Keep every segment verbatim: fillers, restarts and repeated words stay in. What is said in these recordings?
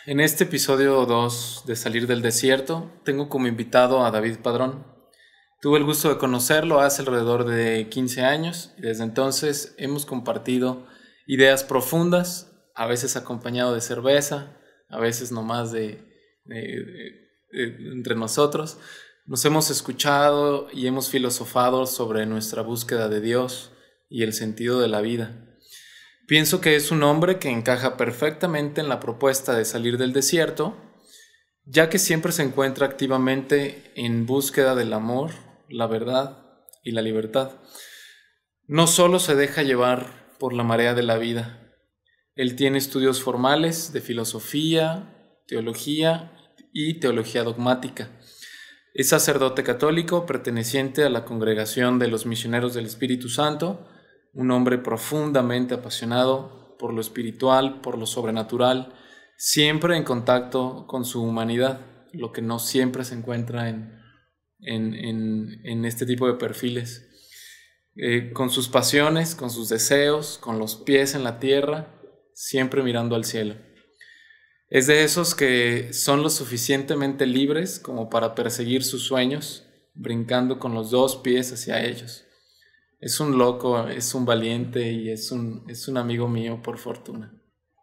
En este episodio dos de Salir del Desierto, tengo como invitado a David Padrón. Tuve el gusto de conocerlo hace alrededor de quince años y desde entonces hemos compartido ideas profundas, a veces acompañado de cerveza, a veces nomás de, de, de, de entre nosotros. Nos hemos escuchado y hemos filosofado sobre nuestra búsqueda de Dios y el sentido de la vida. Pienso que es un hombre que encaja perfectamente en la propuesta de salir del desierto, ya que siempre se encuentra activamente en búsqueda del amor, la verdad y la libertad. No solo se deja llevar por la marea de la vida. Él tiene estudios formales de filosofía, teología y teología dogmática. Es sacerdote católico perteneciente a la Congregación de los Misioneros del Espíritu Santo, un hombre profundamente apasionado por lo espiritual, por lo sobrenatural, siempre en contacto con su humanidad, lo que no siempre se encuentra en, en, en, en este tipo de perfiles. Eh, con sus pasiones, con sus deseos, con los pies en la tierra, siempre mirando al cielo. Es de esos que son lo suficientemente libres como para perseguir sus sueños, brincando con los dos pies hacia ellos. Es un loco, es un valiente y es un, es un amigo mío por fortuna.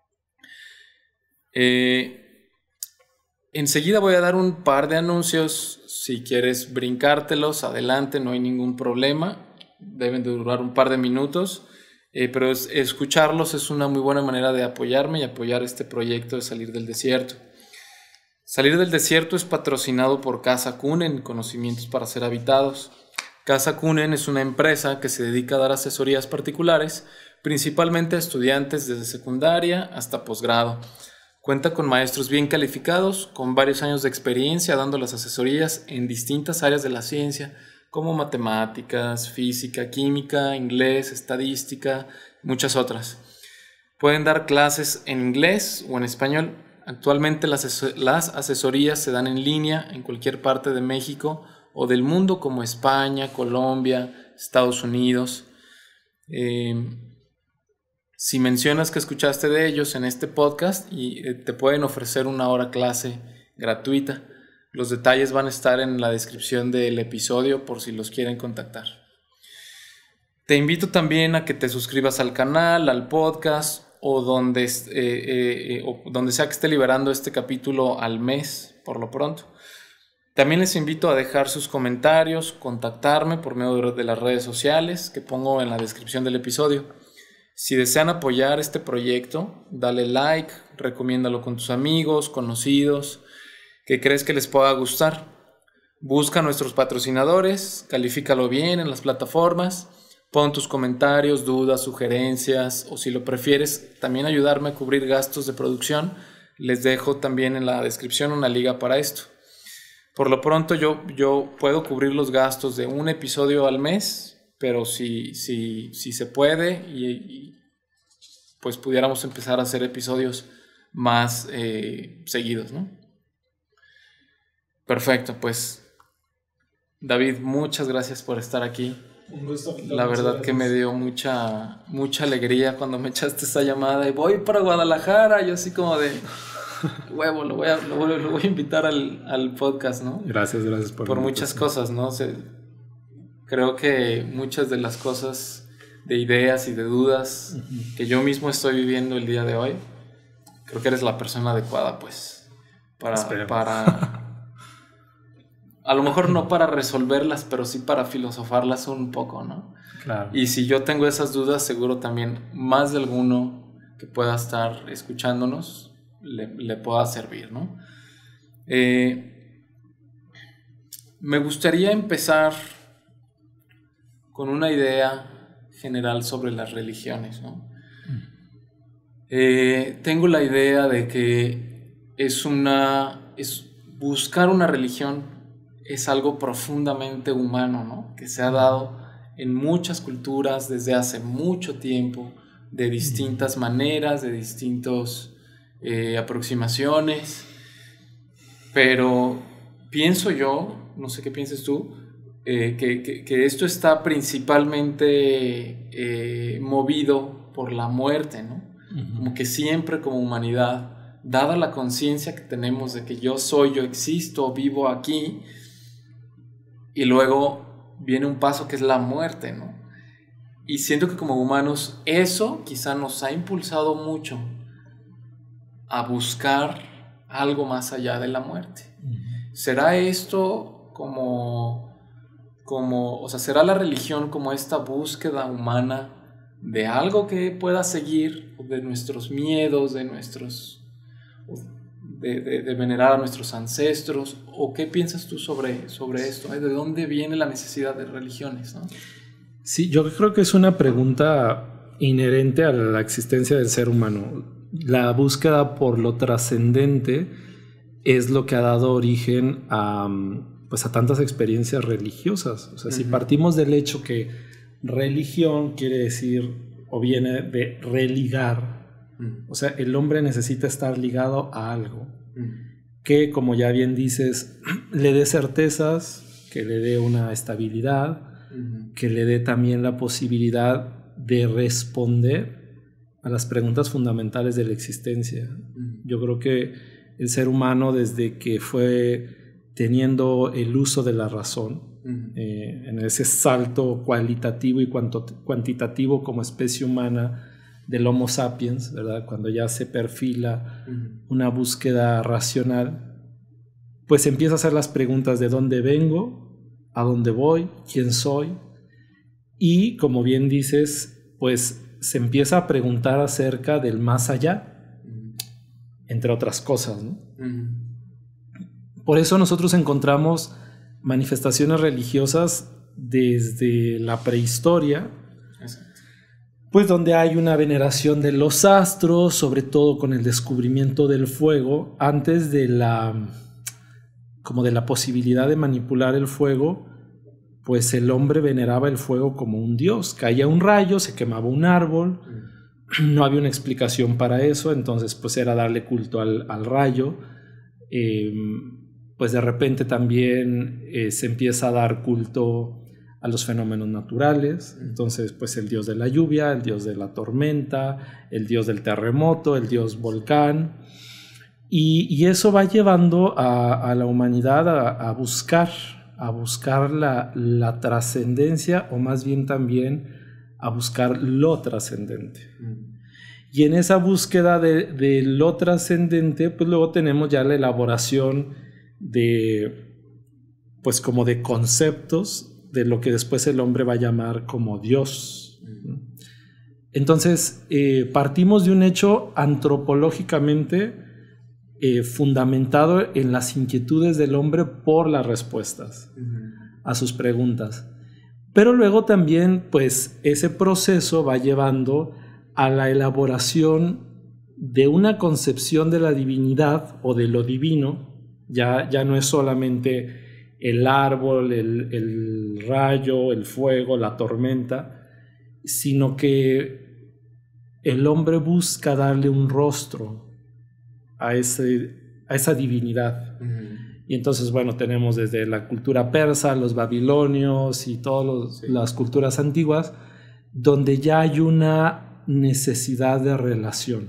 Eh, enseguida voy a dar un par de anuncios. Si quieres brincártelos, adelante, no hay ningún problema. Deben de durar un par de minutos, eh, pero es, escucharlos es una muy buena manera de apoyarme y apoyar este proyecto de Salir del Desierto. Salir del Desierto es patrocinado por Casa Cunen, Conocimientos para Ser Habitados. Casa Cunen es una empresa que se dedica a dar asesorías particulares, principalmente a estudiantes desde secundaria hasta posgrado. Cuenta con maestros bien calificados, con varios años de experiencia dando las asesorías en distintas áreas de la ciencia, como matemáticas, física, química, inglés, estadística, muchas otras. Pueden dar clases en inglés o en español. Actualmente las, ases- las asesorías se dan en línea en cualquier parte de México o del mundo, como España, Colombia, Estados Unidos. Eh, si mencionas que escuchaste de ellos en este podcast y eh, te pueden ofrecer una hora clase gratuita. Los detalles van a estar en la descripción del episodio por si los quieren contactar. Te invito también a que te suscribas al canal, al podcast o donde, eh, eh, o donde sea que esté liberando este capítulo al mes, por lo pronto. También les invito a dejar sus comentarios, contactarme por medio de las redes sociales que pongo en la descripción del episodio. Si desean apoyar este proyecto, dale like, recomiéndalo con tus amigos, conocidos, que crees que les pueda gustar. Busca a nuestros patrocinadores, califícalo bien en las plataformas, pon tus comentarios, dudas, sugerencias o si lo prefieres también ayudarme a cubrir gastos de producción, les dejo también en la descripción una liga para esto. Por lo pronto yo, yo puedo cubrir los gastos de un episodio al mes, pero si, si, si se puede y, y pues pudiéramos empezar a hacer episodios más eh, seguidos, ¿no? Perfecto, pues David, muchas gracias por estar aquí. Un gusto. La verdad que me dio mucha, mucha alegría cuando me echaste esa llamada y voy para Guadalajara, yo así como de huevo, lo voy a, lo voy, lo voy a invitar al, al podcast, ¿no? Gracias, gracias por Por muchas cosas, ¿no? Se, creo que muchas de las cosas de ideas y de dudas uh-huh. que yo mismo estoy viviendo el día de hoy, creo que eres la persona adecuada, pues, para, para a lo mejor no para resolverlas, pero sí para filosofarlas un poco, ¿no? Claro. Y si yo tengo esas dudas, seguro también más de alguno que pueda estar escuchándonos le, le pueda servir, ¿no? Eh, me gustaría empezar con una idea general sobre las religiones, ¿no? Eh, tengo la idea de que es una es buscar una religión es algo profundamente humano, ¿no? Que se ha dado en muchas culturas desde hace mucho tiempo, de distintas maneras, de distintas eh, aproximaciones, pero pienso yo, no sé qué pienses tú, eh, que, que, que esto está principalmente eh, movido por la muerte, ¿no? Uh-huh. Como que siempre como humanidad dada la conciencia que tenemos de que yo soy, yo existo, vivo aquí, y luego viene un paso que es la muerte, ¿no? Y siento que como humanos eso quizá nos ha impulsado mucho a buscar algo más allá de la muerte. ¿Será esto como, como, o sea, será la religión como esta búsqueda humana de algo que pueda seguir, de nuestros miedos, de nuestros, de, de, de venerar a nuestros ancestros? ¿O qué piensas tú sobre, sobre esto? ¿De dónde viene la necesidad de religiones, ¿no? Sí, yo creo que es una pregunta inherente a la existencia del ser humano. La búsqueda por lo trascendente es lo que ha dado origen a, pues, a tantas experiencias religiosas. O sea, uh-huh. si partimos del hecho que religión quiere decir o viene de religar, uh-huh. o sea, el hombre necesita estar ligado a algo uh-huh. que, como ya bien dices, le dé certezas, que le dé una estabilidad, uh-huh. que le dé también la posibilidad de responder a las preguntas fundamentales de la existencia. Uh-huh. Yo creo que el ser humano, desde que fue teniendo el uso de la razón, uh-huh. eh, en ese salto cualitativo y cuanto, cuantitativo como especie humana del Homo sapiens, ¿verdad? Cuando ya se perfila uh-huh. una búsqueda racional, pues empieza a hacer las preguntas de dónde vengo, a dónde voy, quién soy, y como bien dices, pues se empieza a preguntar acerca del más allá, uh-huh. entre otras cosas, ¿no? Uh-huh. Por eso nosotros encontramos manifestaciones religiosas desde la prehistoria, exacto. pues donde hay una veneración de los astros, sobre todo con el descubrimiento del fuego, antes de la, como de la posibilidad de manipular el fuego. Pues el hombre veneraba el fuego como un dios. Caía un rayo, se quemaba un árbol, mm. no había una explicación para eso, entonces pues era darle culto al, al rayo. Eh, pues de repente también eh, se empieza a dar culto a los fenómenos naturales, entonces pues el dios de la lluvia, el dios de la tormenta, el dios del terremoto, el dios volcán, y, y eso va llevando a, a la humanidad a, a buscar a buscar la, la trascendencia, o más bien también a buscar lo trascendente. Mm. Y en esa búsqueda de, de lo trascendente, pues luego tenemos ya la elaboración de, pues como de conceptos de lo que después el hombre va a llamar como Dios. Mm. Entonces, eh, partimos de un hecho antropológicamente Eh, fundamentado en las inquietudes del hombre por las respuestas uh-huh. a sus preguntas. Pero luego también, pues, ese proceso va llevando a la elaboración de una concepción de la divinidad o de lo divino. Ya, ya no es solamente el árbol, el, el rayo, el fuego, la tormenta, sino que el hombre busca darle un rostro a, ese, a esa divinidad. Uh-huh. Y entonces, bueno, tenemos desde la cultura persa, los babilonios y todas sí. las culturas antiguas, donde ya hay una necesidad de relación.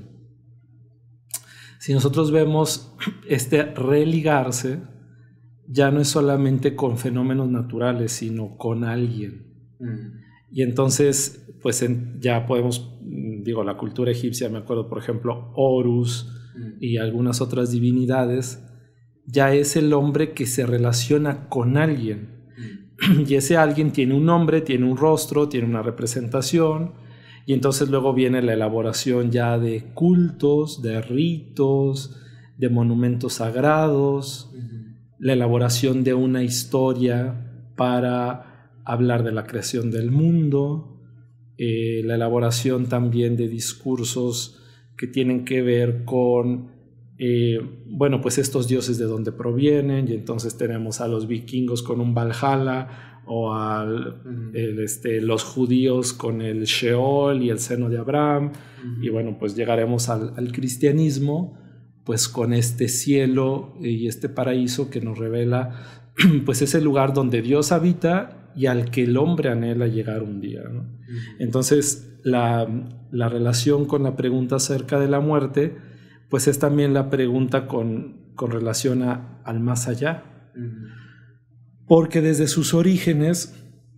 Si nosotros vemos este religarse, ya no es solamente con fenómenos naturales, sino con alguien. Uh-huh. Y entonces, pues en, ya podemos, digo, la cultura egipcia, me acuerdo, por ejemplo, Horus, y algunas otras divinidades, ya es el hombre que se relaciona con alguien. Mm. Y ese alguien tiene un nombre, tiene un rostro, tiene una representación, y entonces luego viene la elaboración ya de cultos, de ritos, de monumentos sagrados, mm. la elaboración de una historia para hablar de la creación del mundo, eh, la elaboración también de discursos que tienen que ver con, eh, bueno, pues estos dioses de dónde provienen, y entonces tenemos a los vikingos con un Valhalla, o a uh-huh. este, los judíos con el Sheol y el seno de Abraham, uh-huh. y bueno, pues llegaremos al, al cristianismo, pues con este cielo y este paraíso que nos revela, pues ese lugar donde Dios habita y al que el hombre anhela llegar un día, ¿no? Uh-huh. Entonces, la, la relación con la pregunta acerca de la muerte, pues es también la pregunta con, con relación a, al más allá. Uh-huh. Porque desde sus orígenes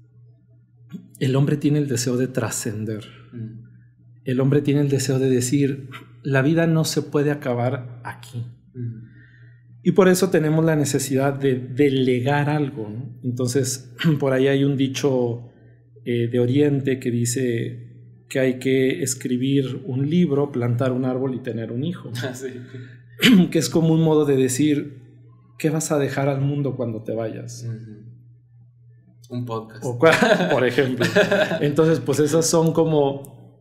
el hombre tiene el deseo de trascender. Uh-huh. El hombre tiene el deseo de decir, la vida no se puede acabar aquí. Uh-huh. Y por eso tenemos la necesidad de delegar algo, ¿no? Entonces, por ahí hay un dicho eh, de Oriente que dice que hay que escribir un libro, plantar un árbol y tener un hijo. Sí. Que es como un modo de decir, ¿qué vas a dejar al mundo cuando te vayas? Uh-huh. Un podcast. O, por ejemplo. Entonces, pues esas son como,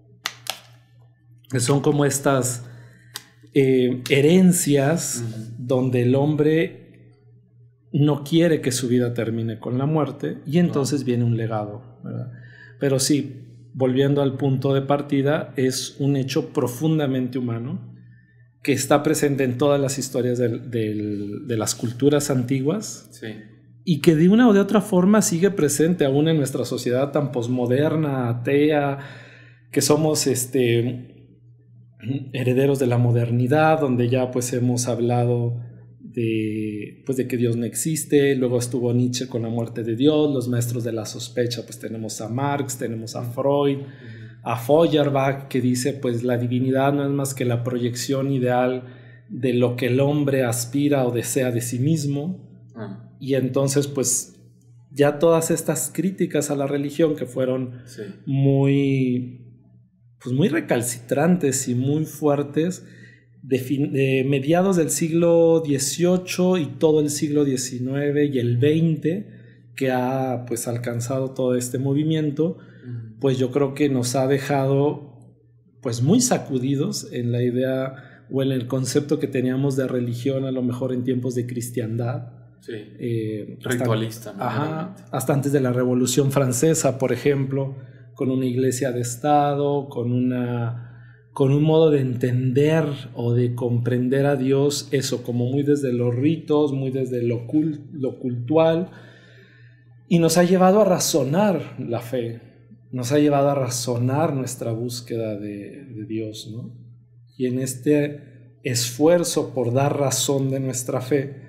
son como estas eh, herencias uh-huh. donde el hombre no quiere que su vida termine con la muerte y entonces uh-huh. viene un legado, ¿verdad? Pero sí, volviendo al punto de partida, es un hecho profundamente humano que está presente en todas las historias del, del, de las culturas antiguas. Sí. Y que de una o de otra forma sigue presente aún en nuestra sociedad tan posmoderna, atea, que somos este, herederos de la modernidad, donde ya pues hemos hablado de, pues, de que Dios no existe. Luego estuvo Nietzsche con la muerte de Dios, los maestros de la sospecha, pues tenemos a Marx, tenemos a Freud, uh-huh. a Feuerbach, que dice pues la divinidad no es más que la proyección ideal de lo que el hombre aspira o desea de sí mismo. Uh-huh. Y entonces pues ya todas estas críticas a la religión que fueron sí. muy, pues, muy recalcitrantes y muy fuertes de, fin, de mediados del siglo dieciocho y todo el siglo diecinueve y el veinte que ha pues alcanzado todo este movimiento, uh-huh. pues yo creo que nos ha dejado pues muy sacudidos en la idea o en el concepto que teníamos de religión a lo mejor en tiempos de cristiandad. Sí, eh, ritualista. Hasta, ajá, hasta antes de la Revolución Francesa, por ejemplo, con una iglesia de Estado, con, una, con un modo de entender o de comprender a Dios, eso, como muy desde los ritos, muy desde lo, cult, lo cultual, y nos ha llevado a razonar la fe, nos ha llevado a razonar nuestra búsqueda de, de Dios, ¿no? Y en este esfuerzo por dar razón de nuestra fe,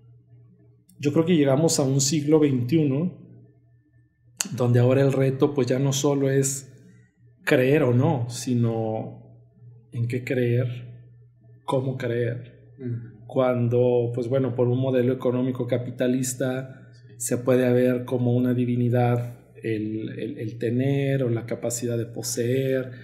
yo creo que llegamos a un siglo veintiuno donde ahora el reto pues ya no solo es creer o no, sino en qué creer, cómo creer. Mm. Cuando, pues bueno, por un modelo económico capitalista sí. se puede ver como una divinidad el, el, el tener o la capacidad de poseer.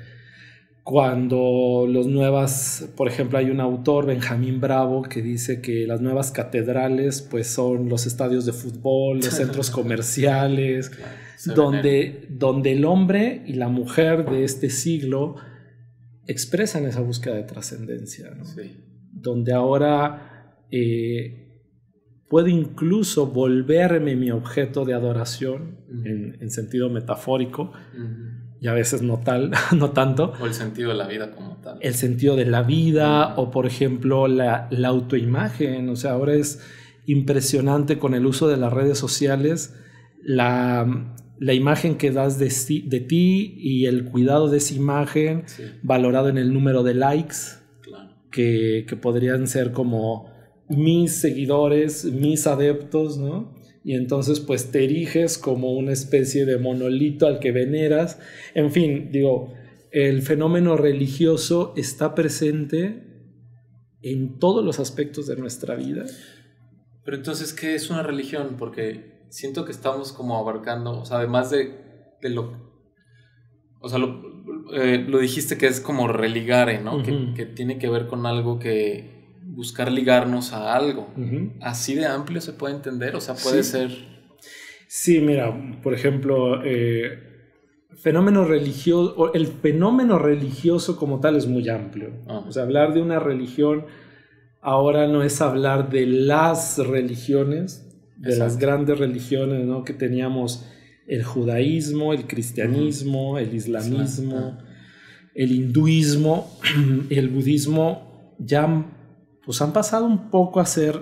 Cuando los nuevas, por ejemplo, hay un autor, Benjamín Bravo, que dice que las nuevas catedrales pues son los estadios de fútbol, los centros comerciales, claro, donde, donde el hombre y la mujer de este siglo expresan esa búsqueda de trascendencia, ¿no? Sí. Donde ahora eh, puedo incluso volverme mi objeto de adoración, uh-huh. en, en sentido metafórico, uh-huh. y a veces no tal, no tanto. O el sentido de la vida como tal. El sentido de la vida, uh-huh. o por ejemplo la, la autoimagen. O sea, ahora es impresionante con el uso de las redes sociales la, la imagen que das de, de ti y el cuidado de esa imagen, sí. valorado en el número de likes, claro. que, que podrían ser como mis seguidores, mis adeptos, ¿no? Y entonces pues te eriges como una especie de monolito al que veneras. En fin, digo, el fenómeno religioso está presente en todos los aspectos de nuestra vida. Pero entonces, ¿qué es una religión? Porque siento que estamos como abarcando, o sea, además de, de lo... O sea, lo, eh, lo dijiste que es como religare, ¿no? Uh-huh. que, que tiene que ver con algo que... buscar ligarnos a algo. Uh-huh. ¿Así de amplio se puede entender? O sea, puede sí. ser... Sí, mira, por ejemplo, eh, fenómeno religioso, el fenómeno religioso como tal es muy amplio. Uh-huh. O sea, hablar de una religión ahora no es hablar de las religiones, de Exacto. las grandes religiones, ¿no? Que teníamos el judaísmo, el cristianismo, uh-huh. el islamismo, uh-huh. el hinduismo, el budismo, ya... pues han pasado un poco a ser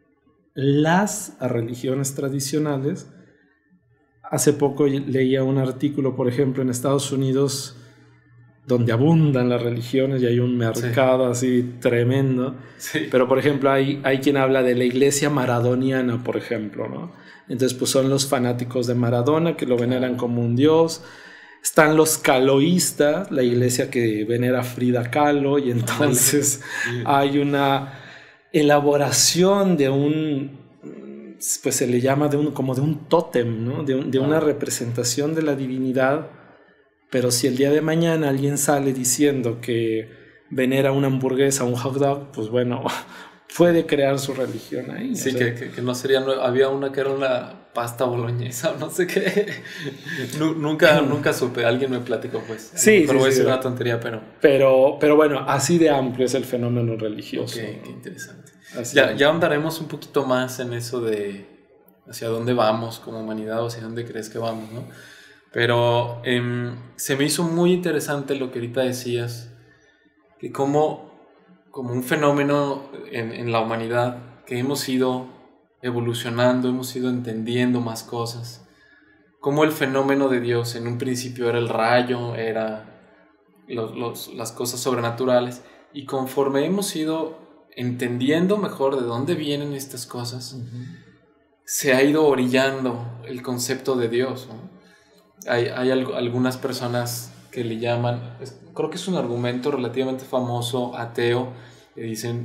las religiones tradicionales. Hace poco leía un artículo, por ejemplo, en Estados Unidos, donde abundan las religiones y hay un mercado sí. así tremendo. Sí. Pero, por ejemplo, hay, hay quien habla de la iglesia maradoniana, por ejemplo, ¿no? Entonces, pues son los fanáticos de Maradona que lo veneran como un dios. Están los caloístas, la iglesia que venera a Frida Kahlo, y entonces sí. hay una elaboración de un, pues se le llama de un, como de un tótem, ¿no? De, un, de una representación de la divinidad. Pero si el día de mañana alguien sale diciendo que venera una hamburguesa, un hot dog, pues bueno, puede crear su religión ahí. Sí, o sea, que, que, que no sería, había una que era una pasta boloñesa o no sé qué. nunca, nunca supe, alguien me platicó pues. Sí, pero sí, voy a decir sí, una tontería, pero... pero... Pero bueno, así de amplio es el fenómeno religioso. Ok, qué interesante. Ya, ya andaremos un poquito más en eso de hacia dónde vamos como humanidad o hacia dónde crees que vamos, ¿no? Pero eh, se me hizo muy interesante lo que ahorita decías, que como, como un fenómeno en, en la humanidad, que hemos ido evolucionando, hemos ido entendiendo más cosas, como el fenómeno de Dios en un principio era el rayo, era los, los, las cosas sobrenaturales, y conforme hemos ido entendiendo mejor de dónde vienen estas cosas, uh-huh. se ha ido orillando el concepto de Dios, ¿no? Hay, hay algo, algunas personas que le llaman, es, creo que es un argumento relativamente famoso, ateo, que dicen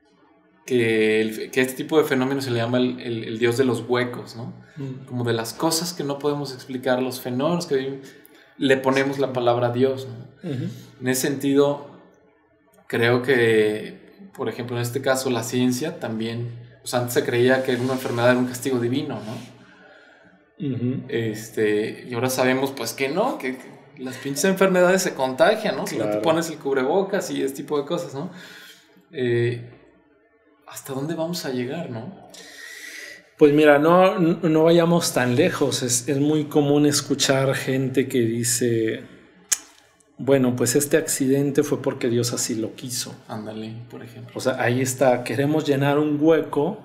que, el, que este tipo de fenómenos se le llama el, el, el Dios de los huecos, ¿no? Mm. Como de las cosas que no podemos explicar, los fenómenos que le ponemos la palabra Dios, ¿no? Uh-huh. En ese sentido, creo que, por ejemplo, en este caso, la ciencia también, pues antes se creía que una enfermedad era un castigo divino, ¿no? Uh-huh. Este, y ahora sabemos pues que no, que, que las pinches enfermedades se contagian, ¿no? Si claro. no te pones el cubrebocas y ese tipo de cosas, ¿no? Eh, ¿hasta dónde vamos a llegar, no? Pues mira, no, no vayamos tan lejos. Es, es muy común escuchar gente que dice, bueno, pues este accidente fue porque Dios así lo quiso. Ándale, por ejemplo. O sea, ahí está, queremos llenar un hueco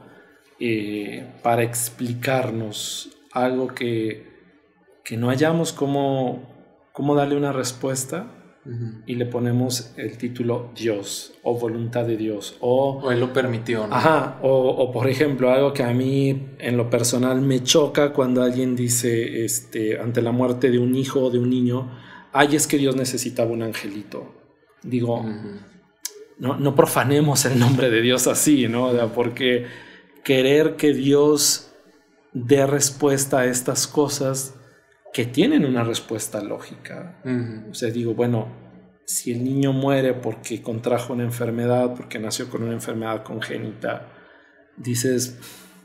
eh, para explicarnos algo que, que no hallamos cómo, cómo darle una respuesta, uh-huh. y le ponemos el título Dios o voluntad de Dios o, o Él lo permitió, ¿no? Ajá, o, o por ejemplo algo que a mí en lo personal me choca cuando alguien dice este, ante la muerte de un hijo o de un niño, ay, es que Dios necesitaba un angelito. Digo, uh-huh. no, no profanemos el nombre de Dios así, ¿no? O sea, porque querer que Dios dé respuesta a estas cosas que tienen una respuesta lógica. Uh-huh. O sea, digo, bueno, si el niño muere porque contrajo una enfermedad, porque nació con una enfermedad congénita, dices,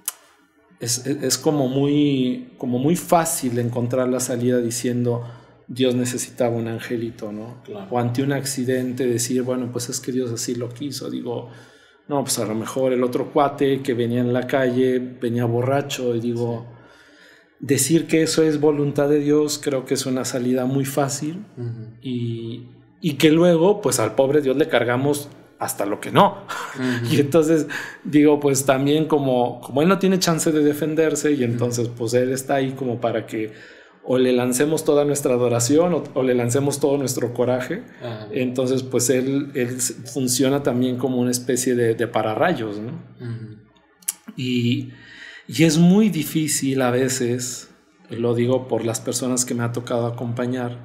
es, es, es como, muy, como muy fácil encontrar la salida diciendo, Dios necesitaba un angelito, ¿no? Claro. O ante un accidente decir, bueno, pues es que Dios así lo quiso. Digo, no, pues a lo mejor el otro cuate que venía en la calle venía borracho, y digo, sí. decir que eso es voluntad de Dios creo que es una salida muy fácil, uh-huh. y, y que luego pues al pobre Dios le cargamos hasta lo que no. Uh-huh. Y entonces digo, pues también como, como él no tiene chance de defenderse, y entonces uh-huh. pues él está ahí como para que o le lancemos toda nuestra adoración o, o le lancemos todo nuestro coraje. Uh-huh. Entonces pues él, él funciona también como una especie de, de pararrayos, ¿no? Uh-huh. y, y es muy difícil a veces, lo digo por las personas que me ha tocado acompañar,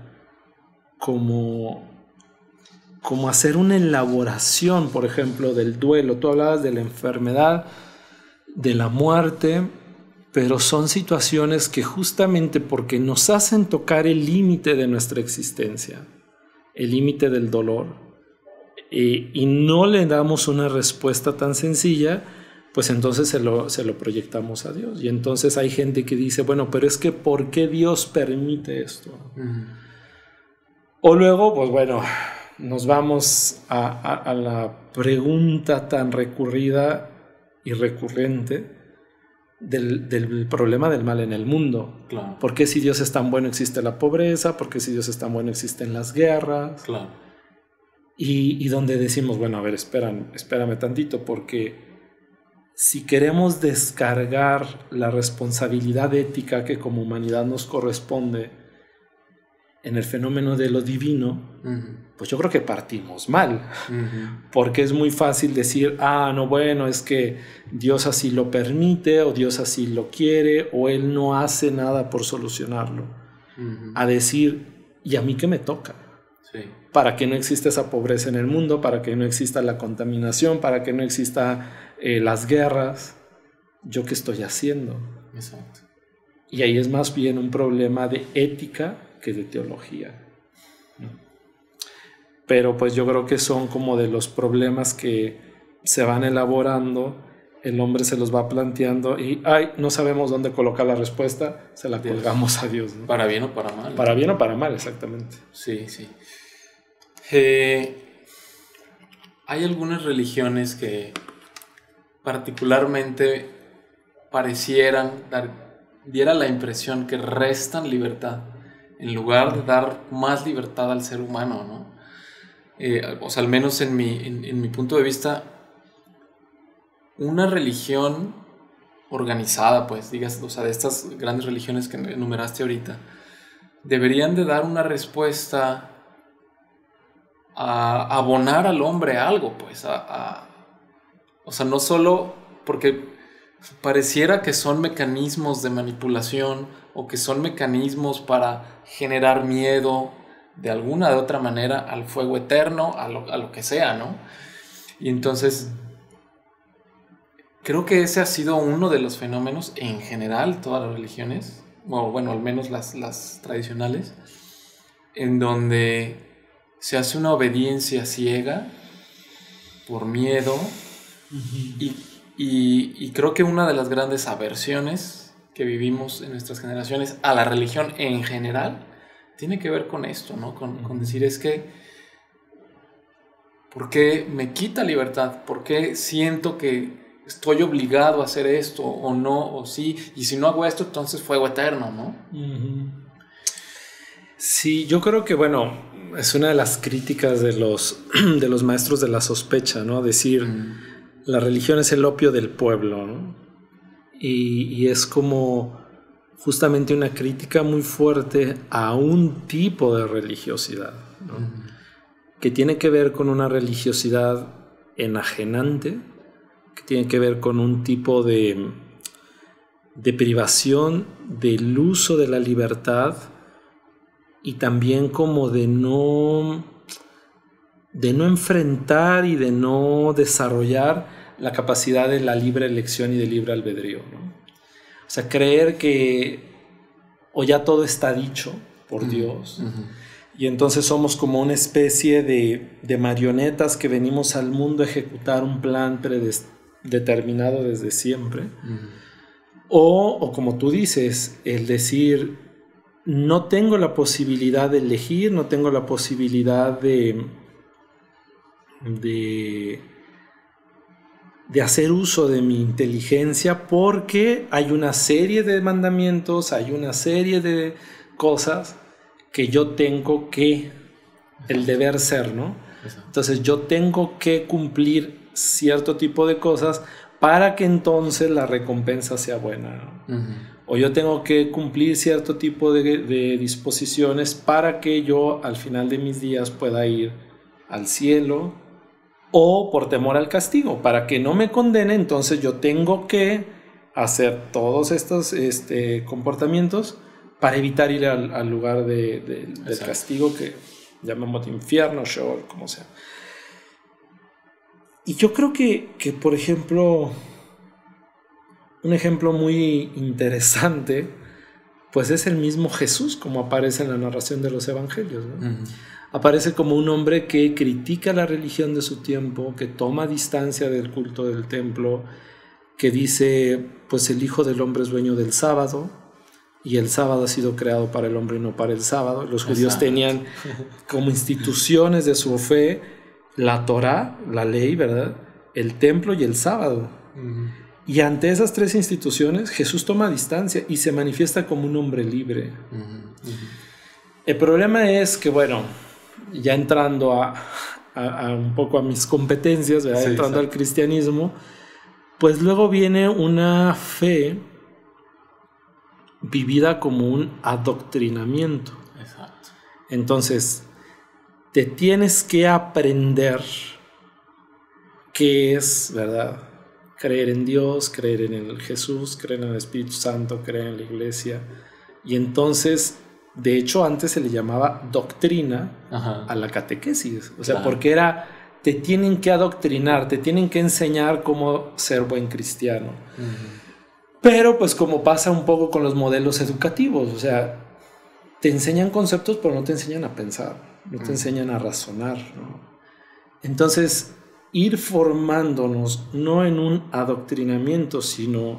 como, como hacer una elaboración, por ejemplo, del duelo. Tú hablabas de la enfermedad, de la muerte, pero son situaciones que justamente porque nos hacen tocar el límite de nuestra existencia, el límite del dolor, eh, y no le damos una respuesta tan sencilla, pues entonces se lo, se lo proyectamos a Dios. Y entonces hay gente que dice, bueno, pero es que ¿por qué Dios permite esto? Uh-huh. O luego, pues bueno, nos vamos a, a, a la pregunta tan recurrida y recurrente Del, del problema del mal en el mundo. Claro. ¿Por qué si Dios es tan bueno existe la pobreza? ¿Por qué si Dios es tan bueno existen las guerras? Claro. Y, y donde decimos, bueno, a ver, espérame, espérame tantito, porque si queremos descargar la responsabilidad ética que como humanidad nos corresponde en el fenómeno de lo divino, uh-huh. pues yo creo que partimos mal, uh-huh. porque es muy fácil decir, ah, no, bueno, es que Dios así lo permite, o Dios así lo quiere, o Él no hace nada por solucionarlo. Uh-huh. A decir, ¿y a mí qué me toca? Sí. Para que no exista esa pobreza en el mundo, para que no exista la contaminación, para que no exista eh, las guerras, ¿yo qué estoy haciendo? Exacto. Y ahí es más bien un problema de ética que de teología. Pero pues yo creo que son como de los problemas que se van elaborando, el hombre se los va planteando y ay, no sabemos dónde colocar la respuesta, se la Dios. colgamos a Dios, ¿no? Para bien o para mal. Para bien o para mal, exactamente. Sí, sí. Eh, hay algunas religiones que particularmente parecieran dar, diera la impresión que restan libertad en lugar de dar más libertad al ser humano, ¿no? Eh, o sea, al menos en mi, en, en mi punto de vista, una religión organizada, pues, digas, o sea, de estas grandes religiones que enumeraste ahorita, deberían de dar una respuesta a abonar al hombre algo, pues, a, a, o sea, no solo porque pareciera que son mecanismos de manipulación o que son mecanismos para generar miedo de alguna de otra manera al fuego eterno, a lo, a lo que sea, ¿no? Y entonces creo que ese ha sido uno de los fenómenos en general, todas las religiones, o bueno, al menos las, las tradicionales, en donde se hace una obediencia ciega por miedo. Uh-huh. y, y, y creo que una de las grandes aversiones que vivimos en nuestras generaciones a la religión en general tiene que ver con esto, ¿no? Con, uh-huh. con decir es que ¿por qué me quita libertad? ¿Por qué siento que estoy obligado a hacer esto o no, o sí? Y si no hago esto, entonces fuego eterno, ¿no? Uh-huh. Sí, yo creo que, bueno, es una de las críticas de los, de los maestros de la sospecha, ¿no? Decir, uh-huh. la religión es el opio del pueblo, ¿no? Y, y es como justamente una crítica muy fuerte a un tipo de religiosidad, ¿no? Uh-huh. Que tiene que ver con una religiosidad enajenante, que tiene que ver con un tipo de, de privación del uso de la libertad y también como de no, de no enfrentar y de no desarrollar la capacidad de la libre elección y de libre albedrío, ¿no? O sea, creer que o ya todo está dicho por uh-huh. Dios, uh-huh. y entonces somos como una especie de, de marionetas que venimos al mundo a ejecutar un plan predeterminado desde siempre. Uh-huh. O, o como tú dices, el decir, no tengo la posibilidad de elegir, no tengo la posibilidad de, de, de hacer uso de mi inteligencia porque hay una serie de mandamientos, hay una serie de cosas que yo tengo que, el deber ser, ¿no? Entonces yo tengo que cumplir cierto tipo de cosas para que entonces la recompensa sea buena, ¿no? Uh-huh. O yo tengo que cumplir cierto tipo de, de disposiciones para que yo al final de mis días pueda ir al cielo, o por temor al castigo, para que no me condene, entonces yo tengo que hacer todos estos este, comportamientos para evitar ir al, al lugar de, de, del castigo que llamamos infierno, Sheol, como sea. Y yo creo que, que, por ejemplo, un ejemplo muy interesante, pues es el mismo Jesús, como aparece en la narración de los evangelios, ¿no? Uh-huh. Aparece como un hombre que critica la religión de su tiempo, que toma distancia del culto del templo, que dice, pues el Hijo del Hombre es dueño del sábado, y el sábado ha sido creado para el hombre y no para el sábado. Los judíos Exacto. tenían como instituciones de su fe la Torá, la ley, ¿verdad?, el templo y el sábado. Uh-huh. Y ante esas tres instituciones, Jesús toma distancia y se manifiesta como un hombre libre. Uh-huh. Uh-huh. El problema es que, bueno, ya entrando a, a, a un poco a mis competencias, ¿verdad?, sí, entrando exacto. al cristianismo, pues luego viene una fe vivida como un adoctrinamiento. Exacto. Entonces, te tienes que aprender qué es, ¿verdad? Creer en Dios, creer en el Jesús, creer en el Espíritu Santo, creer en la iglesia. Y entonces, de hecho, antes se le llamaba doctrina Ajá. a la catequesis. O sea, claro. porque era, te tienen que adoctrinar, te tienen que enseñar cómo ser buen cristiano. Uh-huh. Pero pues como pasa un poco con los modelos educativos, o sea, te enseñan conceptos, pero no te enseñan a pensar, no te uh-huh. enseñan a razonar, ¿no? Entonces, ir formándonos no en un adoctrinamiento, sino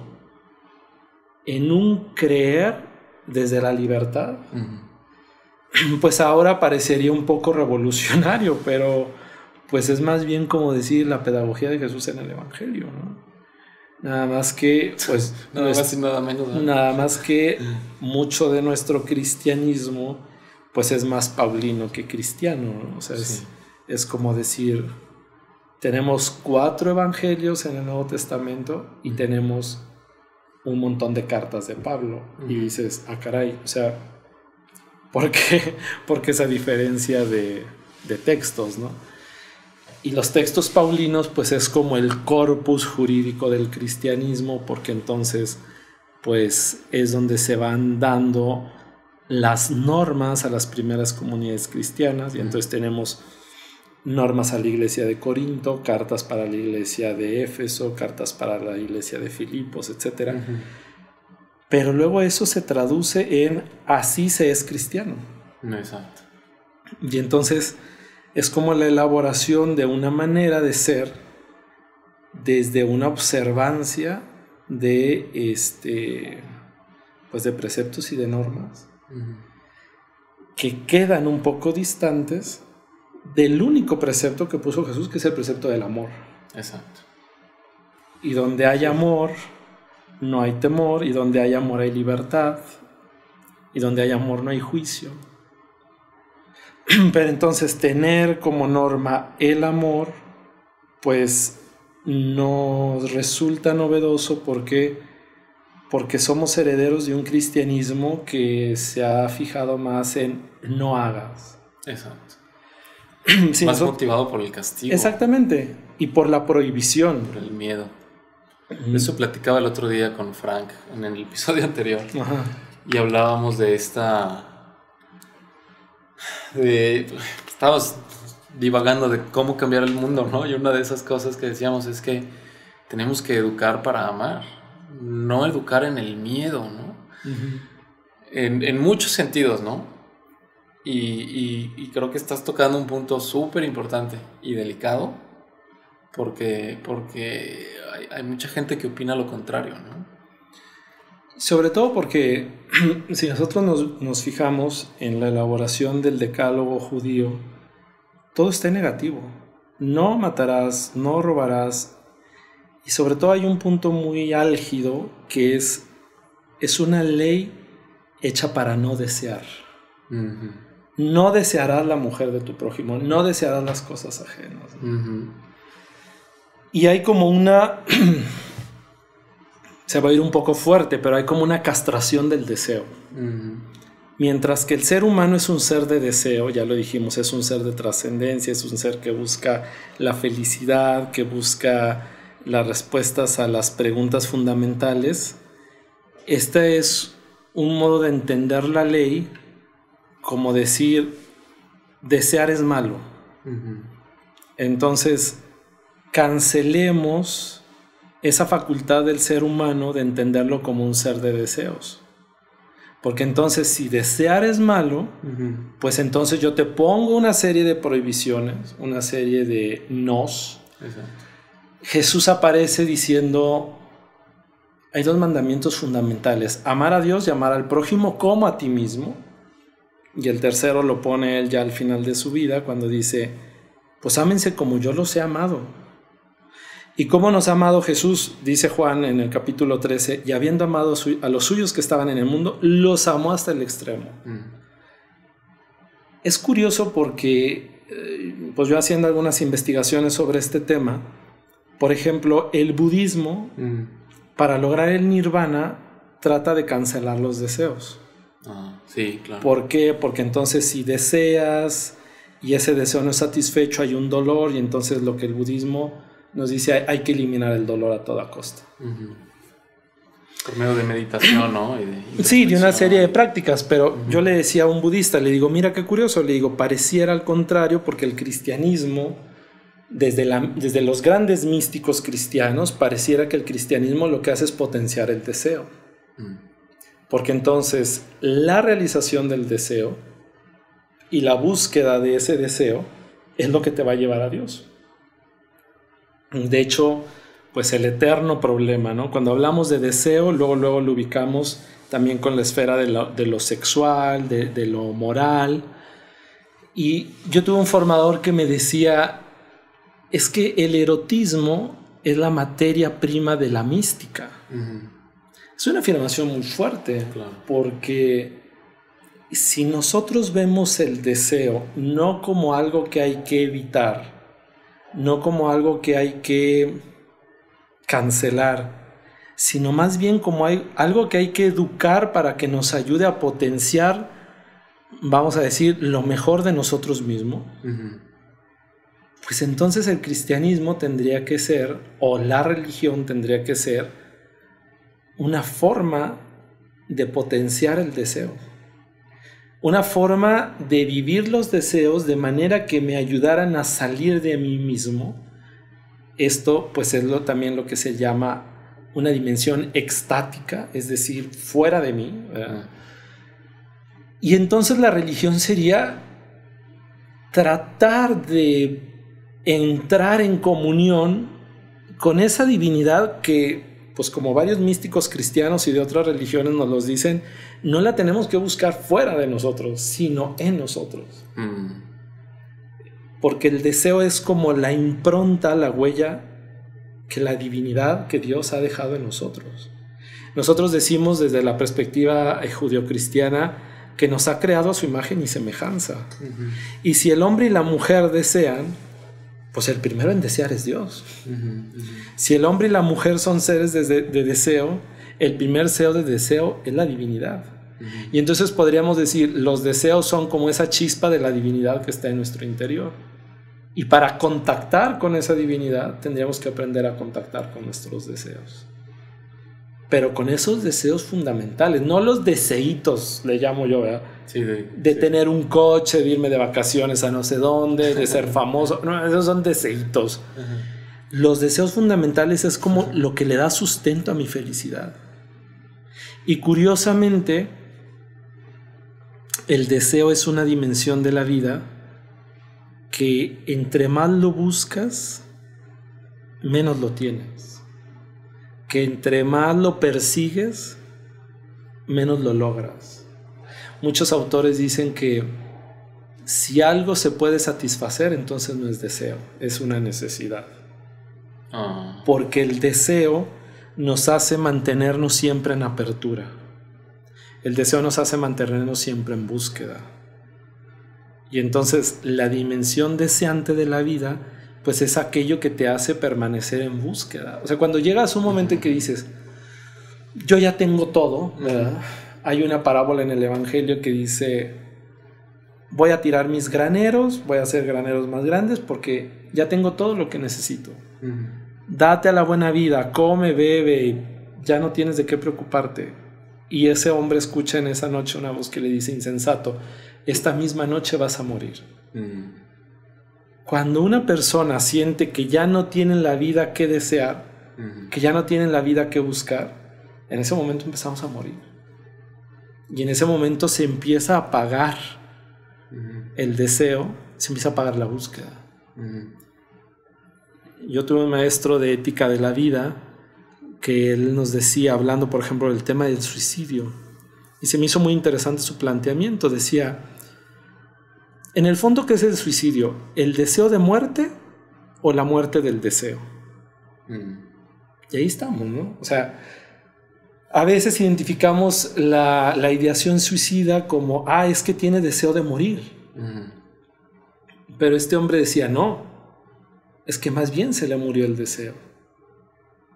en un creer desde la libertad, uh-huh. pues ahora parecería un poco revolucionario, pero pues es más bien como decir la pedagogía de Jesús en el Evangelio, ¿no? Nada más que, pues, nada, nuestro, más y nada, menos, ¿no? nada más que mucho de nuestro cristianismo, pues es más paulino que cristiano, ¿no? O sea, sí. es, es como decir, tenemos cuatro evangelios en el Nuevo Testamento y tenemos un montón de cartas de Pablo. Uh-huh. Y dices, ah, caray, o sea, ¿por qué? Porque esa diferencia de, de textos, ¿no? Y los textos paulinos, pues es como el corpus jurídico del cristianismo, porque entonces, pues es donde se van dando las normas a las primeras comunidades cristianas, y entonces tenemos normas a la iglesia de Corinto, cartas para la iglesia de Éfeso, cartas para la iglesia de Filipos, etcétera. Uh-huh. Pero luego eso se traduce en así se es cristiano. Exacto. Y entonces es como la elaboración de una manera de ser desde una observancia de este pues de preceptos y de normas uh-huh. que quedan un poco distantes del único precepto que puso Jesús, que es el precepto del amor. Exacto. Y donde hay amor no hay temor, y donde hay amor hay libertad, y donde hay amor no hay juicio. Pero entonces tener como norma el amor pues nos resulta novedoso porque, porque somos herederos de un cristianismo que se ha fijado más en no hagas. Exacto. Sí, más nosotros, motivado por el castigo. Exactamente, y por la prohibición. Por el miedo. Mm. Eso platicaba el otro día con Frank en el episodio anterior. Ajá. Y hablábamos de esta... De, estábamos divagando de cómo cambiar el mundo, ¿no? Y una de esas cosas que decíamos es que tenemos que educar para amar, no educar en el miedo, ¿no? Uh-huh. En, en muchos sentidos, ¿no? Y, y, y creo que estás tocando un punto súper importante y delicado porque, porque hay, hay mucha gente que opina lo contrario, ¿no? Sobre todo porque si nosotros nos, nos fijamos en la elaboración del decálogo judío, todo está en negativo. No matarás, no robarás. Y sobre todo hay un punto muy álgido que es, es una ley hecha para no desear. Uh-huh. No desearás la mujer de tu prójimo, no desearás las cosas ajenas. Uh-huh. Y hay como una... se va a ir un poco fuerte, pero hay como una castración del deseo. Uh-huh. Mientras que el ser humano es un ser de deseo, ya lo dijimos, es un ser de trascendencia, es un ser que busca la felicidad, que busca las respuestas a las preguntas fundamentales. Este es un modo de entender la ley como decir, desear es malo. Uh-huh. Entonces, cancelemos esa facultad del ser humano de entenderlo como un ser de deseos. Porque entonces si desear es malo, uh-huh. pues entonces yo te pongo una serie de prohibiciones, una serie de nos. Exacto. Jesús aparece diciendo, hay dos mandamientos fundamentales, amar a Dios y amar al prójimo como a ti mismo. Y el tercero lo pone él ya al final de su vida cuando dice, pues ámense como yo los he amado. ¿Y cómo nos ha amado Jesús? Dice Juan en el capítulo trece, y habiendo amado a los suyos que estaban en el mundo, los amó hasta el extremo. Mm. Es curioso porque, pues yo haciendo algunas investigaciones sobre este tema, por ejemplo, el budismo, mm. para lograr el nirvana, trata de cancelar los deseos. Ah, Sí, claro. ¿Por qué? Porque entonces si deseas y ese deseo no es satisfecho, hay un dolor, y entonces lo que el budismo nos dice, hay, hay que eliminar el dolor a toda costa. Uh-huh. Por medio de meditación, ¿no? Y de sí, de una serie de prácticas, pero uh-huh. yo le decía a un budista, le digo, mira qué curioso, le digo, pareciera al contrario, porque el cristianismo, desde, la, desde los grandes místicos cristianos, pareciera que el cristianismo lo que hace es potenciar el deseo. Uh-huh. Porque entonces la realización del deseo y la búsqueda de ese deseo es lo que te va a llevar a Dios. De hecho, pues el eterno problema, ¿no? Cuando hablamos de deseo, luego, luego lo ubicamos también con la esfera de lo, de lo sexual, de, de lo moral. Y yo tuve un formador que me decía, es que el erotismo es la materia prima de la mística. Uh-huh. Es una afirmación muy fuerte, claro. Porque si nosotros vemos el deseo no como algo que hay que evitar, no como algo que hay que cancelar, sino más bien como hay, algo que hay que educar para que nos ayude a potenciar, vamos a decir, lo mejor de nosotros mismos, uh-huh. pues entonces el cristianismo tendría que ser, o la religión tendría que ser, una forma de potenciar el deseo, una forma de vivir los deseos de manera que me ayudaran a salir de mí mismo. Esto pues es lo, también lo que se llama una dimensión extática, es decir, fuera de mí, ¿verdad? Y entonces la religión sería tratar de entrar en comunión con esa divinidad que, pues como varios místicos cristianos y de otras religiones nos los dicen, no la tenemos que buscar fuera de nosotros, sino en nosotros. Mm. Porque el deseo es como la impronta, la huella que la divinidad, que Dios ha dejado en nosotros. Nosotros decimos desde la perspectiva judio-cristiana que nos ha creado a su imagen y semejanza. Uh-huh. Y si el hombre y la mujer desean, pues el primero en desear es Dios. Uh-huh, uh-huh. Si el hombre y la mujer son seres de, de, de deseo, el primer deseo de deseo es la divinidad. Uh-huh. Y entonces podríamos decir, los deseos son como esa chispa de la divinidad que está en nuestro interior. Y para contactar con esa divinidad, tendríamos que aprender a contactar con nuestros deseos. Pero con esos deseos fundamentales, no los deseitos, le llamo yo, ¿verdad? Sí, de, de sí. tener un coche, de irme de vacaciones a no sé dónde, de ser famoso. No, esos son deseitos. Uh-huh. Los deseos fundamentales es como uh-huh. lo que le da sustento a mi felicidad. Y curiosamente, el deseo es una dimensión de la vida que entre más lo buscas, menos lo tienes. Que entre más lo persigues, menos lo logras. Muchos autores dicen que si algo se puede satisfacer, entonces no es deseo, es una necesidad. Oh. Porque el deseo nos hace mantenernos siempre en apertura. El deseo nos hace mantenernos siempre en búsqueda. Y entonces la dimensión deseante de la vida, pues es aquello que te hace permanecer en búsqueda. O sea, cuando llegas a un momento en que dices, yo ya tengo todo, ¿verdad? Hay una parábola en el Evangelio que dice, voy a tirar mis graneros, voy a hacer graneros más grandes porque ya tengo todo lo que necesito. Uh-huh. Date a la buena vida, come, bebe, ya no tienes de qué preocuparte. Y ese hombre escucha en esa noche una voz que le dice, insensato, esta misma noche vas a morir. Uh-huh. Cuando una persona siente que ya no tiene la vida que desear, uh-huh. que ya no tiene la vida que buscar, en ese momento empezamos a morir. Y en ese momento se empieza a apagar uh-huh. el deseo, se empieza a apagar la búsqueda. Uh-huh. Yo tuve un maestro de ética de la vida que él nos decía, hablando por ejemplo del tema del suicidio, y se me hizo muy interesante su planteamiento. Decía, en el fondo, ¿qué es el suicidio? ¿El deseo de muerte o la muerte del deseo? Mm. Y ahí estamos, ¿no? O sea, a veces identificamos la, la ideación suicida como, ah, es que tiene deseo de morir. Mm. Pero este hombre decía, no, es que más bien se le murió el deseo.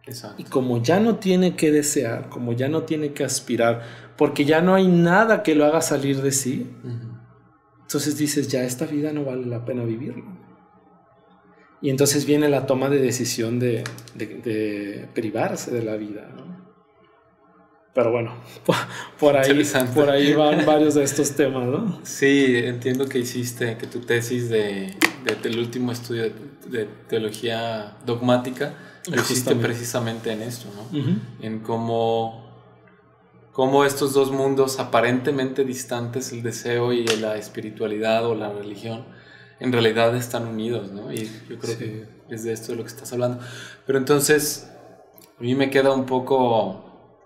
Exacto. Y como ya no tiene que desear, como ya no tiene que aspirar, porque ya no hay nada que lo haga salir de sí, uh-huh. entonces dices, ya esta vida no vale la pena vivirlo. Y entonces viene la toma de decisión de, de, de privarse de la vida, ¿no? Pero bueno, por, por, ahí, por ahí van varios de estos temas, ¿no? Sí, entiendo que hiciste, que tu tesis de, de, del último estudio de, de teología dogmática lo hiciste precisamente en esto, ¿no? Uh-huh. En cómo, cómo estos dos mundos aparentemente distantes, el deseo y la espiritualidad o la religión, en realidad están unidos, ¿no? Y yo creo sí. que es de esto de lo que estás hablando. Pero entonces, a mí me queda un poco...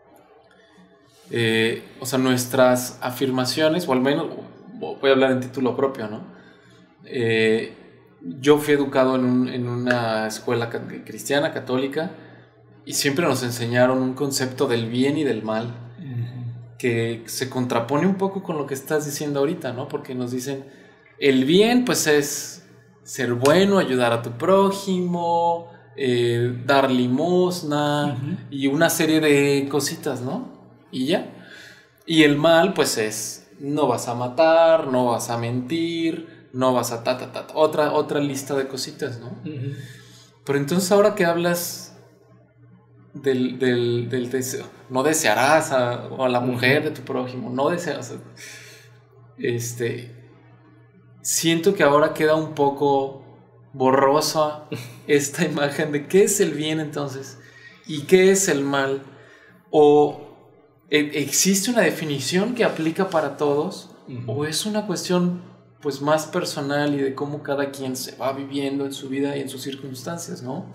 Eh, o sea, nuestras afirmaciones, o al menos voy a hablar en título propio, ¿no? Eh, yo fui educado en, un, en una escuela cristiana, católica, y siempre nos enseñaron un concepto del bien y del mal, uh-huh. que se contrapone un poco con lo que estás diciendo ahorita, ¿no? Porque nos dicen, el bien pues es ser bueno, ayudar a tu prójimo, eh, dar limosna, uh-huh. y una serie de cositas, ¿no? Y ya. Y el mal, pues es, no vas a matar, no vas a mentir, no vas a ta, ta, ta, ta. Otra, otra lista de cositas, ¿no? Uh-huh. Pero entonces ahora que hablas del, del, del deseo, no desearás a, a la mujer uh-huh. de tu prójimo, no deseas. Este, siento que ahora queda un poco borrosa esta imagen de qué es el bien entonces y qué es el mal. O ¿existe una definición que aplica para todos? Uh-huh. ¿O es una cuestión pues más personal y de cómo cada quien se va viviendo en su vida y en sus circunstancias, ¿no?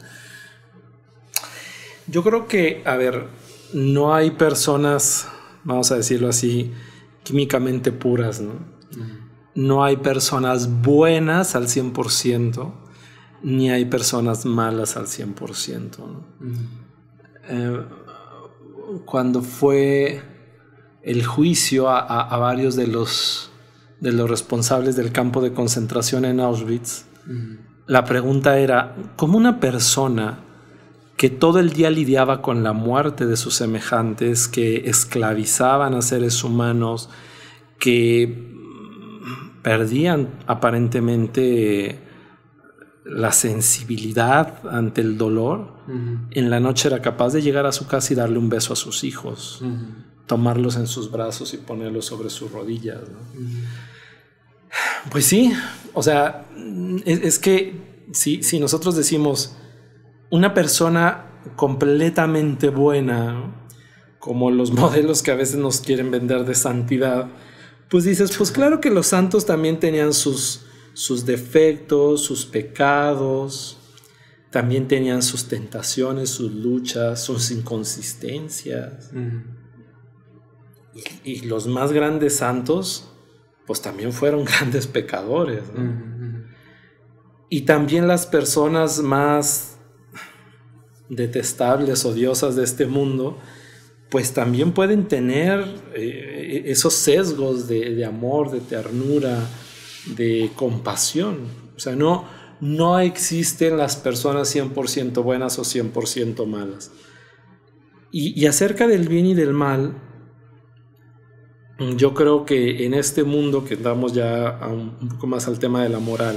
Yo creo que, a ver, no hay personas, vamos a decirlo así, químicamente puras, ¿no? Uh-huh. No hay personas buenas al cien por ciento, ni hay personas malas al cien por ciento, ¿no? Uh-huh. Eh, cuando fue el juicio a, a, a varios de los, de los responsables del campo de concentración en Auschwitz, uh-huh. la pregunta era, ¿cómo una persona que todo el día lidiaba con la muerte de sus semejantes, que esclavizaban a seres humanos, que perdían aparentemente la sensibilidad ante el dolor, uh-huh. en la noche era capaz de llegar a su casa y darle un beso a sus hijos, uh-huh. tomarlos en sus brazos y ponerlos sobre sus rodillas, ¿no? Uh-huh. Pues sí, o sea, es, es que si, si nosotros decimos una persona completamente buena, ¿no? Como los modelos que a veces nos quieren vender de santidad, pues dices, pues claro que los santos también tenían sus sus defectos, sus pecados, también tenían sus tentaciones, sus luchas, sus inconsistencias. Uh-huh. Y, y los más grandes santos, pues también fueron grandes pecadores, ¿no? Uh-huh. Y también las personas más detestables, odiosas de este mundo, pues también pueden tener eh, esos sesgos de, de amor, de ternura, de compasión. O sea, no, no existen las personas cien por ciento buenas o cien por ciento malas. Y, y acerca del bien y del mal, yo creo que en este mundo, que andamos ya a un, un poco más al tema de la moral,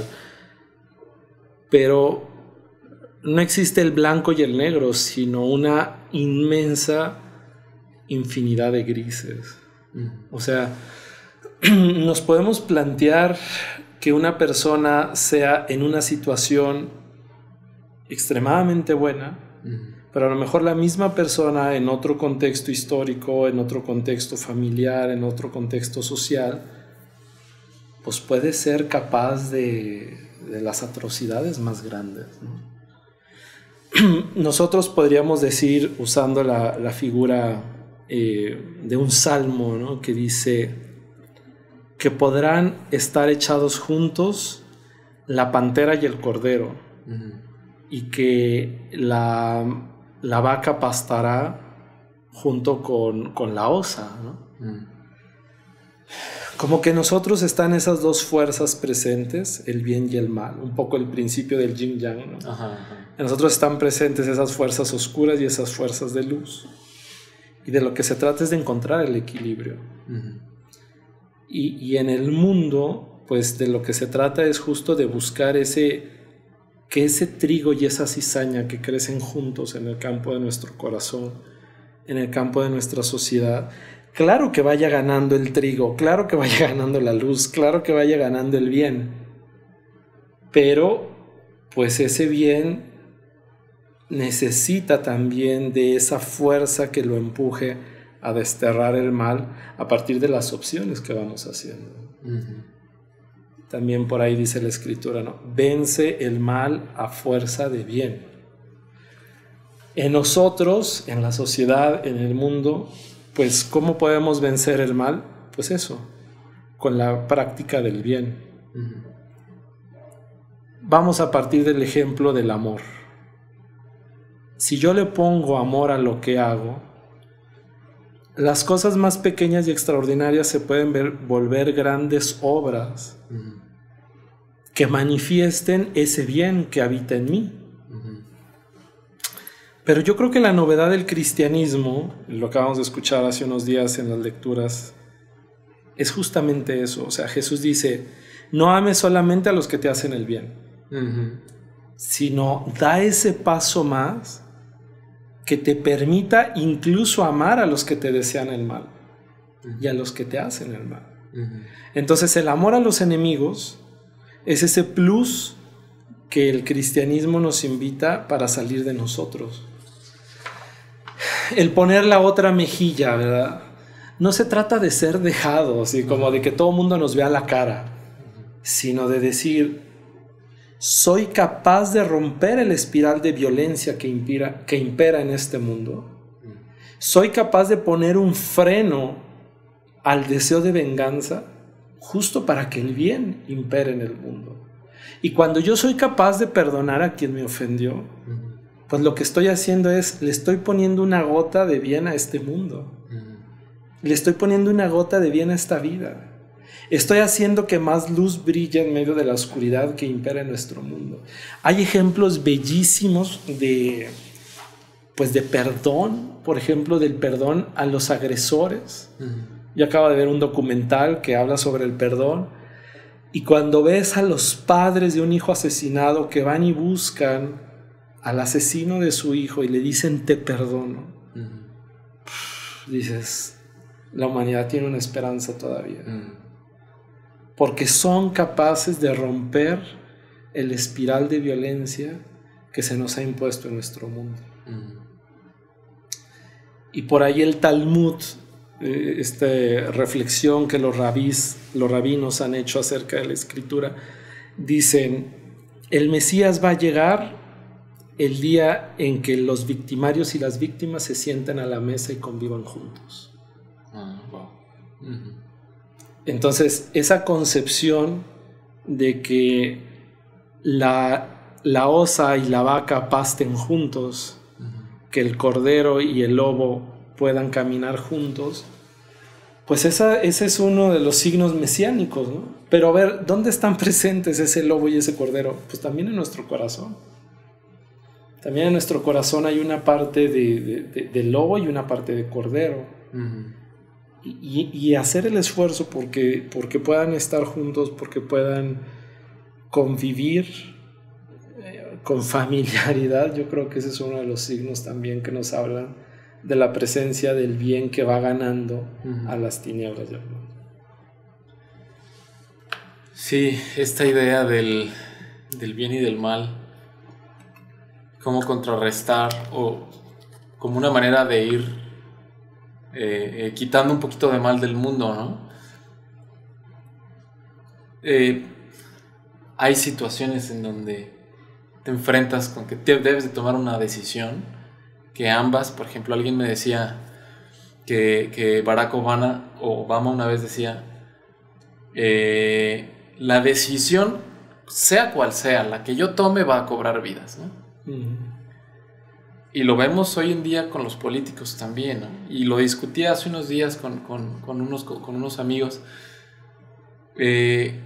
pero no existe el blanco y el negro, sino una inmensa infinidad de grises. Mm. O sea, nos podemos plantear que una persona sea en una situación extremadamente buena, uh-huh. pero a lo mejor la misma persona en otro contexto histórico, en otro contexto familiar, en otro contexto social, pues puede ser capaz de, de las atrocidades más grandes, ¿no? Nosotros podríamos decir, usando la, la figura eh, de un salmo, ¿no? Que dice que podrán estar echados juntos la pantera y el cordero, uh-huh. y que la, la vaca pastará junto con, con la osa, ¿no? Uh-huh. Como que en nosotros están esas dos fuerzas presentes, el bien y el mal, un poco el principio del yin yang, ¿no? Ajá, ajá. En nosotros están presentes esas fuerzas oscuras y esas fuerzas de luz. Y de lo que se trata es de encontrar el equilibrio. Uh-huh. y, y en el mundo, pues de lo que se trata es justo de buscar ese, que ese trigo y esa cizaña que crecen juntos en el campo de nuestro corazón, en el campo de nuestra sociedad, claro que vaya ganando el trigo, claro que vaya ganando la luz, claro que vaya ganando el bien, pero pues ese bien necesita también de esa fuerza que lo empuje a desterrar el mal a partir de las opciones que vamos haciendo. Uh-huh. También por ahí dice la escritura, ¿no? Vence el mal a fuerza de bien. En nosotros, en la sociedad, en el mundo, pues ¿cómo podemos vencer el mal? Pues eso, con la práctica del bien. Uh-huh. Vamos a partir del ejemplo del amor. Si yo le pongo amor a lo que hago, las cosas más pequeñas y extraordinarias se pueden ver, volver grandes obras uh-huh. que manifiesten ese bien que habita en mí. Uh-huh. Pero yo creo que la novedad del cristianismo, lo acabamos de escuchar hace unos días en las lecturas, es justamente eso. O sea, Jesús dice, no ames solamente a los que te hacen el bien, uh-huh. sino da ese paso más que te permita incluso amar a los que te desean el mal uh-huh. y a los que te hacen el mal. Uh-huh. Entonces el amor a los enemigos es ese plus que el cristianismo nos invita para salir de nosotros. El poner la otra mejilla, ¿verdad? No se trata de ser dejados y como de que todo el mundo nos vea la cara, sino de decir, soy capaz de romper el espiral de violencia que impera, que impera en este mundo. Soy capaz de poner un freno al deseo de venganza justo para que el bien impere en el mundo. Y cuando yo soy capaz de perdonar a quien me ofendió, pues lo que estoy haciendo es, le estoy poniendo una gota de bien a este mundo. Le estoy poniendo una gota de bien a esta vida. Estoy haciendo que más luz brille en medio de la oscuridad que impera en nuestro mundo. Hay ejemplos bellísimos de, pues de perdón, por ejemplo, del perdón a los agresores. Uh-huh. Yo acabo de ver un documental que habla sobre el perdón, y cuando ves a los padres de un hijo asesinado que van y buscan al asesino de su hijo y le dicen te perdono, uh-huh. dices, la humanidad tiene una esperanza todavía. Uh-huh. Porque son capaces de romper el espiral de violencia que se nos ha impuesto en nuestro mundo. Uh-huh. Y por ahí el Talmud, eh, esta reflexión que los rabís, los rabinos han hecho acerca de la escritura, dicen, el Mesías va a llegar el día en que los victimarios y las víctimas se sienten a la mesa y convivan juntos. Uh-huh. Wow. Uh-huh. Entonces, esa concepción de que la, la osa y la vaca pasten juntos, uh-huh. que el cordero y el lobo puedan caminar juntos, pues esa, ese es uno de los signos mesiánicos, ¿no? Pero a ver, ¿dónde están presentes ese lobo y ese cordero? Pues también en nuestro corazón. También en nuestro corazón hay una parte de, de, de, de lobo y una parte de cordero. Uh-huh. Y, y hacer el esfuerzo porque, porque puedan estar juntos, porque puedan convivir eh, con familiaridad. Yo creo que ese es uno de los signos también que nos hablan de la presencia del bien que va ganando uh-huh. a las tinieblas del mundo. Sí, esta idea del, del bien y del mal, cómo contrarrestar o como una manera de ir Eh, eh, quitando un poquito de mal del mundo, ¿no? Eh, hay situaciones en donde te enfrentas con que te debes de tomar una decisión que ambas, por ejemplo, alguien me decía que, que Barack Obama, Obama una vez decía eh, la decisión, sea cual sea, la que yo tome va a cobrar vidas, ¿no? Uh-huh. y lo vemos hoy en día con los políticos también, ¿no? Y lo discutí hace unos días con, con, con, unos, con unos amigos. Eh,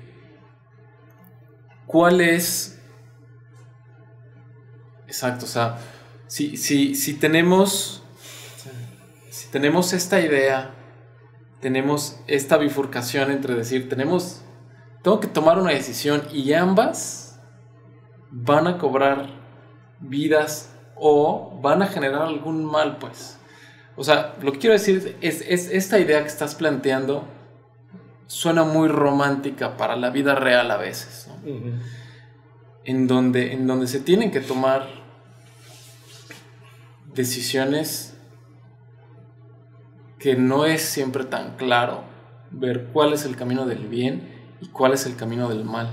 ¿Cuál es? Exacto, o sea, si, si, si tenemos, si tenemos esta idea, tenemos esta bifurcación entre decir, tenemos, tengo que tomar una decisión y ambas van a cobrar vidas o van a generar algún mal, pues. O sea, lo que quiero decir es, es esta idea que estás planteando suena muy romántica para la vida real a veces, ¿no? Uh-huh. En donde, en donde se tienen que tomar decisiones que no es siempre tan claro ver cuál es el camino del bien y cuál es el camino del mal.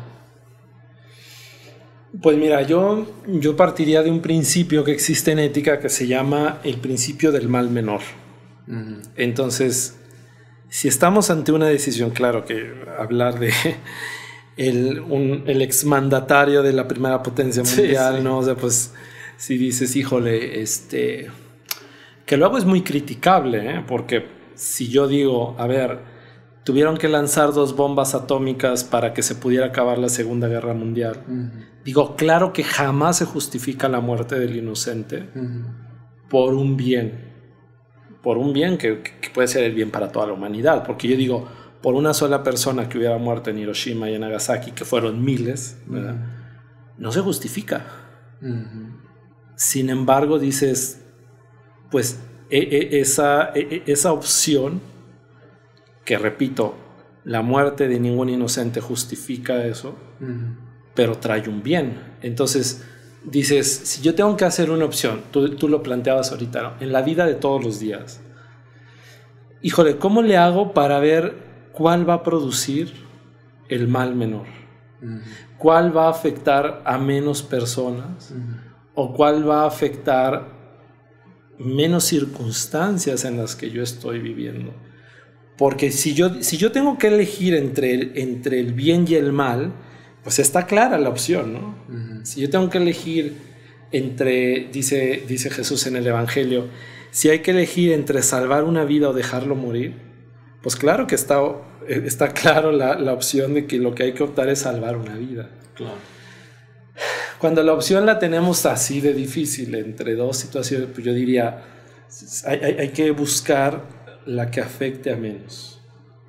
Pues mira, yo, yo partiría de un principio que existe en ética que se llama el principio del mal menor. Uh-huh. Entonces, si estamos ante una decisión, claro que hablar de el, un, el exmandatario de la primera potencia mundial, sí, sí. ¿no? O sea, pues si dices, híjole, este, que luego es muy criticable, ¿eh? Porque si yo digo, a ver, tuvieron que lanzar dos bombas atómicas para que se pudiera acabar la Segunda Guerra Mundial. Uh-huh. Digo, claro que jamás se justifica la muerte del inocente uh-huh. por un bien. Por un bien que, que puede ser el bien para toda la humanidad. Porque yo digo, por una sola persona que hubiera muerto en Hiroshima y en Nagasaki, que fueron miles, ¿verdad? Uh-huh. No se justifica. Uh-huh. Sin embargo, dices, pues e- e- esa, e- esa opción, que repito, la muerte de ningún inocente justifica eso, uh-huh. pero trae un bien. Entonces dices, si yo tengo que hacer una opción, tú, tú lo planteabas ahorita, ¿no? En la vida de todos los días, híjole, ¿cómo le hago para ver cuál va a producir el mal menor? Uh-huh. ¿Cuál va a afectar a menos personas? Uh-huh. ¿O cuál va a afectar menos circunstancias en las que yo estoy viviendo? Porque si yo, si yo tengo que elegir entre el, entre el bien y el mal, pues está clara la opción, ¿no? Uh-huh. Si yo tengo que elegir entre, dice, dice Jesús en el Evangelio, si hay que elegir entre salvar una vida o dejarlo morir, pues claro que está, está claro la, la opción de que lo que hay que optar es salvar una vida. Claro. Cuando la opción la tenemos así de difícil entre dos situaciones, pues yo diría, hay, hay, hay que buscar la que afecte a menos.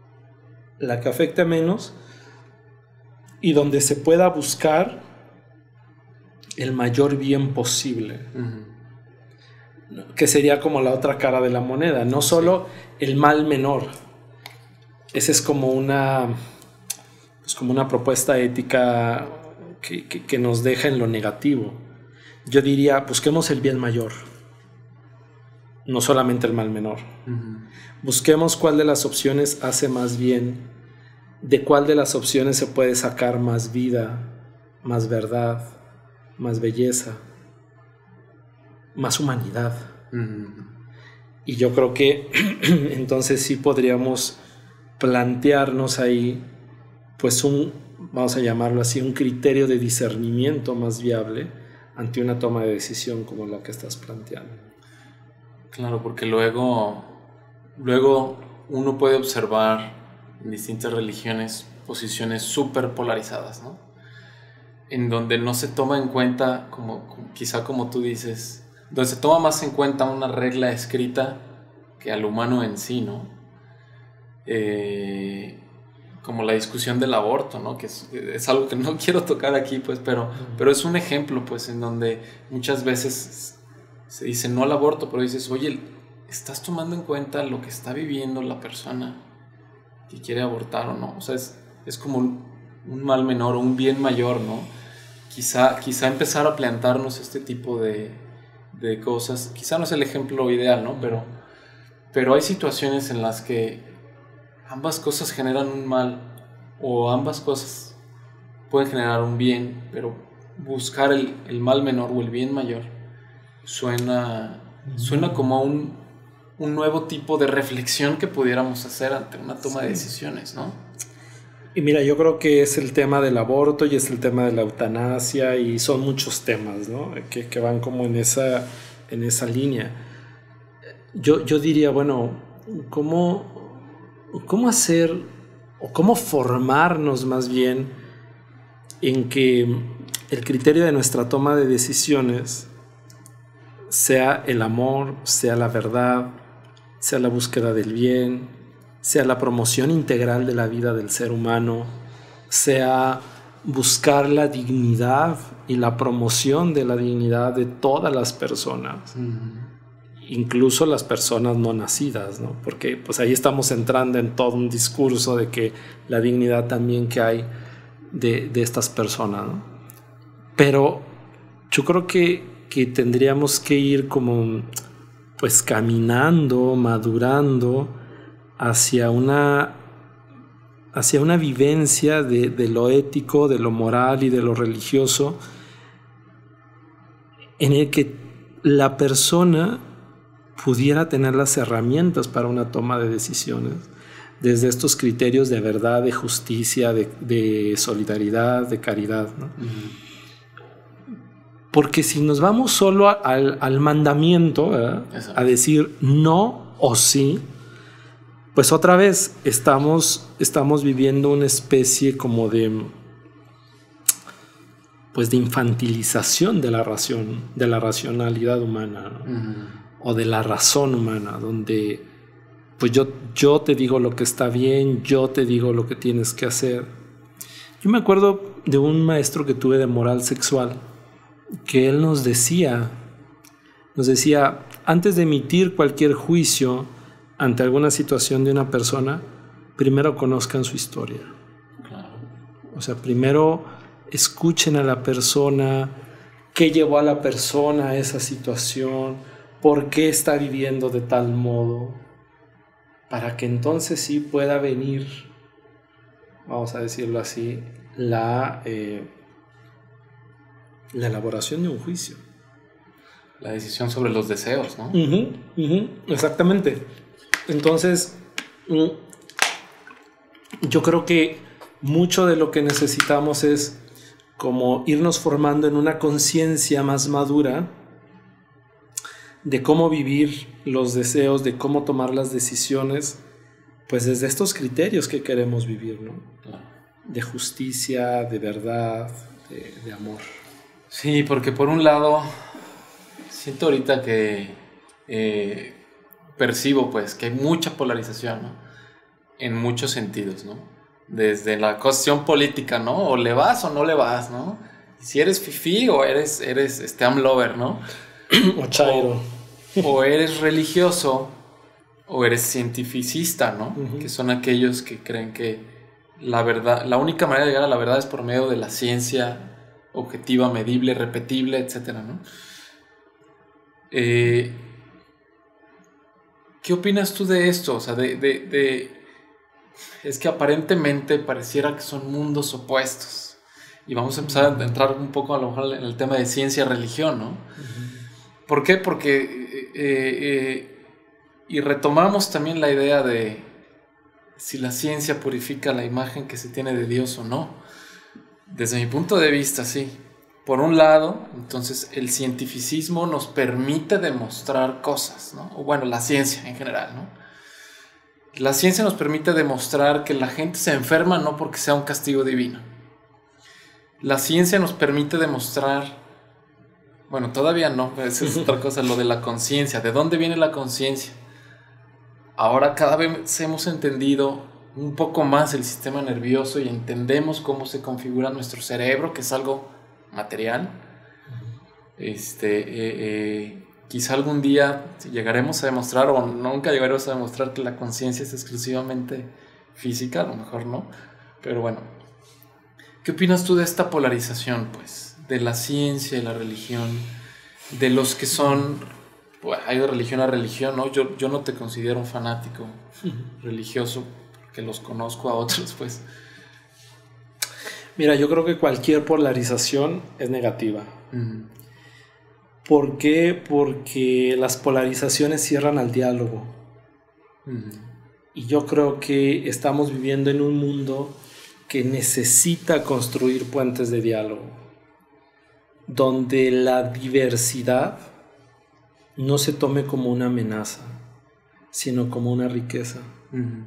La que afecte a menos y donde se pueda buscar el mayor bien posible. Uh-huh. Que sería como la otra cara de la moneda. No solo sí. el mal menor. Esa es como una, pues como una propuesta ética que, que, que nos deja en lo negativo. Yo diría, busquemos el bien mayor. No solamente el mal menor. Uh-huh. Busquemos cuál de las opciones hace más bien, de cuál de las opciones se puede sacar más vida, más verdad, más belleza, más humanidad. Uh-huh. Y yo creo que entonces sí podríamos plantearnos ahí, pues un, vamos a llamarlo así, un criterio de discernimiento más viable ante una toma de decisión como la que estás planteando. Claro, porque luego, luego uno puede observar en distintas religiones posiciones súper polarizadas, ¿no? En donde no se toma en cuenta, como, como, quizá como tú dices, donde se toma más en cuenta una regla escrita que al humano en sí, ¿no? Eh, como la discusión del aborto, ¿no? Que es, es algo que no quiero tocar aquí, pues, pero, uh-huh. pero es un ejemplo, pues, en donde muchas veces se dice no al aborto, pero dices, oye, ¿estás tomando en cuenta lo que está viviendo la persona que quiere abortar o no? O sea, es, es como un, un mal menor o un bien mayor, ¿no? Quizá, quizá empezar a plantarnos este tipo de, de cosas, quizá no es el ejemplo ideal, ¿no? Pero, pero hay situaciones en las que ambas cosas generan un mal o ambas cosas pueden generar un bien, pero buscar el, el mal menor o el bien mayor suena, suena como un, un nuevo tipo de reflexión que pudiéramos hacer ante una toma sí. de decisiones, ¿no? Y mira, yo creo que es el tema del aborto y es el tema de la eutanasia y son muchos temas, ¿no? Que, que van como en esa, en esa línea. Yo, yo diría, bueno, ¿cómo, cómo hacer o cómo formarnos más bien en que el criterio de nuestra toma de decisiones sea el amor, sea la verdad, sea la búsqueda del bien, sea la promoción integral de la vida del ser humano, sea buscar la dignidad y la promoción de la dignidad de todas las personas, uh-huh. incluso las personas no nacidas, ¿no? Porque pues ahí estamos entrando en todo un discurso de que la dignidad también que hay de, de estas personas, ¿no? Pero yo creo que, que tendríamos que ir como pues caminando, madurando hacia una, hacia una vivencia de, de lo ético, de lo moral y de lo religioso, en el que la persona pudiera tener las herramientas para una toma de decisiones, desde estos criterios de verdad, de justicia, de, de solidaridad, de caridad, ¿no? Uh-huh. Porque si nos vamos solo al, al mandamiento, ¿verdad? A decir no o sí, pues otra vez estamos, estamos viviendo una especie como de, pues de infantilización de la ración, de la racionalidad humana, ¿no? Uh-huh. O de la razón humana, donde pues yo, yo te digo lo que está bien, yo te digo lo que tienes que hacer. Yo me acuerdo de un maestro que tuve de moral sexual, que él nos decía, nos decía, antes de emitir cualquier juicio ante alguna situación de una persona, primero conozcan su historia. Claro. O sea, primero escuchen a la persona, qué llevó a la persona a esa situación, por qué está viviendo de tal modo, para que entonces sí pueda venir, vamos a decirlo así, la... Eh, la elaboración de un juicio. La decisión sobre los deseos, ¿no? Uh-huh, uh-huh, exactamente. Entonces, yo creo que mucho de lo que necesitamos es como irnos formando en una conciencia más madura de cómo vivir los deseos, de cómo tomar las decisiones, pues desde estos criterios que queremos vivir, ¿no? Claro. De justicia, de verdad, de, de amor. Sí, porque por un lado siento ahorita que eh, percibo pues que hay mucha polarización, ¿no? En muchos sentidos, ¿no? Desde la cuestión política, ¿no? O le vas o no le vas, ¿no? Si eres fifí o eres, eres este, amlover, ¿no? O chairo. O, o eres religioso o eres cientificista, ¿no? Uh-huh. Que son aquellos que creen que la verdad, la única manera de llegar a la verdad es por medio de la ciencia objetiva, medible, repetible, etcétera, ¿no? Eh, ¿Qué opinas tú de esto? O sea, de, de, de... Es que aparentemente pareciera que son mundos opuestos. Y vamos a empezar a entrar un poco a lo mejor en el tema de ciencia-religión, ¿no? Uh-huh. ¿Por qué? Porque... Eh, eh, y retomamos también la idea de si la ciencia purifica la imagen que se tiene de Dios o no. Desde mi punto de vista, sí. Por un lado, entonces el cientificismo nos permite demostrar cosas, ¿no? O bueno, la ciencia en general, ¿no? La ciencia nos permite demostrar que la gente se enferma no porque sea un castigo divino. La ciencia nos permite demostrar, bueno, todavía no, esa es otra cosa, lo de la conciencia. ¿De dónde viene la conciencia? Ahora cada vez hemos entendido un poco más el sistema nervioso y entendemos cómo se configura nuestro cerebro, que es algo material. Este, eh, eh, quizá algún día llegaremos a demostrar, o nunca llegaremos a demostrar que la conciencia es exclusivamente física, a lo mejor no, pero bueno. ¿Qué opinas tú de esta polarización, pues, de la ciencia y la religión, de los que son, pues, hay de religión a religión, ¿no? Yo, yo no te considero un fanático religioso, que los conozco a otros, pues. Mira, yo creo que cualquier polarización es negativa. Uh-huh. ¿Por qué? Porque las polarizaciones cierran al diálogo. Uh-huh. Y yo creo que estamos viviendo en un mundo que necesita construir puentes de diálogo, donde la diversidad no se tome como una amenaza, sino como una riqueza. Uh-huh.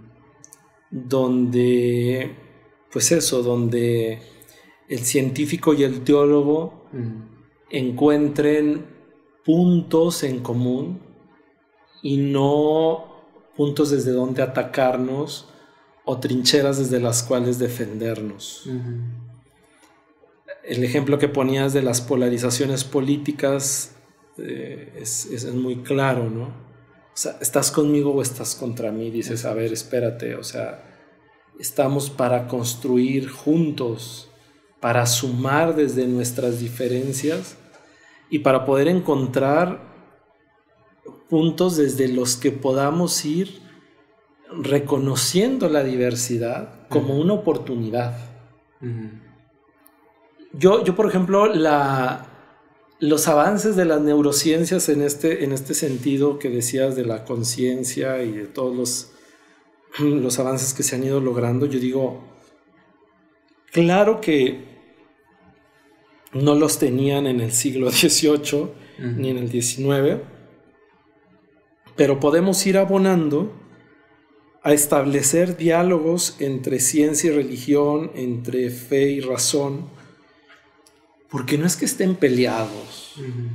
Donde, pues eso, donde el científico y el teólogo uh-huh. encuentren puntos en común y no puntos desde donde atacarnos o trincheras desde las cuales defendernos. Uh-huh. El ejemplo que ponías de las polarizaciones políticas eh, es, es muy claro, ¿no? O sea, ¿estás conmigo o estás contra mí? Dices, a ver, espérate, o sea, estamos para construir juntos, para sumar desde nuestras diferencias y para poder encontrar puntos desde los que podamos ir reconociendo la diversidad como uh-huh. una oportunidad. Uh-huh. Yo, yo, por ejemplo, la, los avances de las neurociencias en este, en este sentido que decías de la conciencia y de todos los, los avances que se han ido logrando, yo digo, claro que no los tenían en el siglo dieciocho uh-huh. ni en el diecinueve, pero podemos ir abonando a establecer diálogos entre ciencia y religión, entre fe y razón, porque no es que estén peleados. Uh-huh.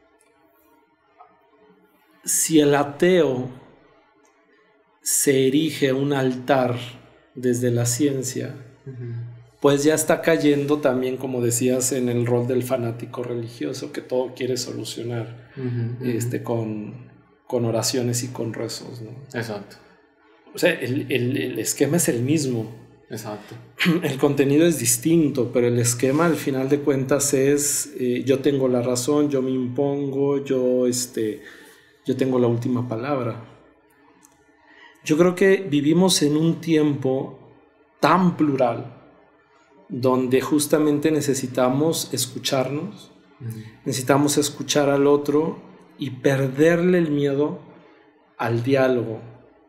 Si el ateo se erige un altar desde la ciencia, uh-huh. pues ya está cayendo también, como decías, en el rol del fanático religioso que todo quiere solucionar uh-huh. este, con, con oraciones y con rezos, ¿no? Exacto. O sea, el, el, el esquema es el mismo. Exacto. El contenido es distinto, pero el esquema al final de cuentas es eh, yo tengo la razón, yo me impongo, yo, este, yo tengo la última palabra. Yo creo que vivimos en un tiempo tan plural donde justamente necesitamos escucharnos, uh-huh. necesitamos escuchar al otro y perderle el miedo al diálogo.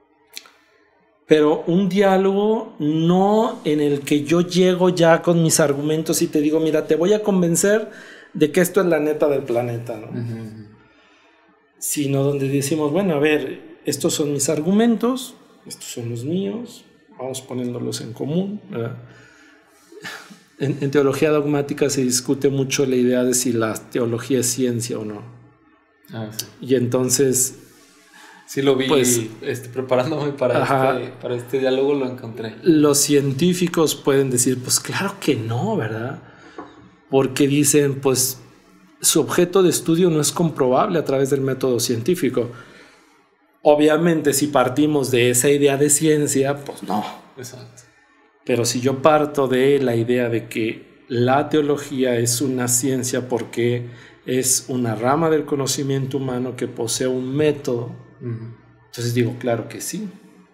Pero un diálogo no en el que yo llego ya con mis argumentos y te digo, mira, te voy a convencer de que esto es la neta del planeta, ¿no? Uh-huh. Sino donde decimos, bueno, a ver, estos son mis argumentos, estos son los míos, vamos poniéndolos en común, ¿verdad? En, en teología dogmática se discute mucho la idea de si la teología es ciencia o no. Ah, sí. Y entonces... Sí, lo vi, pues, este, preparándome para este, para este diálogo lo encontré. Los científicos pueden decir, pues claro que no, ¿verdad? Porque dicen, pues su objeto de estudio no es comprobable a través del método científico. Obviamente, si partimos de esa idea de ciencia, pues no. Exacto. Pero si yo parto de la idea de que la teología es una ciencia porque es una rama del conocimiento humano que posee un método, uh-huh. entonces digo, claro que sí.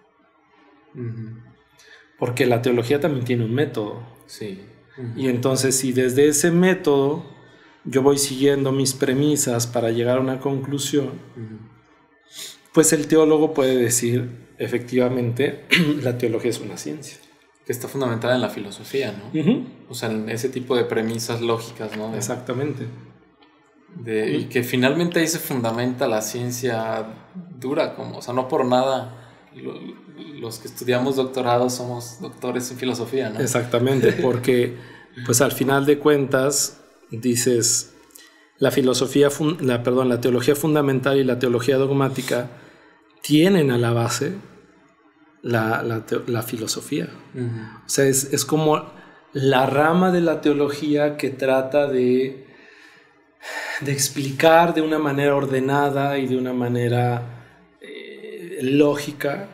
Uh-huh. Porque la teología también tiene un método. Sí. Uh-huh. Y entonces si desde ese método yo voy siguiendo mis premisas para llegar a una conclusión, uh-huh. pues el teólogo puede decir, efectivamente, la teología es una ciencia. Que está fundamentada en la filosofía, ¿no? Uh-huh. O sea, en ese tipo de premisas lógicas, ¿no? De, Exactamente. De, uh-huh. Y que finalmente ahí se fundamenta la ciencia dura, como, o sea, no por nada lo, los que estudiamos doctorados somos doctores en filosofía, ¿no? Exactamente, porque pues al final de cuentas dices la filosofía, la, perdón, la teología fundamental y la teología dogmática tienen a la base la, la, la filosofía. Uh-huh. O sea, es, es como la rama de la teología que trata de de explicar de una manera ordenada y de una manera eh, lógica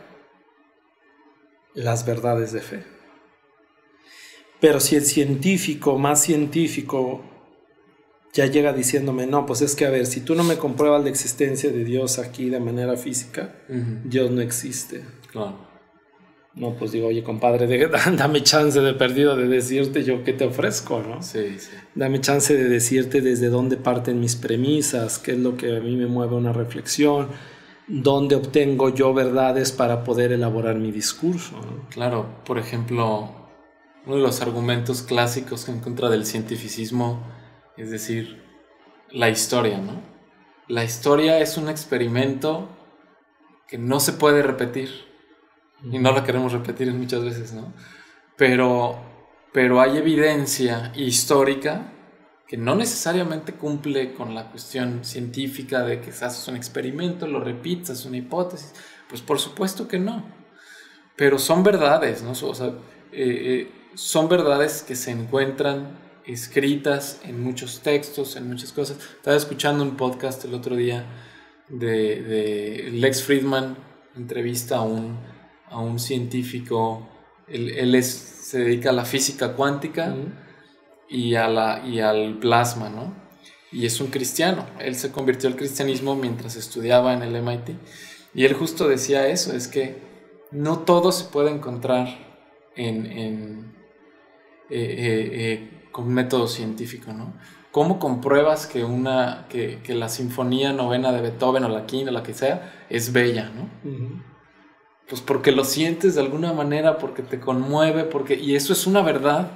las verdades de fe. Pero si el científico, más científico, ya llega diciéndome, no, pues es que a ver, si tú no me compruebas la existencia de Dios aquí de manera física, uh-huh. Dios no existe. Claro. No, pues digo, oye, compadre, de, dame chance de perdido de decirte yo qué te ofrezco, ¿no? Sí, sí. Dame chance de decirte desde dónde parten mis premisas, qué es lo que a mí me mueve una reflexión, dónde obtengo yo verdades para poder elaborar mi discurso, ¿no? Claro, por ejemplo, uno de los argumentos clásicos en contra del cientificismo es decir, la historia, ¿no? la historia es un experimento que no se puede repetir. Y no la queremos repetir muchas veces, ¿no? Pero, pero hay evidencia histórica que no necesariamente cumple con la cuestión científica de que haces un experimento, lo repites, haces una hipótesis. Pues por supuesto que no. Pero son verdades, ¿no? O sea, eh, eh, son verdades que se encuentran escritas en muchos textos, en muchas cosas. Estaba escuchando un podcast el otro día de, de Lex Fridman, entrevista a un, a un científico. Él, él es, se dedica a la física cuántica uh-huh. y, a la, y al plasma, ¿no? Y es un cristiano. Él se convirtió al cristianismo mientras estudiaba en el M I T. Y él justo decía eso, es que no todo se puede encontrar en, en, eh, eh, eh, con método científico, ¿no? ¿Cómo compruebas que, una, que, que la sinfonía novena de Beethoven o la quinta o la que sea es bella, ¿no? Uh-huh. Pues porque lo sientes de alguna manera, porque te conmueve, porque, y eso es una verdad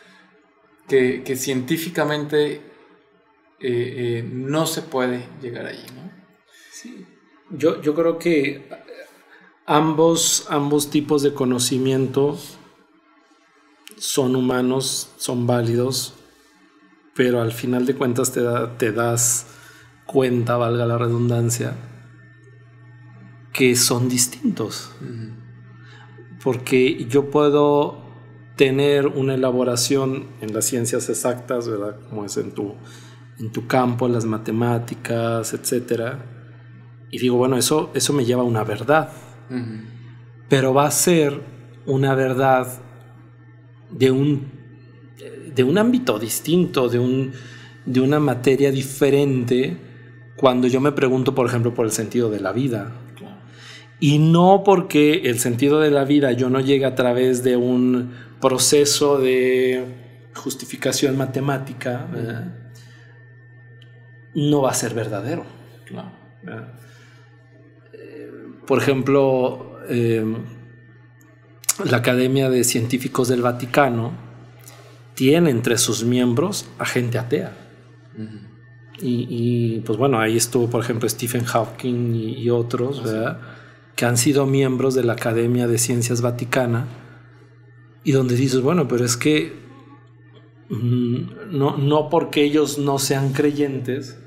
que, que científicamente eh, eh, no se puede llegar allí, ¿no? Sí. Yo, yo creo que ambos, ambos tipos de conocimiento son humanos, son válidos, pero al final de cuentas te, da, te das cuenta, valga la redundancia, que son distintos. Uh-huh. Porque yo puedo tener una elaboración en las ciencias exactas, ¿verdad? Como es en tu, en tu campo, las matemáticas, etcétera. Y digo, bueno, eso, eso me lleva a una verdad. Uh-huh. Pero va a ser una verdad de un, de un ámbito distinto, de, un, de una materia diferente, cuando yo me pregunto, por ejemplo, por el sentido de la vida. Claro. Y no porque el sentido de la vida yo no llegue a través de un proceso de justificación matemática, ¿verdad? No va a ser verdadero. Claro. ¿Verdad? Por ejemplo, eh, la Academia de Científicos del Vaticano tiene entre sus miembros a gente atea. Uh-huh. Y, y pues bueno, ahí estuvo, por ejemplo, Stephen Hawking y, y otros, ¿verdad? Sí. Que han sido miembros de la Academia de Ciencias Vaticana, y donde dices, bueno, pero es que mmm, no, no porque ellos no sean creyentes,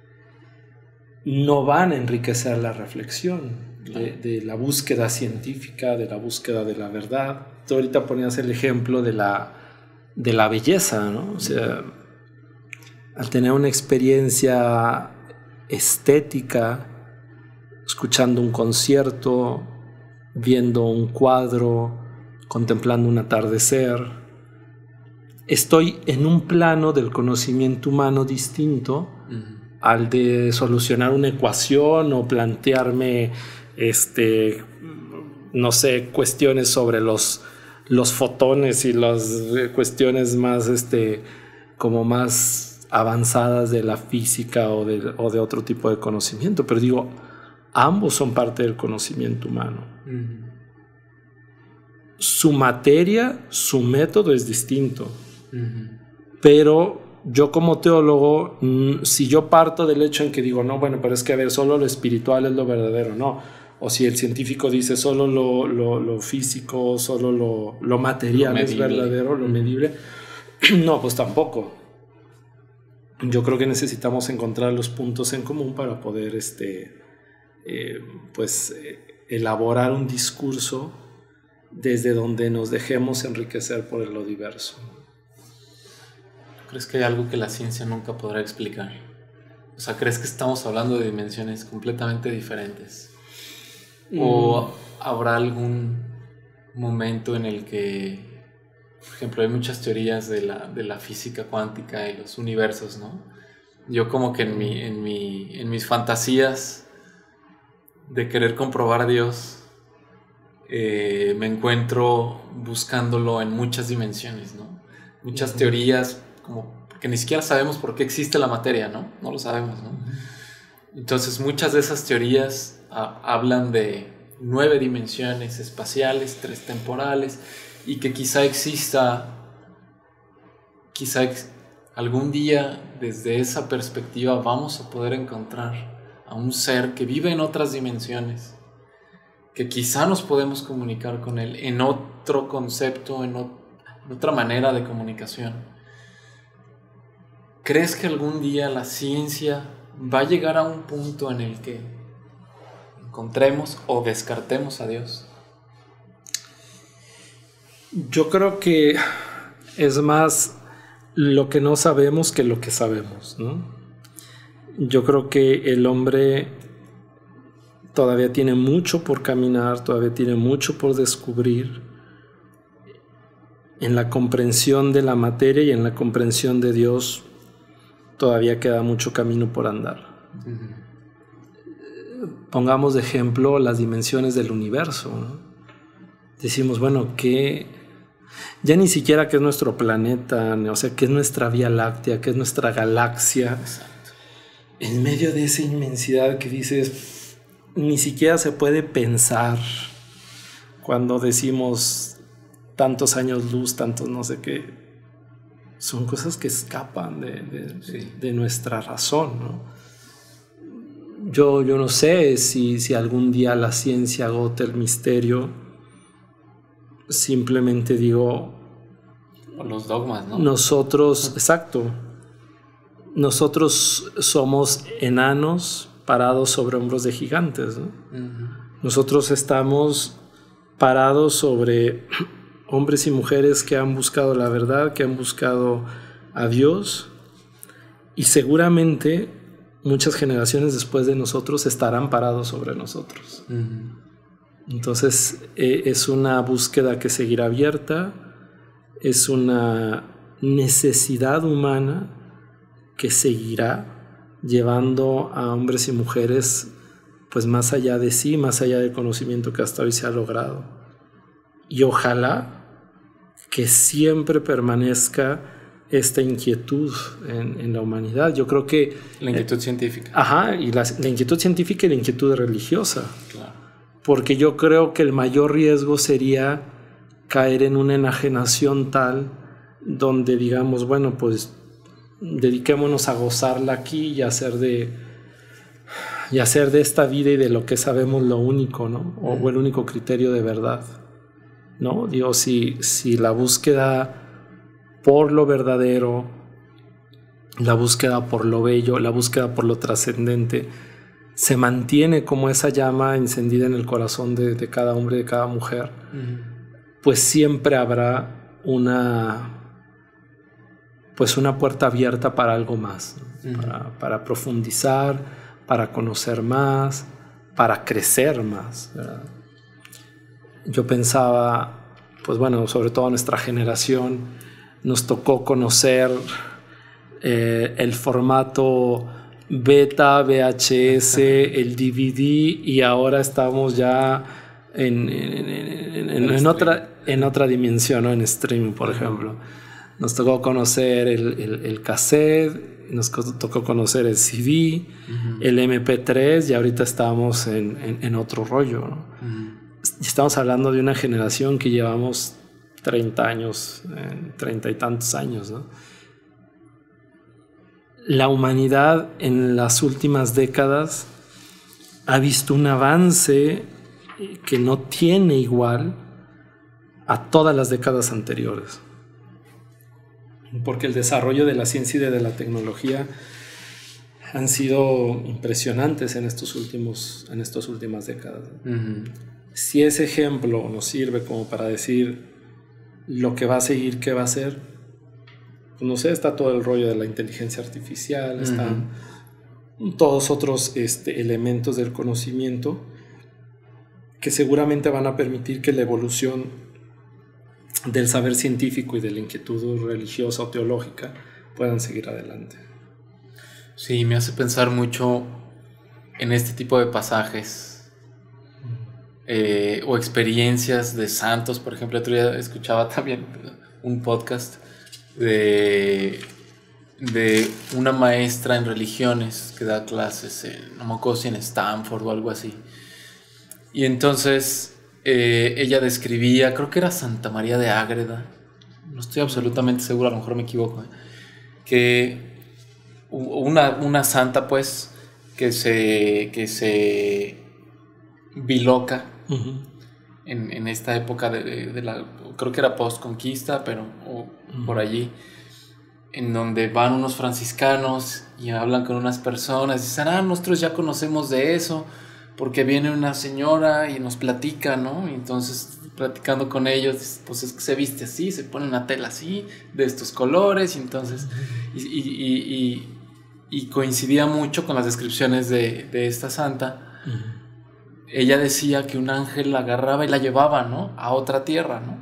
no van a enriquecer la reflexión. De, de la búsqueda científica, de la búsqueda de la verdad. Tú ahorita ponías el ejemplo de la, de la belleza, ¿no? O sea, al tener una experiencia estética, escuchando un concierto, viendo un cuadro, contemplando un atardecer, estoy en un plano del conocimiento humano distinto uh-huh. al de solucionar una ecuación o plantearme este, no sé, cuestiones sobre los, los fotones y las cuestiones más, este, como más avanzadas de la física o de, o de otro tipo de conocimiento. Pero digo, ambos son parte del conocimiento humano. Uh-huh. Su materia, su método es distinto. Uh-huh. Pero yo como teólogo, si yo parto del hecho en que digo, no, bueno, pero es que a ver, solo lo espiritual es lo verdadero, no. O si el científico dice solo lo, lo, lo físico, solo lo, lo material lo es verdadero, lo medible, no, pues tampoco. Yo creo que necesitamos encontrar los puntos en común para poder este, eh, pues, eh, elaborar un discurso desde donde nos dejemos enriquecer por lo diverso. ¿Crees que hay algo que la ciencia nunca podrá explicar? O sea, ¿crees que estamos hablando de dimensiones completamente diferentes? ¿O mm. habrá algún momento en el que, por ejemplo, hay muchas teorías de la, de la física cuántica y los universos, ¿no? Yo como que en, mi, en, mi, en mis fantasías de querer comprobar a Dios, eh, me encuentro buscándolo en muchas dimensiones, ¿no? Muchas mm. teorías, como que ni siquiera sabemos por qué existe la materia, ¿no? No lo sabemos, ¿no? Entonces muchas de esas teorías a, hablan de nueve dimensiones espaciales, tres temporales, y que quizá exista, quizá ex, algún día desde esa perspectiva vamos a poder encontrar a un ser que vive en otras dimensiones, que quizá nos podemos comunicar con él en otro concepto, en, o- en otra manera de comunicación. ¿Crees que algún día la ciencia va a llegar a un punto en el que encontremos o descartemos a Dios? Yo creo que es más lo que no sabemos que lo que sabemos, ¿no? Yo creo que el hombre todavía tiene mucho por caminar, todavía tiene mucho por descubrir en la comprensión de la materia y en la comprensión de Dios. Todavía queda mucho camino por andar. Uh-huh. Pongamos de ejemplo las dimensiones del universo, ¿no? Decimos, bueno, que ya ni siquiera qué es nuestro planeta, o sea, qué es nuestra Vía Láctea, qué es nuestra galaxia. Exacto. En medio de esa inmensidad que dices, ni siquiera se puede pensar cuando decimos tantos años luz, tantos no sé qué. Son cosas que escapan de, de, sí. de, de nuestra razón, ¿no? Yo, yo no sé si, si algún día la ciencia agote el misterio. Simplemente digo... O los dogmas, ¿no? Nosotros, exacto. Nosotros somos enanos parados sobre hombros de gigantes, ¿no? Uh-huh. Nosotros estamos parados sobre... hombres y mujeres que han buscado la verdad, que han buscado a Dios, y seguramente muchas generaciones después de nosotros estarán parados sobre nosotros. Uh-huh. Entonces eh, es una búsqueda que seguirá abierta, es una necesidad humana que seguirá llevando a hombres y mujeres pues más allá de sí, más allá del conocimiento que hasta hoy se ha logrado. Y ojalá que siempre permanezca esta inquietud en, en la humanidad. Yo creo que... La inquietud eh, científica. Ajá, y la, la inquietud científica y la inquietud religiosa. Claro. Porque yo creo que el mayor riesgo sería caer en una enajenación tal donde digamos, bueno, pues dediquémonos a gozarla aquí y hacer de, y hacer de esta vida y de lo que sabemos lo único, ¿no? O, o el único criterio de verdad. ¿No? Digo, si, si la búsqueda por lo verdadero, la búsqueda por lo bello, la búsqueda por lo trascendente, se mantiene como esa llama encendida en el corazón de, de cada hombre, de cada mujer, uh-huh. pues siempre habrá una, pues una puerta abierta para algo más, ¿no? uh-huh. para, para profundizar, para conocer más, para crecer más, ¿verdad? Yo pensaba, pues bueno, sobre todo a nuestra generación, nos tocó conocer eh, el formato beta, V H S, el D V D, y ahora estamos ya en, en, en, en, en, otra, en otra dimensión, ¿no? En streaming, por uh-huh. ejemplo. Nos tocó conocer el, el, el cassette, nos tocó conocer el C D, uh-huh. el M P tres, y ahorita estamos en, en, en otro rollo, ¿no? Uh-huh. Estamos hablando de una generación que llevamos treinta años, treinta y tantos años, ¿no? La humanidad en las últimas décadas ha visto un avance que no tiene igual a todas las décadas anteriores. Porque el desarrollo de la ciencia y de la tecnología han sido impresionantes en estos últimos, en estas últimas décadas. Uh-huh. Si ese ejemplo nos sirve como para decir lo que va a seguir, qué va a ser, pues no sé, está todo el rollo de la inteligencia artificial, uh-huh. están todos otros este, elementos del conocimiento que seguramente van a permitir que la evolución del saber científico y de la inquietud religiosa o teológica puedan seguir adelante. Sí, me hace pensar mucho en este tipo de pasajes. Eh, o experiencias de santos. Por ejemplo, el otro día escuchaba también un podcast de, de una maestra en religiones que da clases en, no me acuerdo si en Stanford o algo así, y entonces eh, ella describía, creo que era Santa María de Ágreda, no estoy absolutamente seguro, a lo mejor me equivoco, ¿eh? que una, una santa, pues, que se, que se biloca uh-huh. en, en esta época de, de, de la, creo que era post-conquista, pero o, uh-huh. por allí, en donde van unos franciscanos y hablan con unas personas y dicen, ah, nosotros ya conocemos de eso, porque viene una señora y nos platica, ¿no? Y entonces, platicando con ellos, pues es que se viste así, se pone una tela así, de estos colores, y entonces, y, y, y, y, y coincidía mucho con las descripciones de, de esta santa. Uh-huh. Ella decía que un ángel la agarraba y la llevaba, ¿no? A otra tierra, ¿no?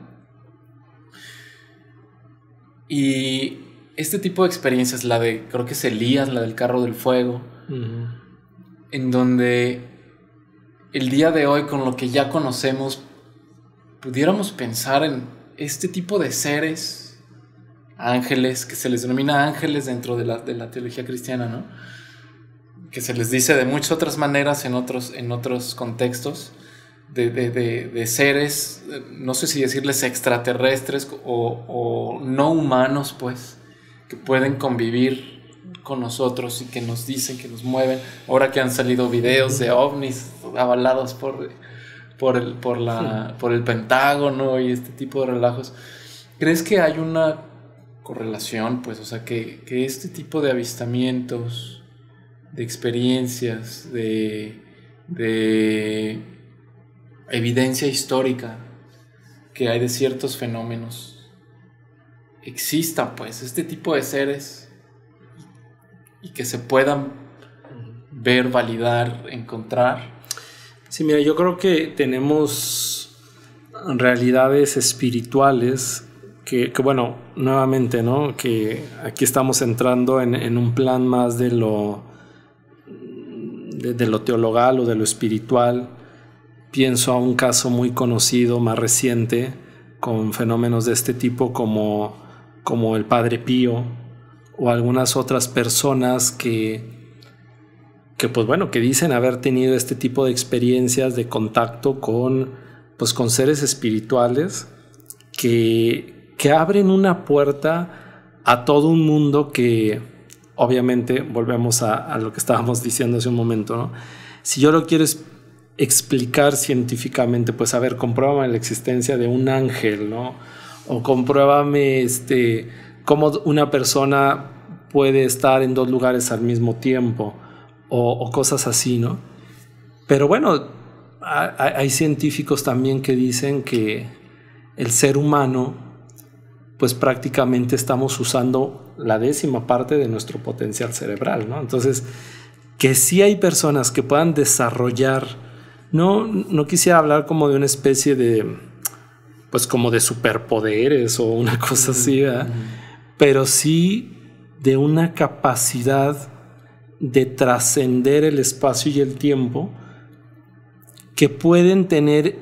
Y este tipo de experiencias, la de, creo que es Elías, la del carro del fuego, uh-huh. en donde el día de hoy, con lo que ya conocemos, pudiéramos pensar en este tipo de seres, ángeles, que se les denomina ángeles dentro de la, de la teología cristiana, ¿no? Que se les dice de muchas otras maneras en otros, en otros contextos, de, de, de, de seres, no sé si decirles extraterrestres o, o no humanos, pues, que pueden convivir con nosotros y que nos dicen, que nos mueven. Ahora que han salido videos de ovnis avalados por, por, el, por, la, por el Pentágono y este tipo de relajos, ¿crees que hay una correlación? Pues, o sea, que, que este tipo de avistamientos, de experiencias, de, de evidencia histórica que hay de ciertos fenómenos, existan, pues, este tipo de seres y que se puedan ver, validar, encontrar? Sí, mira, yo creo que tenemos realidades espirituales que, que bueno, nuevamente, ¿no? Que aquí estamos entrando en, en un plan más de lo, de, de lo teologal o de lo espiritual. Pienso a un caso muy conocido, más reciente, con fenómenos de este tipo como, como el Padre Pío o algunas otras personas que, que, pues bueno, que dicen haber tenido este tipo de experiencias de contacto con, pues con seres espirituales que, que abren una puerta a todo un mundo que, obviamente, volvemos a, a lo que estábamos diciendo hace un momento, ¿no? Si yo lo quiero explicar científicamente, pues a ver, compruébame la existencia de un ángel, ¿no? O compruébame este, cómo una persona puede estar en dos lugares al mismo tiempo, o, o cosas así, ¿no? Pero bueno, hay, hay científicos también que dicen que el ser humano, pues prácticamente estamos usando la décima parte de nuestro potencial cerebral, ¿no? Entonces, que sí hay personas que puedan desarrollar. No, no quisiera hablar como de una especie de, pues como de superpoderes o una cosa así, ¿verdad? Pero sí de una capacidad de trascender el espacio y el tiempo, que pueden tener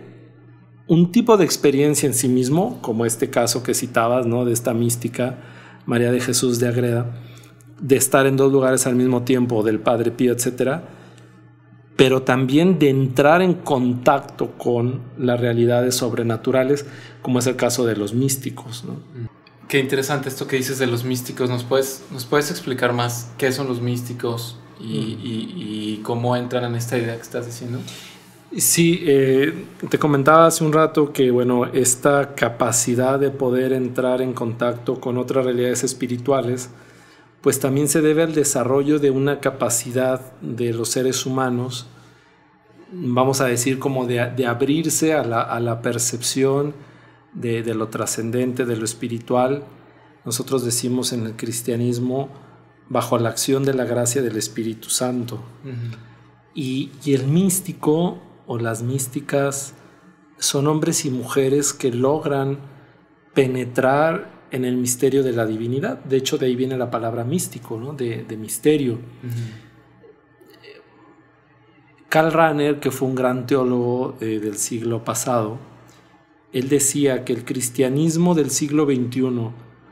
un tipo de experiencia en sí mismo, como este caso que citabas, ¿no? De esta mística María de Jesús de Agreda, de estar en dos lugares al mismo tiempo, del Padre Pío, etcétera, pero también de entrar en contacto con las realidades sobrenaturales, como es el caso de los místicos, ¿no? Qué interesante esto que dices de los místicos. ¿Nos puedes, nos puedes explicar más qué son los místicos y, mm. y, y cómo entran en esta idea que estás diciendo? Sí, eh, te comentaba hace un rato que, bueno, esta capacidad de poder entrar en contacto con otras realidades espirituales, pues también se debe al desarrollo de una capacidad de los seres humanos, vamos a decir, como de, de abrirse a la, a la percepción de, de lo trascendente, de lo espiritual. Nosotros decimos en el cristianismo, bajo la acción de la gracia del Espíritu Santo. Uh-huh. Y, y el místico o las místicas son hombres y mujeres que logran penetrar en el misterio de la divinidad. De hecho, de ahí viene la palabra místico, ¿no? De, de misterio. Uh-huh. Karl Rahner, que fue un gran teólogo eh, del siglo pasado, él decía que el cristianismo del siglo veintiuno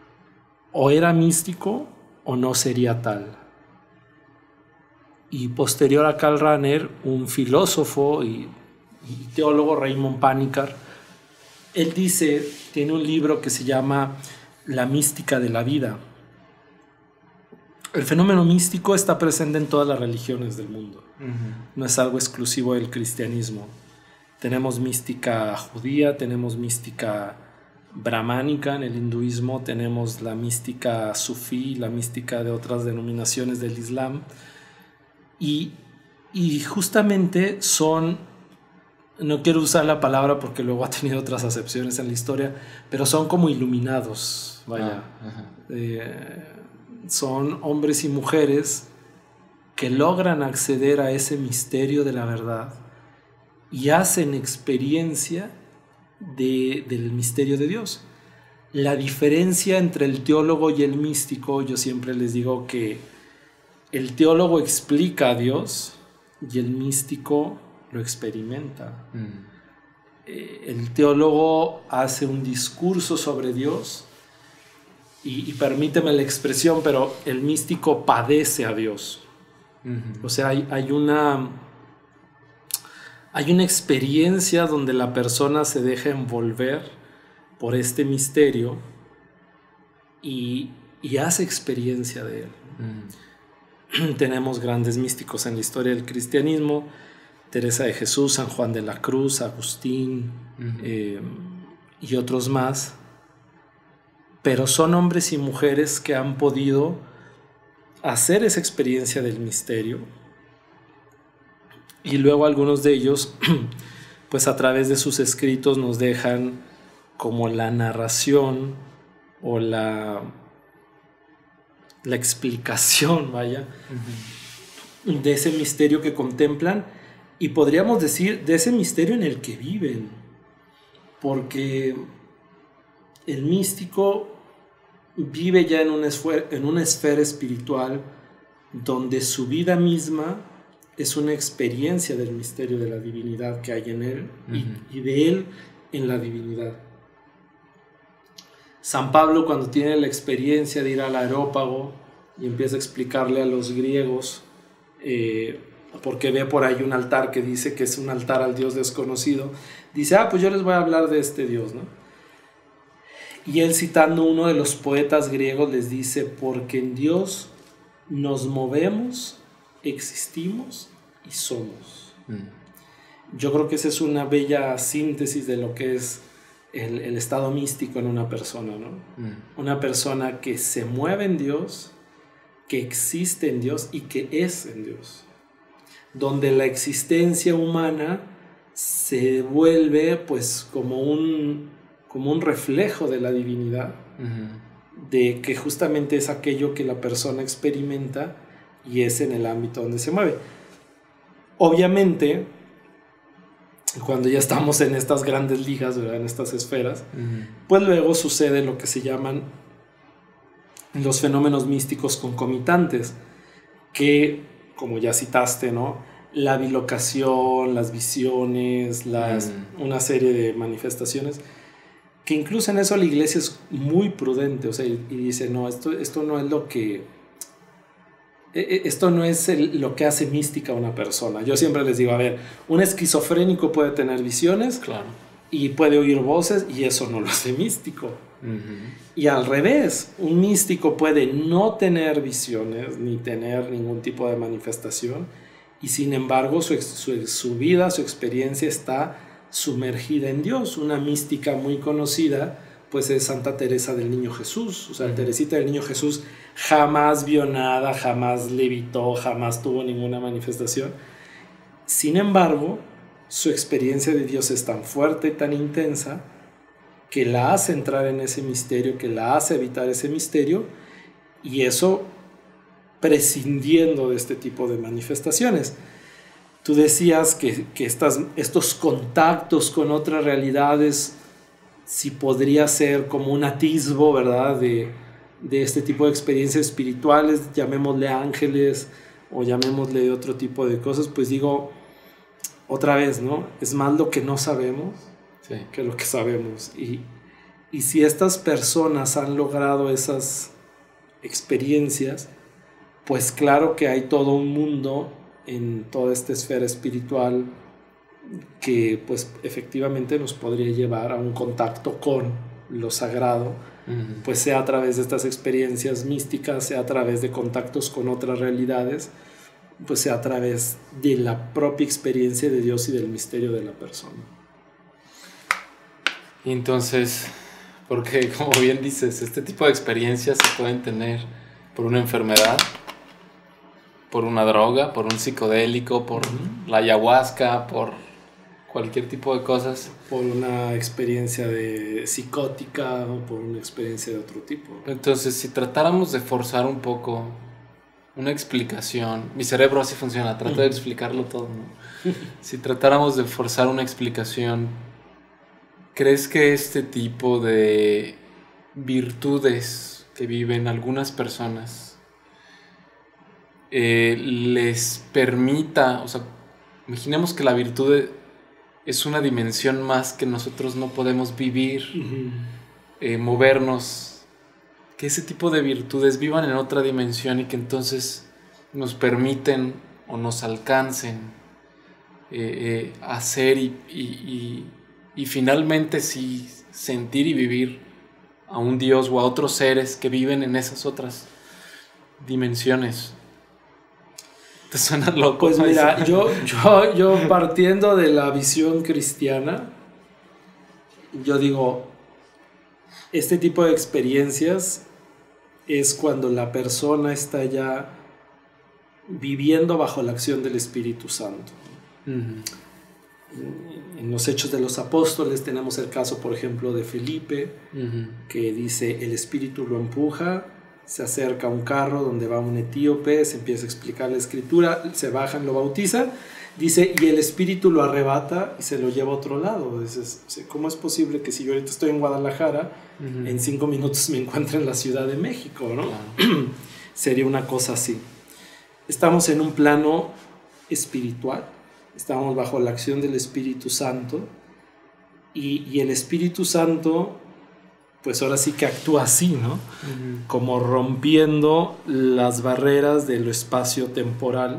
o era místico o no sería tal. Y posterior a Karl Rahner, un filósofo y, y teólogo, Raymond Panikkar, él dice, tiene un libro que se llama La mística de la vida. el fenómeno místico está presente en todas las religiones del mundo. Uh-huh. No es algo exclusivo del cristianismo. Tenemos mística judía, tenemos mística brahmánica en el hinduismo, tenemos la mística sufí, la mística de otras denominaciones del Islam. Y, y justamente son, no quiero usar la palabra porque luego ha tenido otras acepciones en la historia, pero son como iluminados, vaya. Ah, ajá. Eh, son hombres y mujeres que logran acceder a ese misterio de la verdad y hacen experiencia de, del misterio de Dios. La diferencia entre el teólogo y el místico, yo siempre les digo que el teólogo explica a Dios y el místico lo experimenta. Mm. Eh, el teólogo hace un discurso sobre Dios y, y permíteme la expresión, pero el místico padece a Dios. Uh-huh. O sea, hay, hay una hay una experiencia donde la persona se deja envolver por este misterio y, y hace experiencia de él. Uh-huh. Tenemos grandes místicos en la historia del cristianismo: Teresa de Jesús, San Juan de la Cruz, Agustín, uh-huh. eh, y otros más. Pero son hombres y mujeres que han podido hacer esa experiencia del misterio, y luego algunos de ellos pues a través de sus escritos nos dejan como la narración o la la explicación, vaya, uh-huh. de ese misterio que contemplan, y podríamos decir de ese misterio en el que viven, porque el místico vive ya en una, esfera, en una esfera espiritual donde su vida misma es una experiencia del misterio de la divinidad que hay en él, uh-huh. y, y de él en la divinidad. San Pablo, cuando tiene la experiencia de ir al Areópago y empieza a explicarle a los griegos, eh, porque ve por ahí un altar que dice que es un altar al Dios desconocido, dice, ah, pues yo les voy a hablar de este Dios, ¿no? Y él, citando uno de los poetas griegos, les dice: porque en Dios nos movemos, existimos y somos. Mm. Yo creo que esa es una bella síntesis de lo que es el, el estado místico en una persona, ¿no? Mm. Una persona que se mueve en Dios, que existe en Dios y que es en Dios. Donde la existencia humana se vuelve pues como un... como un reflejo de la divinidad, uh-huh. de que justamente es aquello que la persona experimenta y es en el ámbito donde se mueve. Obviamente, cuando ya estamos en estas grandes ligas, ¿verdad? En estas esferas, uh-huh. pues luego sucede lo que se llaman los fenómenos místicos concomitantes, que, como ya citaste, ¿no? La bilocación, las visiones, las, uh-huh. una serie de manifestaciones, que incluso en eso la iglesia es muy prudente, o sea, y dice, no, esto, esto no es lo que, esto no es el, lo que hace mística a una persona. Yo siempre les digo, a ver, un esquizofrénico puede tener visiones, claro, y puede oír voces, y eso no lo hace místico. Uh-huh. Y al revés, un místico puede no tener visiones, ni tener ningún tipo de manifestación, y sin embargo su, su, su vida, su experiencia está sumergida en Dios. Una mística muy conocida pues es Santa Teresa del Niño Jesús. O sea, uh-huh. Teresita del Niño Jesús jamás vio nada, jamás levitó, jamás tuvo ninguna manifestación. Sin embargo, su experiencia de Dios es tan fuerte y tan intensa que la hace entrar en ese misterio, que la hace evitar ese misterio, y eso prescindiendo de este tipo de manifestaciones. Tú decías que, que estas, estos contactos con otras realidades, si podría ser como un atisbo, ¿verdad?, de, de este tipo de experiencias espirituales, llamémosle ángeles o llamémosle de otro tipo de cosas, pues digo, otra vez, ¿no? Es más lo que no sabemos, sí, que lo que sabemos. Y, y si estas personas han logrado esas experiencias, pues claro que hay todo un mundo en toda esta esfera espiritual que pues efectivamente nos podría llevar a un contacto con lo sagrado, uh-huh. pues sea a través de estas experiencias místicas, sea a través de contactos con otras realidades, pues sea a través de la propia experiencia de Dios y del misterio de la persona. Y entonces, porque como bien dices, este tipo de experiencias se pueden tener por una enfermedad, por una droga, por un psicodélico, por uh-huh. la ayahuasca, por cualquier tipo de cosas. Por una experiencia de psicótica o por una experiencia de otro tipo. Entonces, si tratáramos de forzar un poco una explicación, mi cerebro así funciona, trato uh-huh. de explicarlo todo, ¿no? Si tratáramos de forzar una explicación, ¿crees que este tipo de virtudes que viven algunas personas eh, les permita, o sea, imaginemos que la virtud es una dimensión más que nosotros no podemos vivir, uh-huh. eh, movernos, que ese tipo de virtudes vivan en otra dimensión y que entonces nos permiten o nos alcancen eh, eh, hacer y, y, y, y finalmente sí sentir y vivir a un Dios o a otros seres que viven en esas otras dimensiones? ¿Te suena loco? Pues mira, yo, yo, yo partiendo de la visión cristiana, yo digo, este tipo de experiencias es cuando la persona está ya viviendo bajo la acción del Espíritu Santo. Uh-huh. En los Hechos de los Apóstoles tenemos el caso, por ejemplo, de Felipe, uh-huh. que dice, el Espíritu lo empuja, se acerca a un carro donde va un etíope, se empieza a explicar la escritura, se bajan, lo bautiza, dice, y el Espíritu lo arrebata y se lo lleva a otro lado. Dices, ¿cómo es posible que si yo ahorita estoy en Guadalajara, uh-huh. en cinco minutos me encuentre en la Ciudad de México, ¿no? Claro. Sería una cosa así. Estamos en un plano espiritual, estamos bajo la acción del Espíritu Santo, y, y el Espíritu Santo, pues ahora sí que actúa así, ¿no? Uh-huh. Como rompiendo las barreras de lo espacio-temporal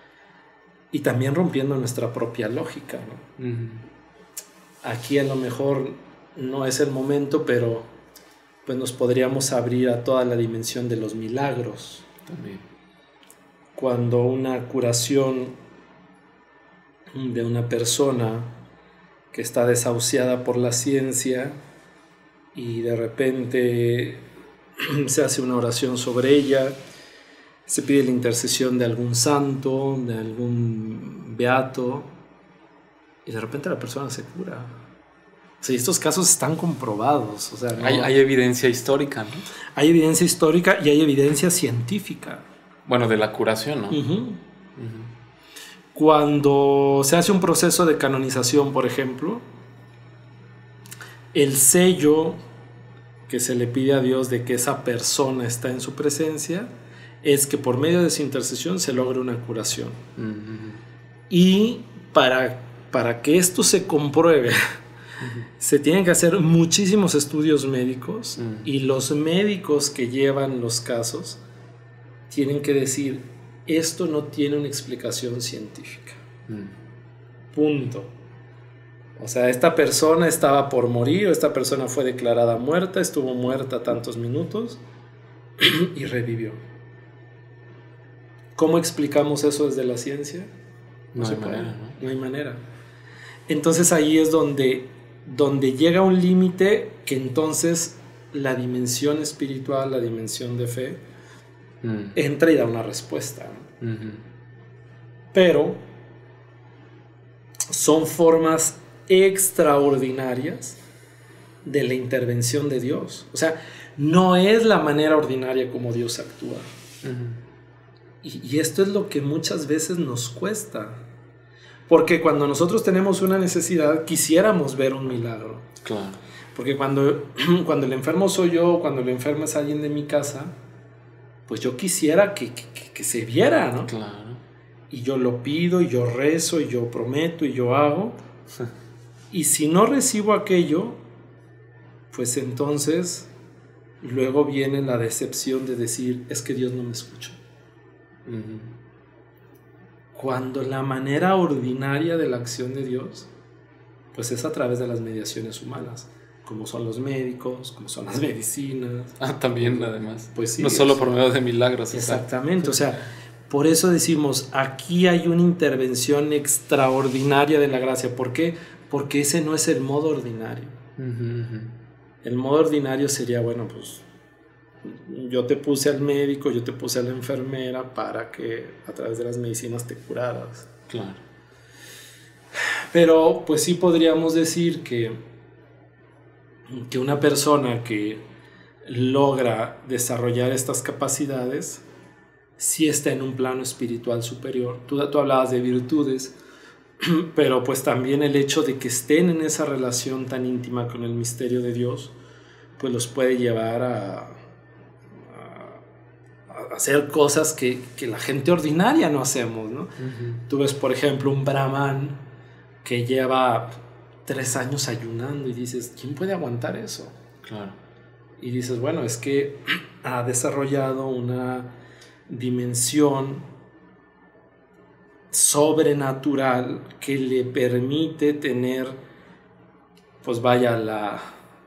y también rompiendo nuestra propia lógica, ¿no? Uh-huh. Aquí a lo mejor no es el momento, pero pues nos podríamos abrir a toda la dimensión de los milagros. También. Cuando una curación de una persona que está desahuciada por la ciencia y de repente se hace una oración sobre ella, se pide la intercesión de algún santo, de algún beato, y de repente la persona se cura. O sea, estos casos están comprobados. O sea, ¿no? hay, hay evidencia histórica, ¿no? Hay evidencia histórica y hay evidencia científica. Bueno, de la curación, ¿no? Uh-huh. Uh-huh. Cuando se hace un proceso de canonización, por ejemplo, el sello que se le pide a Dios de que esa persona está en su presencia es que por medio de su intercesión se logre una curación. Uh-huh. Y para, para que esto se compruebe, uh-huh. se tienen que hacer muchísimos estudios médicos, uh-huh. y los médicos que llevan los casos tienen que decir, esto no tiene una explicación científica. Uh-huh. Punto. O sea, esta persona estaba por morir, o esta persona fue declarada muerta, estuvo muerta tantos minutos y revivió. ¿Cómo explicamos eso desde la ciencia? No, no hay manera, ¿no? No hay manera. Entonces ahí es donde, donde llega un límite que entonces la dimensión espiritual, la dimensión de fe, mm. entra y da una respuesta, ¿no? Uh-huh. Pero son formas extraordinarias de la intervención de Dios. O sea, no es la manera ordinaria como Dios actúa. Uh-huh. y, y esto es lo que muchas veces nos cuesta, porque cuando nosotros tenemos una necesidad quisiéramos ver un milagro. Claro. Porque cuando, cuando el enfermo soy yo, cuando el enfermo es alguien de mi casa, pues yo quisiera que, que, que se viera, ¿no? Claro. Y yo lo pido, y yo rezo, y yo prometo, y yo hago. Y si no recibo aquello, pues entonces luego viene la decepción de decir, es que Dios no me escuchó. Uh-huh. Cuando la manera ordinaria de la acción de Dios, pues es a través de las mediaciones humanas. como son los médicos, como son las medicinas. Ah, también además. Pues sí, no solo es, por medio de milagros. Exactamente, o sea, por eso decimos, aquí hay una intervención extraordinaria de la gracia. ¿Por qué? Porque ese no es el modo ordinario. Uh-huh, uh-huh. El modo ordinario sería, bueno, pues yo te puse al médico, yo te puse a la enfermera para que a través de las medicinas te curaras. Claro. Pero pues sí podríamos decir que, que una persona que logra desarrollar estas capacidades sí está en un plano espiritual superior. Tú, tú hablabas de virtudes, pero pues también el hecho de que estén en esa relación tan íntima con el misterio de Dios, pues los puede llevar a, a, a hacer cosas que, que la gente ordinaria no hacemos, ¿no? Uh-huh. Tú ves, por ejemplo, un brahman que lleva tres años ayunando y dices, ¿quién puede aguantar eso? Claro. Y dices, bueno, es que ha desarrollado una dimensión sobrenatural que le permite tener, pues vaya, la,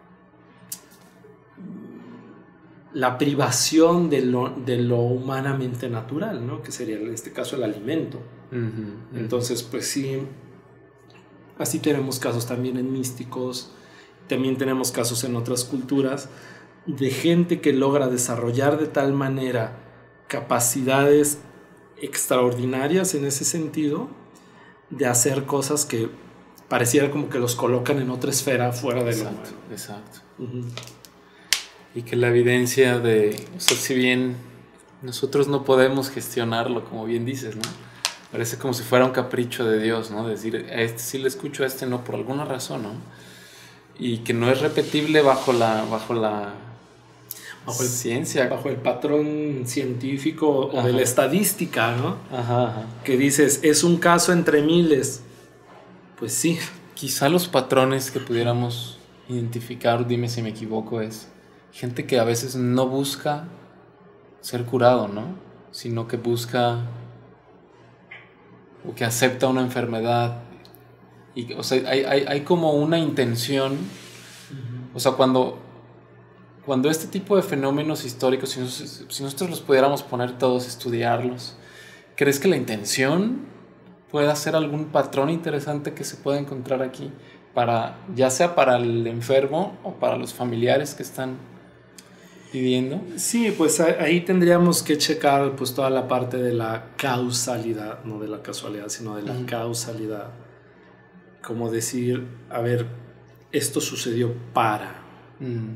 la privación de lo, de lo humanamente natural, ¿no? Que sería en este caso el alimento. Uh-huh, uh-huh. Entonces, pues sí, así tenemos casos también en místicos, también tenemos casos en otras culturas de gente que logra desarrollar de tal manera capacidades extraordinarias en ese sentido de hacer cosas que pareciera como que los colocan en otra esfera fuera de exacto, lo humano. Exacto. Uh-huh. Y que la evidencia de, o sea, si bien nosotros no podemos gestionarlo, como bien dices, ¿no? Parece como si fuera un capricho de Dios, ¿no? Decir, a este sí le escucho, a este no, por alguna razón, ¿no? Y que no es repetible bajo la, bajo la bajo el, ciencia. Bajo el patrón científico o ajá. de la estadística, ¿no? Ajá, ajá. Que dices, es un caso entre miles. Pues sí. Quizá los patrones que pudiéramos identificar, dime si me equivoco, es gente que a veces no busca ser curado, ¿no? Sino que busca o que acepta una enfermedad. Y, o sea, hay, hay, hay como una intención. Uh-huh. O sea, cuando, cuando este tipo de fenómenos históricos, si, nos, si nosotros los pudiéramos poner todos, estudiarlos, ¿crees que la intención pueda ser algún patrón interesante que se pueda encontrar aquí? Para, ya sea para el enfermo o para los familiares que están pidiendo. Sí, pues ahí tendríamos que checar pues toda la parte de la causalidad, no de la casualidad, sino de la uh-huh. causalidad. Como decir, a ver, esto sucedió para. Mm.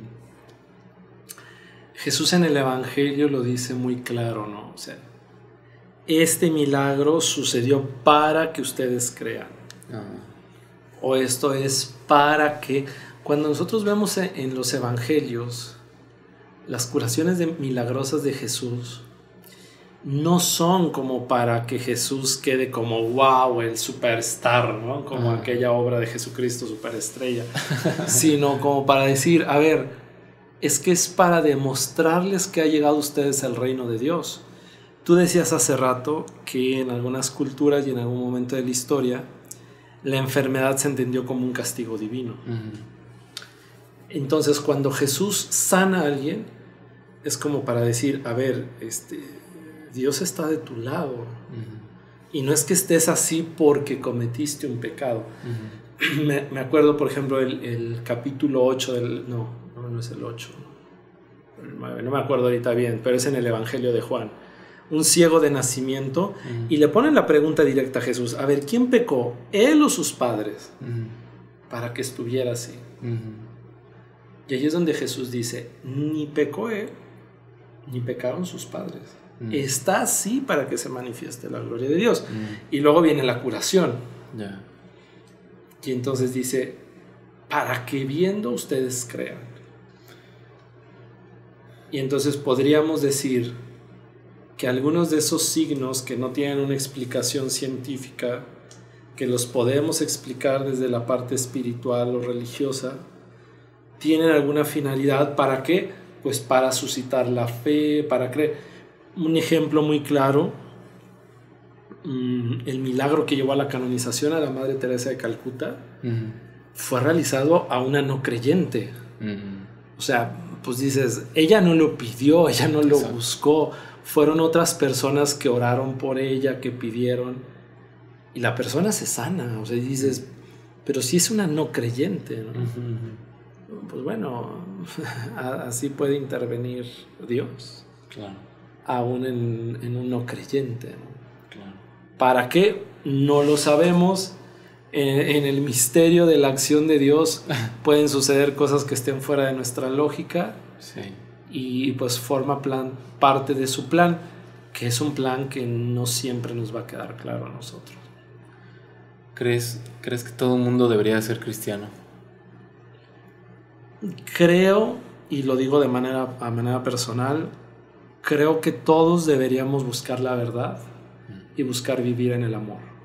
Jesús en el Evangelio lo dice muy claro, ¿no? O sea, este milagro sucedió para que ustedes crean. Uh-huh. O esto es para que... Cuando nosotros vemos en los Evangelios las curaciones de, milagrosas de Jesús, no son como para que Jesús quede como wow, el superstar, ¿no? Como uh-huh. aquella obra de Jesucristo superestrella, sino como para decir, a ver, es que es para demostrarles que ha llegado a ustedes el reino de Dios. Tú decías hace rato que en algunas culturas y en algún momento de la historia la enfermedad se entendió como un castigo divino. Uh-huh. Entonces cuando Jesús sana a alguien es como para decir, a ver, este... Dios está de tu lado. Uh-huh. Y no es que estés así porque cometiste un pecado. Uh-huh. me, me acuerdo, por ejemplo, el, el capítulo ocho del... No, no, no es el ocho. El nueve, no me acuerdo ahorita bien, pero es en el Evangelio de Juan. Un ciego de nacimiento. Uh-huh. Y le ponen la pregunta directa a Jesús. A ver, ¿quién pecó? ¿Él o sus padres? Uh-huh. Para que estuviera así. Uh-huh. Y ahí es donde Jesús dice, ni pecó él, ni pecaron sus padres. Mm. Está así para que se manifieste la gloria de Dios. Mm. Y luego viene la curación. Yeah. Y entonces dice, para que viendo ustedes crean. Y entonces podríamos decir que algunos de esos signos que no tienen una explicación científica, que los podemos explicar desde la parte espiritual o religiosa, tienen alguna finalidad. ¿Para qué? Pues para suscitar la fe, para creer. Un ejemplo muy claro, el milagro que llevó a la canonización a la Madre Teresa de Calcuta, uh-huh. fue realizado a una no creyente. Uh-huh. O sea, pues dices, ella no lo pidió, ella no lo Exacto. buscó, fueron otras personas que oraron por ella, que pidieron, y la persona se sana. O sea, dices, pero si es una no creyente, ¿no? Uh-huh. Pues bueno, así puede intervenir Dios, claro, aún en, en un no creyente, ¿no? Claro. ¿Para qué? No lo sabemos. En, en el misterio de la acción de Dios pueden suceder cosas que estén fuera de nuestra lógica. Sí. Y pues forma plan, parte de su plan, que es un plan que no siempre nos va a quedar claro a nosotros. ¿Crees, ¿crees que todo el mundo debería ser cristiano? Creo, y lo digo de manera, a manera personal, creo que todos deberíamos buscar la verdad y buscar vivir en el amor.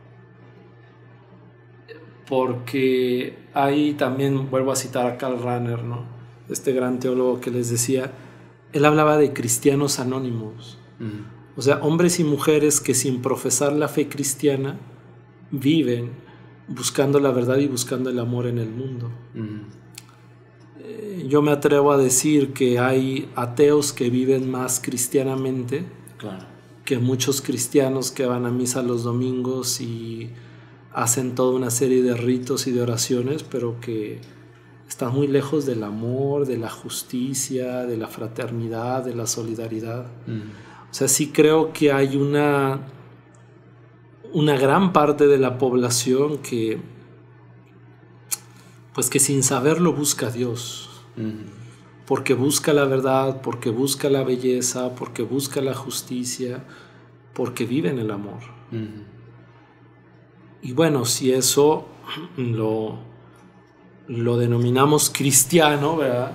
Porque ahí también vuelvo a citar a Karl Rahner, ¿no? Este gran teólogo que les decía, él hablaba de cristianos anónimos. Uh-huh. O sea, hombres y mujeres que sin profesar la fe cristiana viven buscando la verdad y buscando el amor en el mundo. Uh-huh. Eh, yo me atrevo a decir que hay ateos que viven más cristianamente, claro, que muchos cristianos que van a misa los domingos y hacen toda una serie de ritos y de oraciones, pero que están muy lejos del amor, de la justicia, de la fraternidad, de la solidaridad. Mm. O sea, sí creo que hay una, una gran parte de la población que, pues que sin saberlo busca a Dios. Mm. Porque busca la verdad, porque busca la belleza, porque busca la justicia, porque vive en el amor. Mm. Y bueno, si eso lo, lo denominamos cristiano, ¿verdad?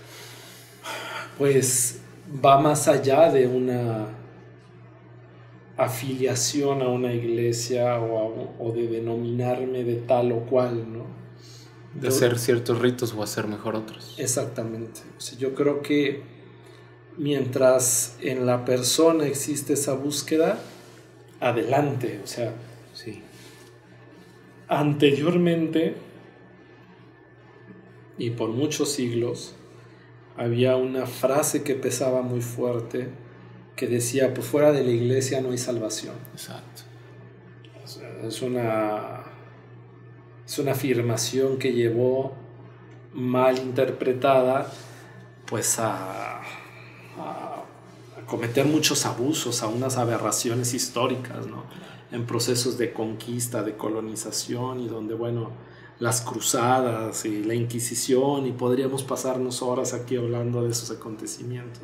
Pues va más allá de una afiliación a una iglesia o, a, o de denominarme de tal o cual, ¿no? De yo, hacer ciertos ritos o hacer mejor otros. Exactamente. O sea, yo creo que mientras en la persona existe esa búsqueda, adelante, o sea, sí. Anteriormente, y por muchos siglos, había una frase que pesaba muy fuerte que decía, pues fuera de la iglesia no hay salvación. Exacto. O sea, es una, es una afirmación que llevó mal interpretada pues a, a, a cometer muchos abusos, a unas aberraciones históricas, ¿no? En procesos de conquista, de colonización, y donde, bueno, las cruzadas y la Inquisición, y podríamos pasarnos horas aquí hablando de esos acontecimientos.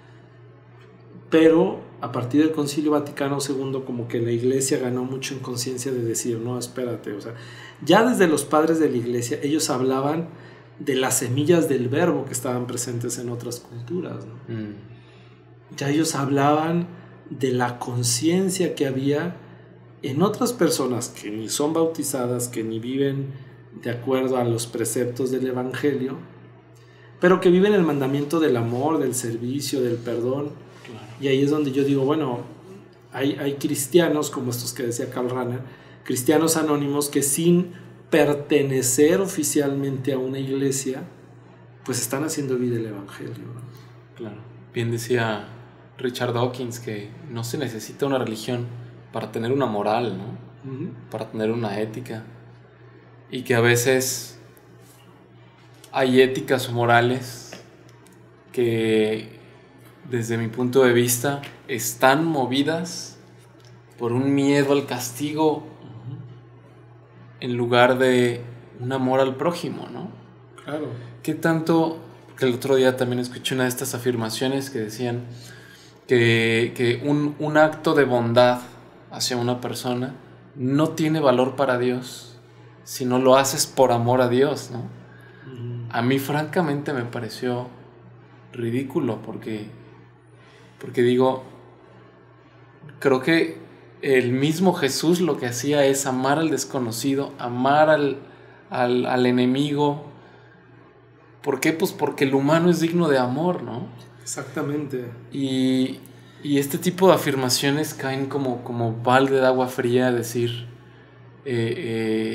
Pero a partir del Concilio Vaticano segundo, como que la iglesia ganó mucho en conciencia de decir, no, espérate, o sea, ya desde los padres de la iglesia, ellos hablaban de las semillas del verbo que estaban presentes en otras culturas, ¿no? Mm. Ya ellos hablaban de la conciencia que había en otras personas que ni son bautizadas, que ni viven de acuerdo a los preceptos del Evangelio, pero que viven el mandamiento del amor, del servicio, del perdón. Claro. Y ahí es donde yo digo, bueno, hay, hay cristianos, como estos que decía Karl Rahner, cristianos anónimos que sin pertenecer oficialmente a una iglesia, pues están haciendo vida el Evangelio, ¿no? Claro. Bien decía Richard Dawkins que no se necesita una religión para tener una moral, ¿no? Uh-huh. Para tener una ética. Y que a veces hay éticas o morales que, desde mi punto de vista, están movidas por un miedo al castigo, uh-huh, en lugar de un amor al prójimo, ¿no? Claro. ¿Qué tanto? Que el otro día también escuché una de estas afirmaciones que decían que, que un, un acto de bondad hacia una persona no tiene valor para Dios si no lo haces por amor a Dios, ¿no? Mm. A mí francamente me pareció ridículo porque, porque digo, creo que el mismo Jesús lo que hacía es amar al desconocido, amar al, al, al enemigo. ¿Por qué? Pues porque el humano es digno de amor, ¿no? Exactamente. Y Y este tipo de afirmaciones caen como, como balde de agua fría, decir, eh, eh,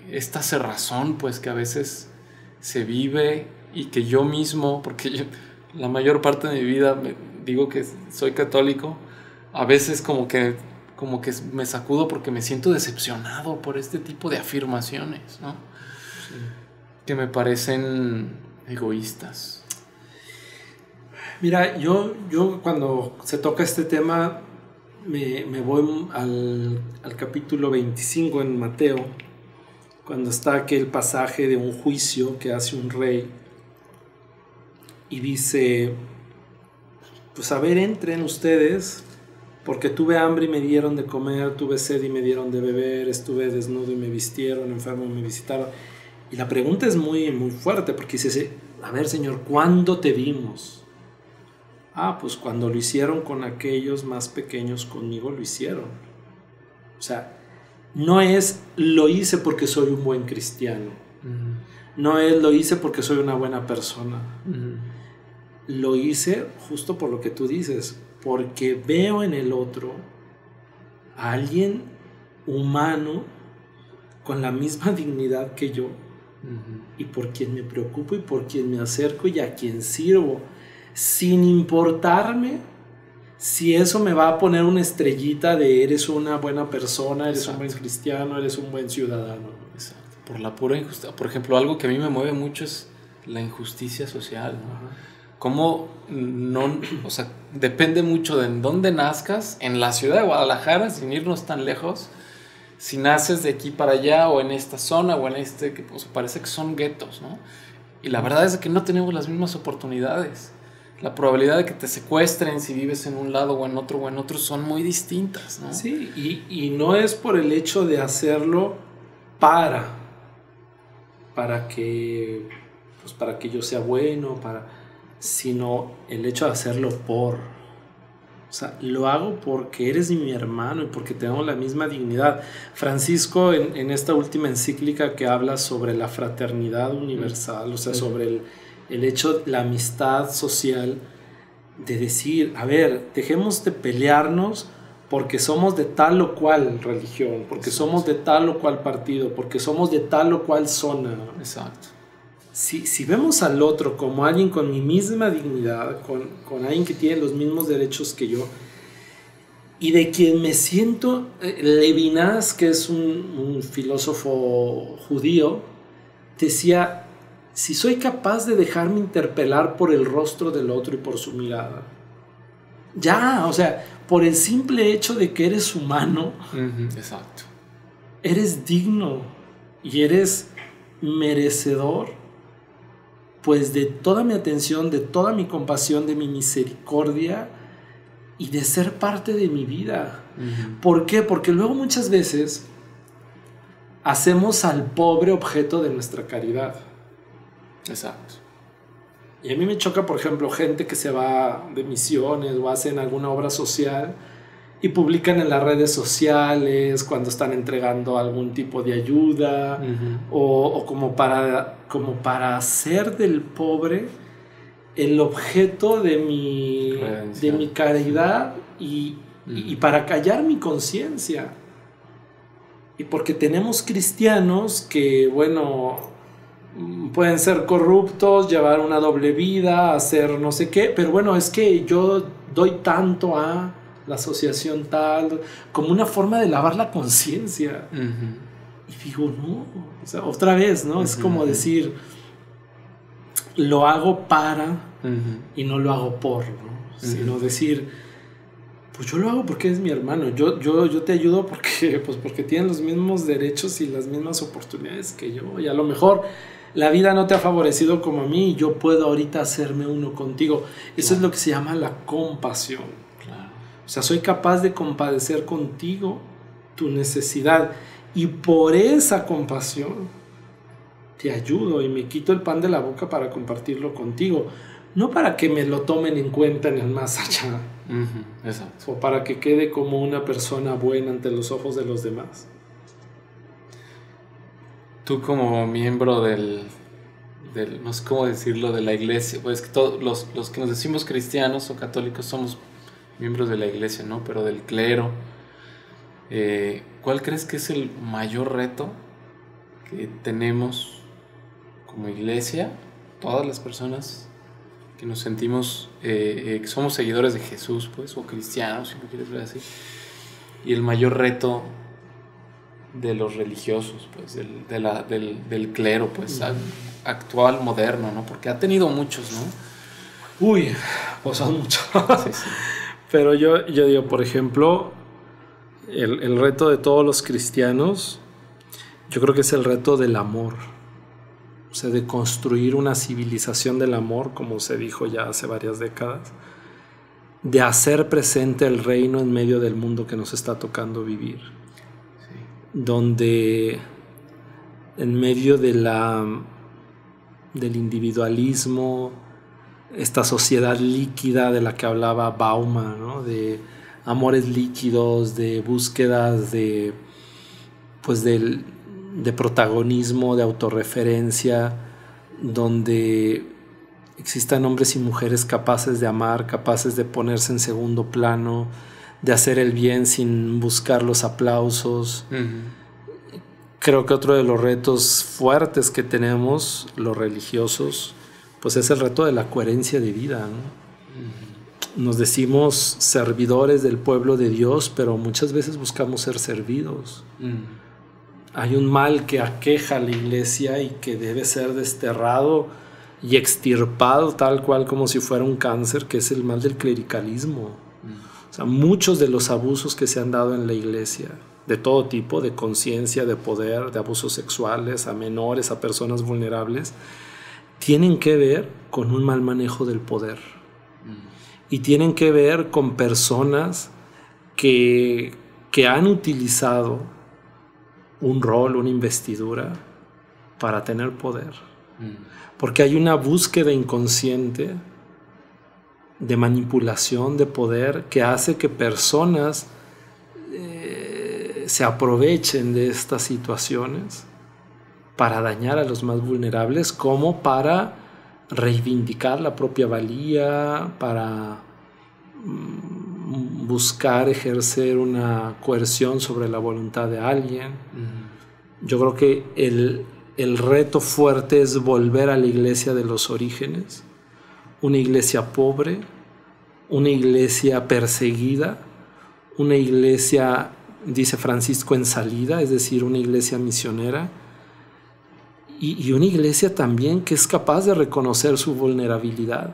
esta cerrazón pues que a veces se vive y que yo mismo, porque yo la mayor parte de mi vida me, digo que soy católico, a veces como que, como que me sacudo porque me siento decepcionado por este tipo de afirmaciones, ¿no? Sí. Que me parecen egoístas. Mira, yo, yo cuando se toca este tema me, me voy al, al capítulo veinticinco en Mateo, cuando está aquel pasaje de un juicio que hace un rey y dice, pues a ver, entren ustedes, porque tuve hambre y me dieron de comer, tuve sed y me dieron de beber, estuve desnudo y me vistieron, enfermo y me visitaron. Y la pregunta es muy, muy fuerte, porque dice, a ver, Señor, ¿cuándo te vimos? Ah, pues cuando lo hicieron con aquellos más pequeños conmigo, lo hicieron. O sea, no es lo hice porque soy un buen cristiano. Uh-huh. No es lo hice porque soy una buena persona. Uh-huh. Lo hice justo por lo que tú dices, porque veo en el otro a alguien humano con la misma dignidad que yo. Uh-huh. Y por quien me preocupo y por quien me acerco y a quien sirvo, sin importarme si eso me va a poner una estrellita de eres una buena persona, eres Exacto. un buen cristiano, eres un buen ciudadano. Exacto. Por la pura injusticia. Por ejemplo, algo que a mí me mueve mucho es la injusticia social, ¿no? Uh-huh. Cómo no, o sea, depende mucho de en dónde nazcas, en la ciudad de Guadalajara, sin irnos tan lejos, si naces de aquí para allá o en esta zona o en este, que pues, parece que son guetos, ¿no? Y la verdad es que no tenemos las mismas oportunidades. La probabilidad de que te secuestren si vives en un lado o en otro o en otro son muy distintas, ¿no? Sí, y, y no es por el hecho de hacerlo para, para que, pues para que yo sea bueno, para, sino el hecho de hacerlo por. O sea, lo hago porque eres mi hermano y porque tenemos la misma dignidad. Francisco, en, en esta última encíclica que habla sobre la fraternidad universal, o sea, sobre el, el hecho, la amistad social, de decir, a ver, dejemos de pelearnos porque somos de tal o cual religión, porque somos de tal o cual partido, porque somos de tal o cual zona. Exacto. Si, si vemos al otro como alguien con mi misma dignidad, con, con alguien que tiene los mismos derechos que yo, y de quien me siento, eh, Levinas, que es un, un filósofo judío, decía, si soy capaz de dejarme interpelar por el rostro del otro y por su mirada, ya, o sea, por el simple hecho de que eres humano, uh-huh. Exacto. Eres digno y eres merecedor pues de toda mi atención, de toda mi compasión, de mi misericordia y de ser parte de mi vida. Uh-huh. ¿Por qué? Porque luego muchas veces hacemos al pobre objeto de nuestra caridad. Exacto. Y a mí me choca, por ejemplo, gente que se va de misiones o hacen alguna obra social y publican en las redes sociales cuando están entregando algún tipo de ayuda, uh-huh. o, o como, para, como para hacer del pobre el objeto de mi, de mi caridad y, uh-huh. y, y para callar mi conciencia. Y porque tenemos cristianos que, bueno, pueden ser corruptos, llevar una doble vida, hacer no sé qué, pero bueno, es que yo doy tanto a la asociación tal, como una forma de lavar la conciencia. Uh-huh. Y digo, no, o sea, otra vez, ¿no? Uh-huh. Es como decir, lo hago para uh-huh. y no lo hago por, ¿no? Uh-huh. Sino decir, pues yo lo hago porque es mi hermano, yo, yo, yo te ayudo porque, pues porque tienen los mismos derechos y las mismas oportunidades que yo, y a lo mejor la vida no te ha favorecido como a mí y yo puedo ahorita hacerme uno contigo. Eso claro. Es lo que se llama la compasión. O sea, soy capaz de compadecer contigo tu necesidad y por esa compasión te ayudo y me quito el pan de la boca para compartirlo contigo, no para que me lo tomen en cuenta en el más allá, uh-huh. Exacto. O para que quede como una persona buena ante los ojos de los demás. Tú como miembro del, del no sé cómo decirlo, de la iglesia, pues que todos los, los que nos decimos cristianos o católicos somos miembros de la iglesia, ¿no? Pero del clero, eh, ¿cuál crees que es el mayor reto que tenemos como iglesia, todas las personas que nos sentimos, eh, eh, que somos seguidores de Jesús, pues, o cristianos, si lo quieres ver así. Y el mayor reto de los religiosos, pues, del, de la, del, del clero, pues, mm. actual, moderno, ¿no? Porque ha tenido muchos, ¿no? Uy, pues son muchos. Sí, sí. Pero yo, yo digo, por ejemplo, el, el reto de todos los cristianos, yo creo que es el reto del amor. O sea, de construir una civilización del amor, como se dijo ya hace varias décadas, de hacer presente el reino en medio del mundo que nos está tocando vivir, sí. Donde en medio de la, del individualismo, esta sociedad líquida de la que hablaba Bauman, ¿no? De amores líquidos, de búsquedas de, pues del de protagonismo, de autorreferencia, donde existan hombres y mujeres capaces de amar, capaces de ponerse en segundo plano, de hacer el bien sin buscar los aplausos. Uh-huh. Creo que otro de los retos fuertes que tenemos los religiosos, pues es el reto de la coherencia de vida, ¿no? Uh-huh. Nos decimos servidores del pueblo de Dios, pero muchas veces buscamos ser servidos. Uh-huh. Hay un mal que aqueja a la iglesia y que debe ser desterrado y extirpado tal cual como si fuera un cáncer, que es el mal del clericalismo. Mm. O sea, muchos de los abusos que se han dado en la iglesia, de todo tipo, de conciencia, de poder, de abusos sexuales, a menores, a personas vulnerables, tienen que ver con un mal manejo del poder. Mm. Y tienen que ver con personas que, que han utilizado un rol, una investidura para tener poder. Mm. Porque hay una búsqueda inconsciente de manipulación de poder que hace que personas eh, se aprovechen de estas situaciones para dañar a los más vulnerables, como para reivindicar la propia valía, para buscar ejercer una coerción sobre la voluntad de alguien. Uh-huh. Yo creo que el, el reto fuerte es volver a la iglesia de los orígenes, una iglesia pobre, una iglesia perseguida, una iglesia, dice Francisco, en salida, es decir, una iglesia misionera, y, y una iglesia también que es capaz de reconocer su vulnerabilidad.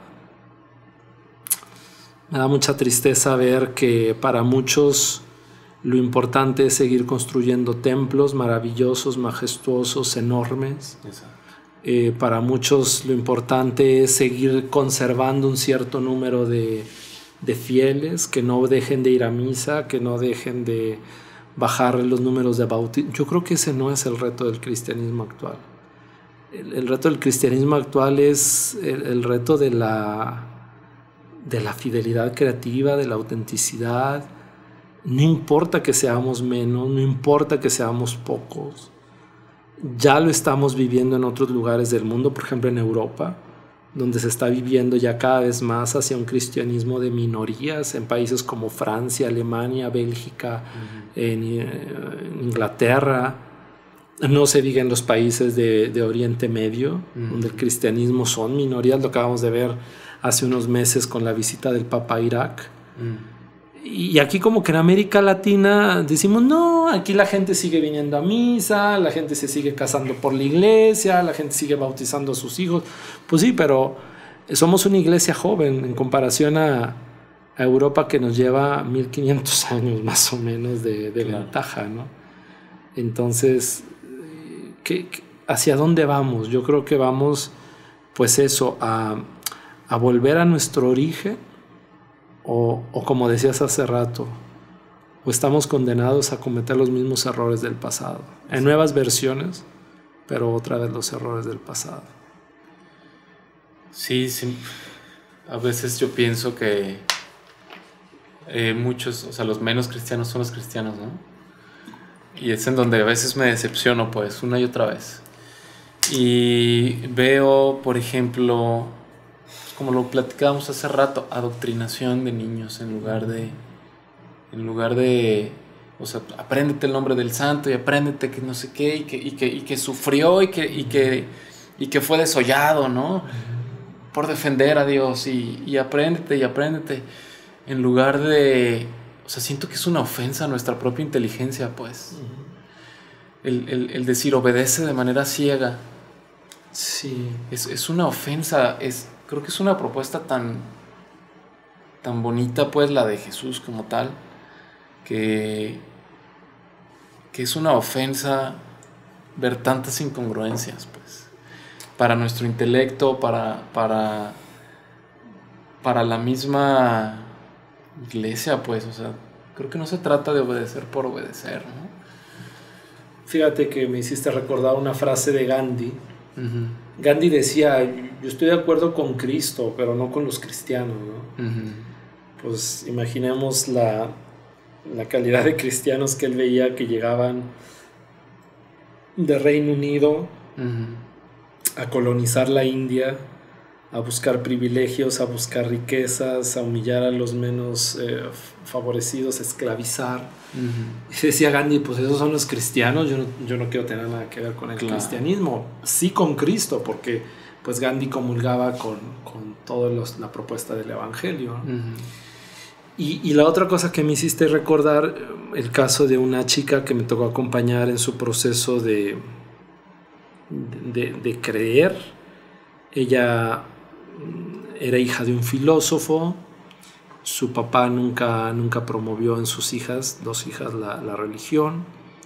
Me da mucha tristeza ver que para muchos lo importante es seguir construyendo templos maravillosos, majestuosos, enormes. Eh, para muchos lo importante es seguir conservando un cierto número de, de fieles, que no dejen de ir a misa, que no dejen de bajar los números de bautismo. Yo creo que ese no es el reto del cristianismo actual. El, el reto del cristianismo actual es el, el reto de la... de la fidelidad creativa, de la autenticidad. No importa que seamos menos, no importa que seamos pocos. Ya lo estamos viviendo en otros lugares del mundo, por ejemplo en Europa, donde se está viviendo ya cada vez más hacia un cristianismo de minorías, en países como Francia, Alemania, Bélgica, uh-huh. en, en Inglaterra. No se diga en los países de, de Oriente Medio, uh-huh. donde el cristianismo son minorías. Lo acabamos de ver hace unos meses con la visita del Papa a Irak. Mm. Y aquí como que en América Latina decimos, no, aquí la gente sigue viniendo a misa, la gente se sigue casando por la iglesia, la gente sigue bautizando a sus hijos. Pues sí, pero somos una iglesia joven en comparación a, a Europa, que nos lleva mil quinientos años más o menos de, de claro. ventaja, ¿no? Entonces, ¿qué, ¿hacia dónde vamos? Yo creo que vamos, pues eso, a... a volver a nuestro origen, o, o como decías hace rato, o estamos condenados a cometer los mismos errores del pasado, en nuevas versiones, pero otra vez los errores del pasado. Sí, sí. A veces yo pienso que eh, muchos, o sea, los menos cristianos son los cristianos, ¿no? Y es en donde a veces me decepciono, pues, una y otra vez. Y veo, por ejemplo, como lo platicábamos hace rato, adoctrinación de niños en lugar de, en lugar de O sea, apréndete el nombre del santo y apréndete que no sé qué, y que, y que, y que sufrió y que, y, que, y que fue desollado, ¿no? Por defender a Dios, y, y apréndete y apréndete. En lugar de... O sea, siento que es una ofensa a nuestra propia inteligencia, pues. Uh-huh. el, el, el decir obedece de manera ciega. Sí. Es, es una ofensa. Es, creo que es una propuesta tan, tan bonita, pues, la de Jesús como tal, que, que es una ofensa ver tantas incongruencias, pues, para nuestro intelecto, para, para, para la misma iglesia, pues. O sea, creo que no se trata de obedecer por obedecer, ¿no? Fíjate que me hiciste recordar una frase de Gandhi. Uh-huh. Gandhi decía, yo estoy de acuerdo con Cristo, pero no con los cristianos, ¿no? Uh-huh. Pues imaginemos la, la calidad de cristianos que él veía, que llegaban de Reino Unido uh-huh. a colonizar la India, a buscar privilegios, a buscar riquezas, a humillar a los menos eh, favorecidos, a esclavizar. Uh-huh. Y decía Gandhi, pues esos son los cristianos, yo no, yo no quiero tener nada que ver con el claro. cristianismo. Sí con Cristo, porque pues Gandhi comulgaba con, con toda la propuesta del evangelio. Uh-huh. Y, y la otra cosa que me hiciste recordar, el caso de una chica que me tocó acompañar en su proceso de, de, de creer. Ella era hija de un filósofo. Su papá nunca, nunca promovió en sus hijas, dos hijas, la, la religión.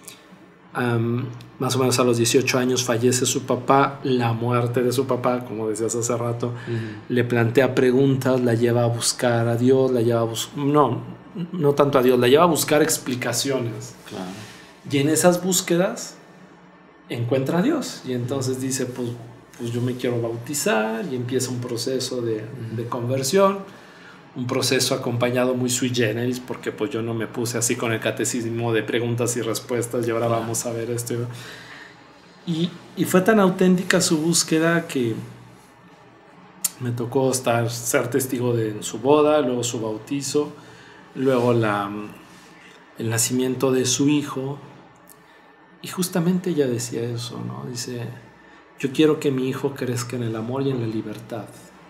Um, más o menos a los dieciocho años fallece su papá. La muerte de su papá, como decías hace rato, uh-huh. le plantea preguntas, la lleva a buscar a Dios, la lleva a bus- no, no tanto a Dios, la lleva a buscar explicaciones. Claro. Y en esas búsquedas encuentra a Dios. Y entonces dice, pues, pues yo me quiero bautizar, y empieza un proceso de, uh-huh. de conversión. Un proceso acompañado muy sui generis, porque pues yo no me puse así con el catecismo de preguntas y respuestas y ahora claro. vamos a ver esto. Y, y fue tan auténtica su búsqueda que me tocó estar, ser testigo de su boda, luego su bautizo, luego la, el nacimiento de su hijo. Y justamente ella decía eso, ¿no? Dice, yo quiero que mi hijo crezca en el amor y en la libertad.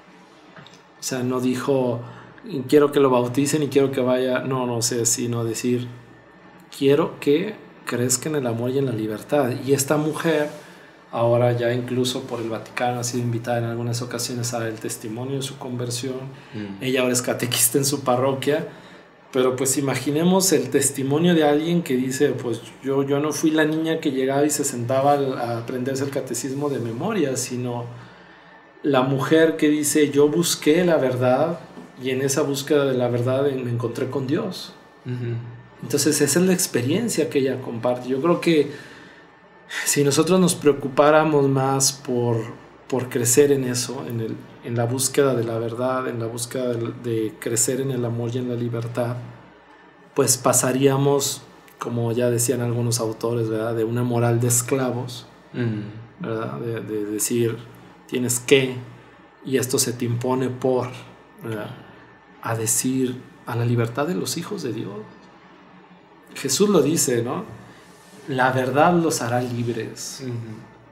O sea, no dijo, quiero que lo bauticen y quiero que vaya, no, no sé, sino decir, quiero que crezca en el amor y en la libertad. Y esta mujer, ahora ya incluso por el Vaticano, ha sido invitada en algunas ocasiones a dar el testimonio de su conversión. Mm. Ella ahora es catequista en su parroquia, pero pues imaginemos el testimonio de alguien que dice, pues yo, yo no fui la niña que llegaba y se sentaba a aprenderse el catecismo de memoria, sino la mujer que dice, yo busqué la verdad y en esa búsqueda de la verdad me encontré con Dios. Uh-huh. Entonces esa es la experiencia que ella comparte. Yo creo que si nosotros nos preocupáramos más por, por crecer en eso, en, el, en la búsqueda de la verdad, en la búsqueda de, de crecer en el amor y en la libertad, pues pasaríamos, como ya decían algunos autores, ¿verdad?, de una moral de esclavos, uh-huh. ¿verdad?, de, de decir, tienes que, y esto se te impone por, ¿verdad?, a decir, a la libertad de los hijos de Dios. Jesús lo dice, ¿no? La verdad los hará libres. Uh-huh.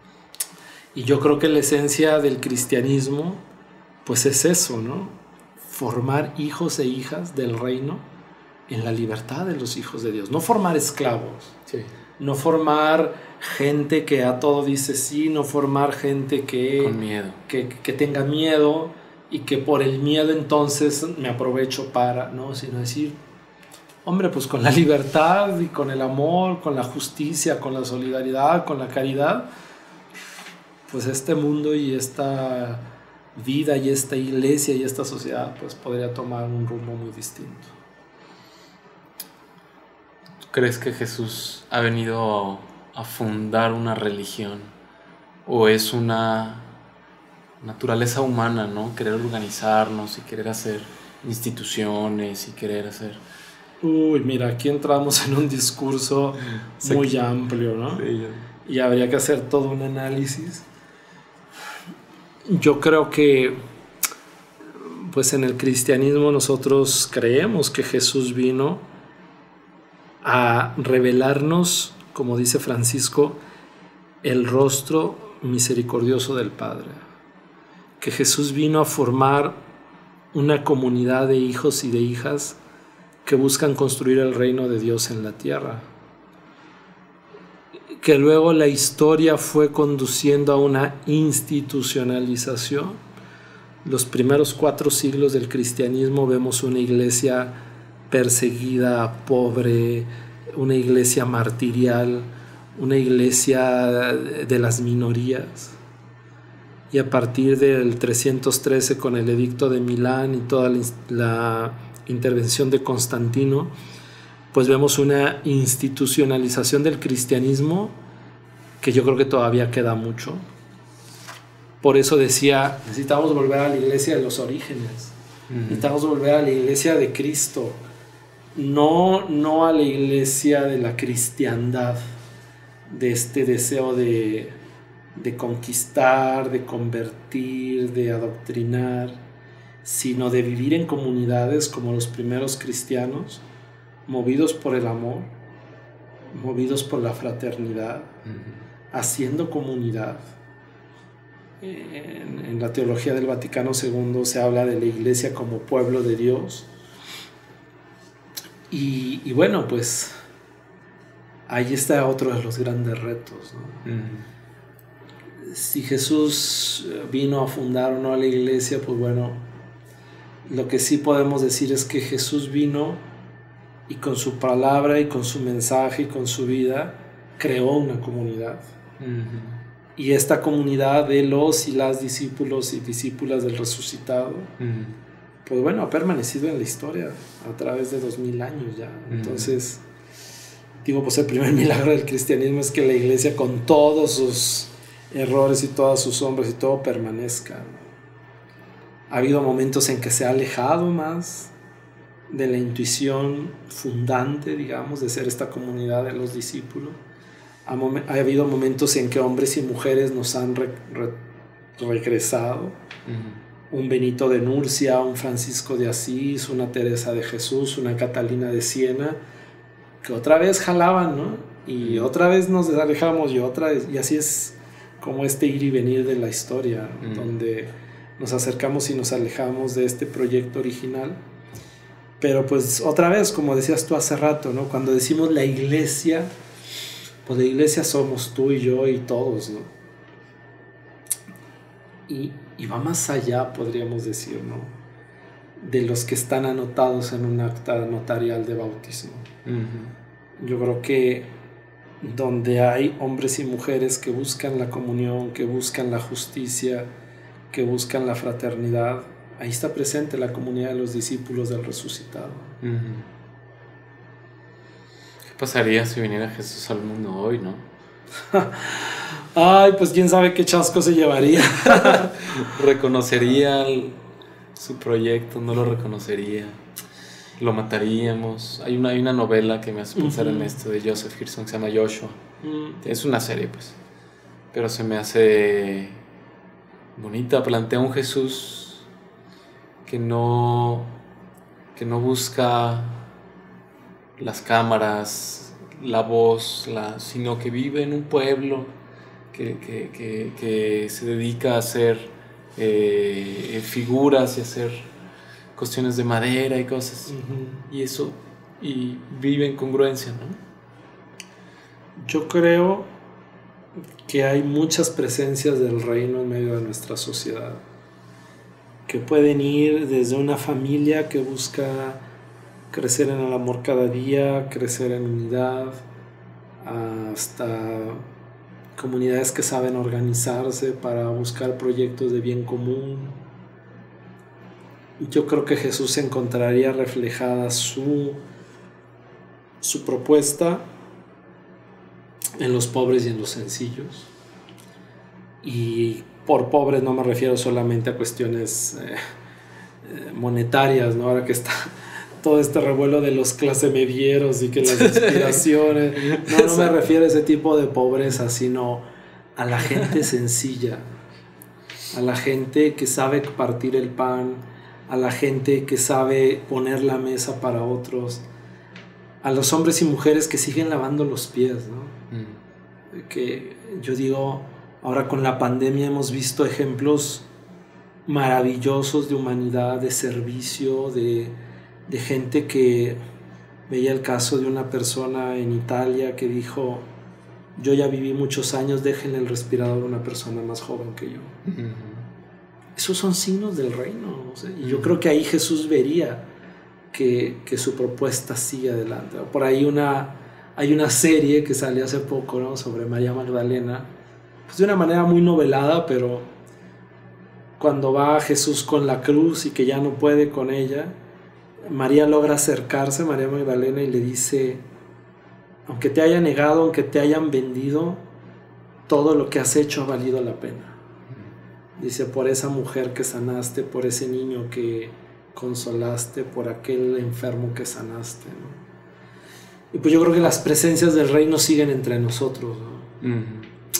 Y yo creo que la esencia del cristianismo, pues es eso, ¿no? Formar hijos e hijas del reino en la libertad de los hijos de Dios. No formar esclavos. Sí. No formar gente que a todo dice sí, no formar gente que, con miedo. Que, que tenga miedo y que por el miedo entonces me aprovecho para, no, sino decir, hombre, pues con la libertad y con el amor, con la justicia, con la solidaridad, con la caridad, pues este mundo y esta vida y esta iglesia y esta sociedad pues podría tomar un rumbo muy distinto. ¿Crees que Jesús ha venido a fundar una religión? ¿O es una naturaleza humana, ¿no? Querer organizarnos y querer hacer instituciones y querer hacer... Uy, mira, aquí entramos en un discurso sí, muy amplio, ¿no? Sí, y habría que hacer todo un análisis. Yo creo que pues en el cristianismo nosotros creemos que Jesús vino a revelarnos, como dice Francisco, el rostro misericordioso del Padre. Que Jesús vino a formar una comunidad de hijos y de hijas que buscan construir el reino de Dios en la tierra. Que luego la historia fue conduciendo a una institucionalización. Los primeros cuatro siglos del cristianismo vemos una iglesia perseguida, pobre, una iglesia martirial, una iglesia de las minorías. Y a partir del trescientos trece, con el edicto de Milán y toda la, la intervención de Constantino, pues vemos una institucionalización del cristianismo que yo creo que todavía queda mucho. Por eso decía, necesitamos volver a la iglesia de los orígenes, uh-huh. necesitamos volver a la iglesia de Cristo, no, no a la iglesia de la cristiandad, de este deseo de, de conquistar, de convertir, de adoctrinar, sino de vivir en comunidades como los primeros cristianos, movidos por el amor, movidos por la fraternidad, uh-huh. haciendo comunidad. En, en la teología del Vaticano segundo se habla de la iglesia como pueblo de Dios. Y, y bueno, pues ahí está otro de los grandes retos, ¿no? Uh-huh. Si Jesús vino a fundar o no a la iglesia, pues bueno, lo que sí podemos decir es que Jesús vino y con su palabra y con su mensaje y con su vida creó una comunidad. Uh-huh. Y esta comunidad de los y las discípulos y discípulas del resucitado, uh-huh. pues bueno, ha permanecido en la historia a través de dos mil años ya. Uh-huh. Entonces, digo, pues el primer milagro del cristianismo es que la iglesia, con todos sus errores y todas sus sombras y todo, permanezca. Ha habido momentos en que se ha alejado más de la intuición fundante, digamos, de ser esta comunidad de los discípulos. Ha, mom- ha habido momentos en que hombres y mujeres nos han re- re- regresado. Uh-huh. Un Benito de Nurcia, un Francisco de Asís, una Teresa de Jesús, una Catalina de Siena, que otra vez jalaban, ¿no? Y otra vez nos alejamos y otra vez, y así es como este ir y venir de la historia, uh-huh. donde nos acercamos y nos alejamos de este proyecto original. Pero pues otra vez, como decías tú hace rato, ¿no? Cuando decimos la iglesia, pues la iglesia somos tú y yo y todos, ¿no? Y, y va más allá, podríamos decir, ¿no? De los que están anotados en un acta notarial de bautismo. Uh-huh. Yo creo que donde hay hombres y mujeres que buscan la comunión, que buscan la justicia, que buscan la fraternidad, ahí está presente la comunidad de los discípulos del resucitado. Uh-huh. ¿Qué pasaría si viniera Jesús al mundo hoy, no? Ay, pues quién sabe qué chasco se llevaría. ¿Reconocería el, su proyecto? ¿No lo reconocería? ¿Lo mataríamos? Hay una, hay una novela que me hace pensar uh-huh. en esto, de Joseph Hirson, que se llama Joshua. Uh-huh. Es una serie, pues. Pero se me hace bonita. Plantea un Jesús que no, que no busca las cámaras, la voz, la, sino que vive en un pueblo, que, que, que, que se dedica a hacer eh, figuras y a hacer cuestiones de madera y cosas. Uh-huh. Y eso, y vive en congruencia, ¿no? Yo creo que hay muchas presencias del reino en medio de nuestra sociedad, que pueden ir desde una familia que busca crecer en el amor cada día, crecer en unidad, hasta comunidades que saben organizarse para buscar proyectos de bien común. Yo creo que Jesús encontraría reflejada su, su propuesta en los pobres y en los sencillos. Y por pobres no me refiero solamente a cuestiones eh, eh, monetarias, ¿no? Ahora que está todo este revuelo de los clase medieros y que las aspiraciones, no, no me refiero a ese tipo de pobreza, sino a la gente sencilla, a la gente que sabe partir el pan, a la gente que sabe poner la mesa para otros, a los hombres y mujeres que siguen lavando los pies, ¿no? Mm. Que yo digo, ahora con la pandemia hemos visto ejemplos maravillosos de humanidad, de servicio, de, de gente que veía el caso de una persona en Italia que dijo, yo ya viví muchos años, déjenle el respirador a una persona más joven que yo. Mm. Esos son signos del reino, ¿no? O sea, y yo creo que ahí Jesús vería que, que su propuesta sigue adelante. Por ahí una, hay una serie que salió hace poco, ¿no? Sobre María Magdalena, pues de una manera muy novelada, pero cuando va Jesús con la cruz y que ya no puede con ella, María logra acercarse, María Magdalena, y le dice, aunque te haya negado, aunque te hayan vendido, todo lo que has hecho ha valido la pena. Dice, por esa mujer que sanaste, por ese niño que consolaste, por aquel enfermo que sanaste, ¿no? Y pues yo creo que las presencias del reino siguen entre nosotros, ¿no? Mm.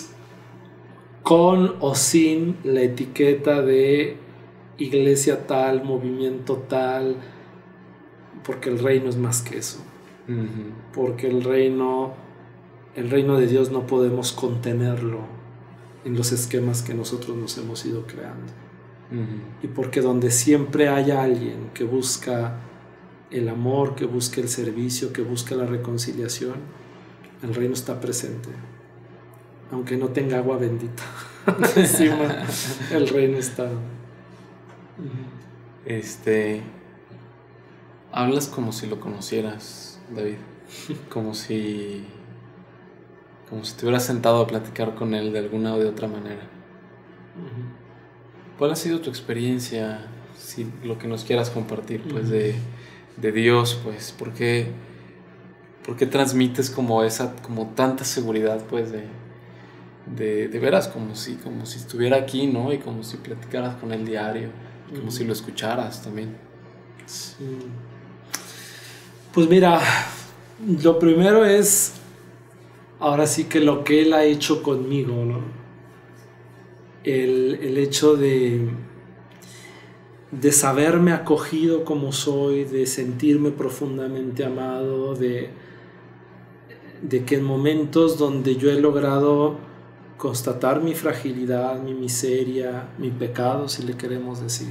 Con o sin la etiqueta de iglesia tal, movimiento tal, porque el reino es más que eso. Mm. Porque el reino, el reino de Dios no podemos contenerlo en los esquemas que nosotros nos hemos ido creando. Mm. Y porque donde siempre haya alguien que busca el amor, que busca el servicio, que busca la reconciliación, el reino está presente. Aunque no tenga agua bendita encima, el reino está. Este, hablas como si lo conocieras, David, como si como si te hubieras sentado a platicar con él de alguna o de otra manera. ¿Cuál ha sido tu experiencia, si lo que nos quieras compartir, pues, de, de Dios, pues? ¿Por qué, por qué transmites como esa, como tanta seguridad, pues, de, de, de veras, como si, como si estuviera aquí, ¿no? Y como si platicaras con él diario, como uh-huh. si lo escucharas también. Sí. Pues mira, lo primero es, ahora sí que lo que él ha hecho conmigo, ¿no? El, el hecho de, de saberme acogido como soy, de sentirme profundamente amado, de, de que en momentos donde yo he logrado constatar mi fragilidad, mi miseria, mi pecado, si le queremos decir,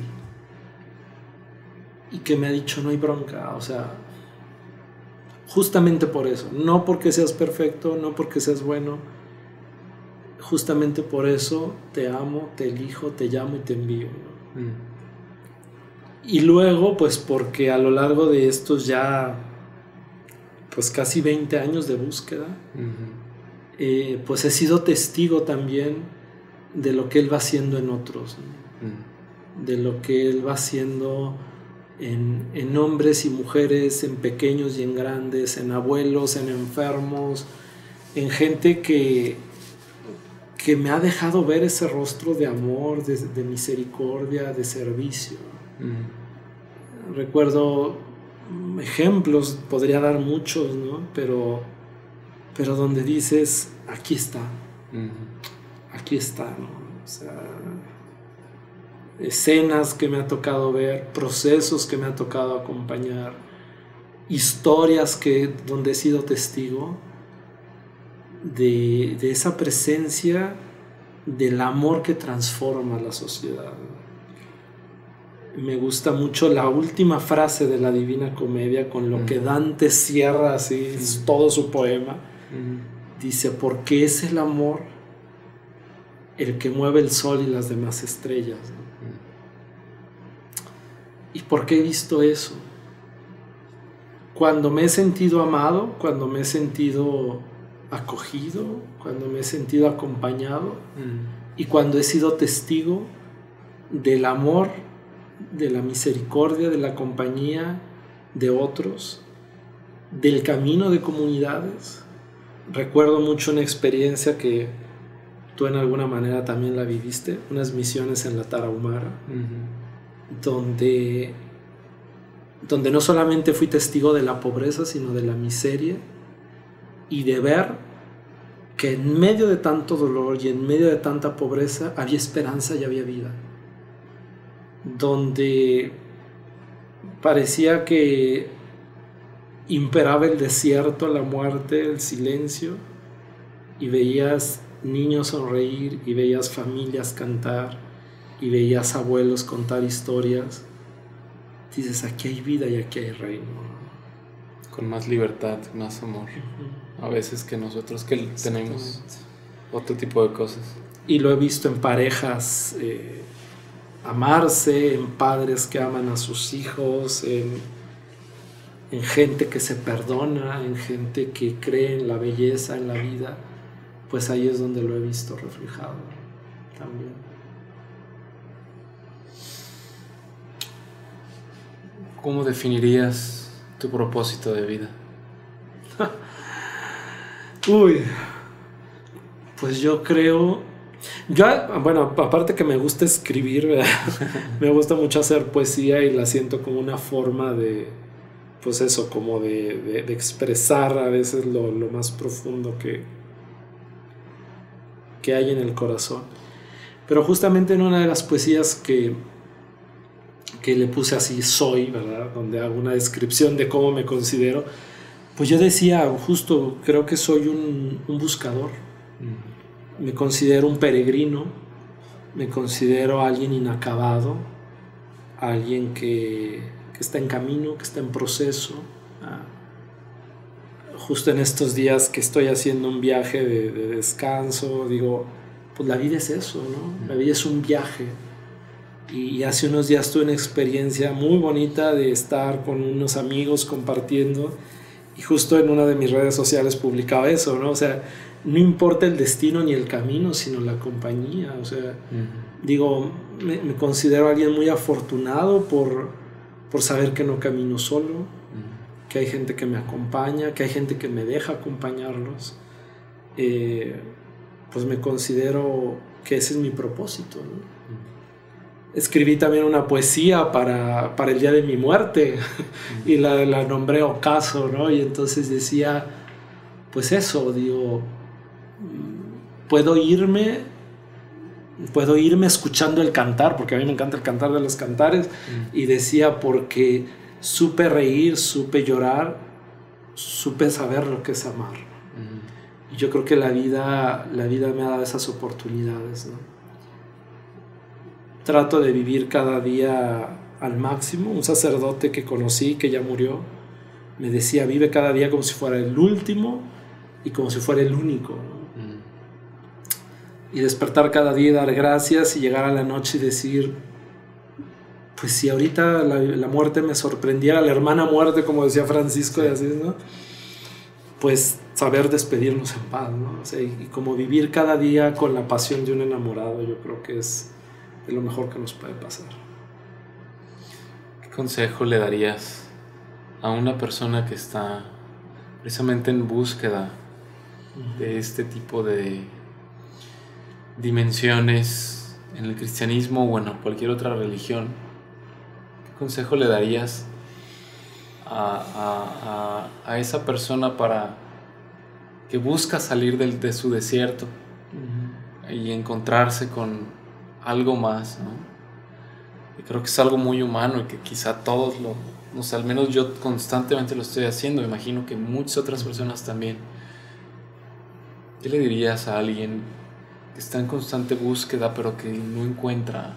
y que me ha dicho no hay bronca, o sea, justamente por eso, no porque seas perfecto, no porque seas bueno, justamente por eso te amo, te elijo, te llamo y te envío, ¿no? Mm. Y luego, pues porque a lo largo de estos ya, pues casi veinte años de búsqueda, uh-huh. eh, pues he sido testigo también de lo que él va haciendo en otros, ¿no? Mm. De lo que él va haciendo en, en hombres y mujeres, en pequeños y en grandes, en abuelos, en enfermos, en gente que, que me ha dejado ver ese rostro de amor, de, de misericordia, de servicio. Mm. Recuerdo ejemplos, podría dar muchos, ¿no? Pero, pero donde dices, aquí está, mm. aquí está, ¿no? O sea, escenas que me ha tocado ver, procesos que me ha tocado acompañar, historias que, donde he sido testigo de, de esa presencia del amor que transforma la sociedad. Me gusta mucho la última frase de la Divina Comedia, con lo mm. que Dante cierra así mm. todo su poema. Mm. Dice, porque es el amor el que mueve el sol y las demás estrellas. ¿Y por qué he visto eso? Cuando me he sentido amado, cuando me he sentido acogido, cuando me he sentido acompañado, mm. y cuando he sido testigo del amor, de la misericordia, de la compañía de otros, del camino de comunidades. Recuerdo mucho una experiencia que tú en alguna manera también la viviste, unas misiones en la Tarahumara, uh-huh. donde, donde no solamente fui testigo de la pobreza, sino de la miseria, y de ver que en medio de tanto dolor y en medio de tanta pobreza había esperanza y había vida, donde parecía que imperaba el desierto, la muerte, el silencio, y veías niños sonreír, y veías familias cantar, y veías abuelos contar historias. Dices, aquí hay vida y aquí hay reino. Con más libertad, más amor. Uh-huh. A veces que nosotros que tenemos otro tipo de cosas. Y lo he visto en parejas eh, amarse, en padres que aman a sus hijos, en, en gente que se perdona, en gente que cree en la belleza, en la vida. Pues ahí es donde lo he visto reflejado también. ¿Cómo definirías tu propósito de vida? Uy, pues yo creo, yo, bueno, aparte que me gusta escribir, me gusta mucho hacer poesía y la siento como una forma de, pues eso, como de, de, de expresar a veces lo, lo más profundo que, que hay en el corazón. Pero justamente en una de las poesías que que le puse así, soy, ¿verdad? Donde hago una descripción de cómo me considero, pues yo decía, justo, creo que soy un, un buscador. Mm. Me considero un peregrino, me considero alguien inacabado, alguien que, que está en camino, que está en proceso. Ah, justo en estos días que estoy haciendo un viaje de, de descanso, digo, pues la vida es eso, ¿no? La vida es un viaje. Y hace unos días tuve una experiencia muy bonita de estar con unos amigos compartiendo, y justo en una de mis redes sociales publicaba eso, ¿no? O sea, no importa el destino ni el camino, sino la compañía. O sea, uh-huh. digo, me, me considero alguien muy afortunado por, por saber que no camino solo, uh-huh. que hay gente que me acompaña, que hay gente que me deja acompañarlos. Eh, pues me considero que ese es mi propósito, ¿no? Uh-huh. Escribí también una poesía para, para el día de mi muerte, uh-huh. y la, la nombré Ocaso, ¿no? Y entonces decía, pues eso, digo, puedo irme, puedo irme escuchando el cantar, porque a mí me encanta el cantar de los cantares, uh-huh. y decía, porque supe reír, supe llorar, supe saber lo que es amar. Uh-huh. Y yo creo que la vida, la vida me ha dado esas oportunidades, ¿no? Trato de vivir cada día al máximo. Un sacerdote que conocí, que ya murió, me decía, vive cada día como si fuera el último y como si fuera el único, ¿no? Mm. Y despertar cada día y dar gracias, y llegar a la noche y decir, pues si ahorita la, la muerte me sorprendiera, la hermana muerte, como decía Francisco de Asís, ¿no? Pues saber despedirnos en paz, ¿no? O sea, y, y como vivir cada día con la pasión de un enamorado, yo creo que es es lo mejor que nos puede pasar. ¿Qué consejo le darías a una persona que está precisamente en búsqueda uh-huh. de este tipo de dimensiones en el cristianismo o en cualquier otra religión? ¿Qué consejo le darías a, a, a, a esa persona para que busca salir del, de su desierto uh-huh. y encontrarse con algo más, ¿no? Y creo que es algo muy humano y que quizá todos lo, no sé, al menos yo constantemente lo estoy haciendo, me imagino que muchas otras personas también. ¿Qué le dirías a alguien que está en constante búsqueda pero que no encuentra?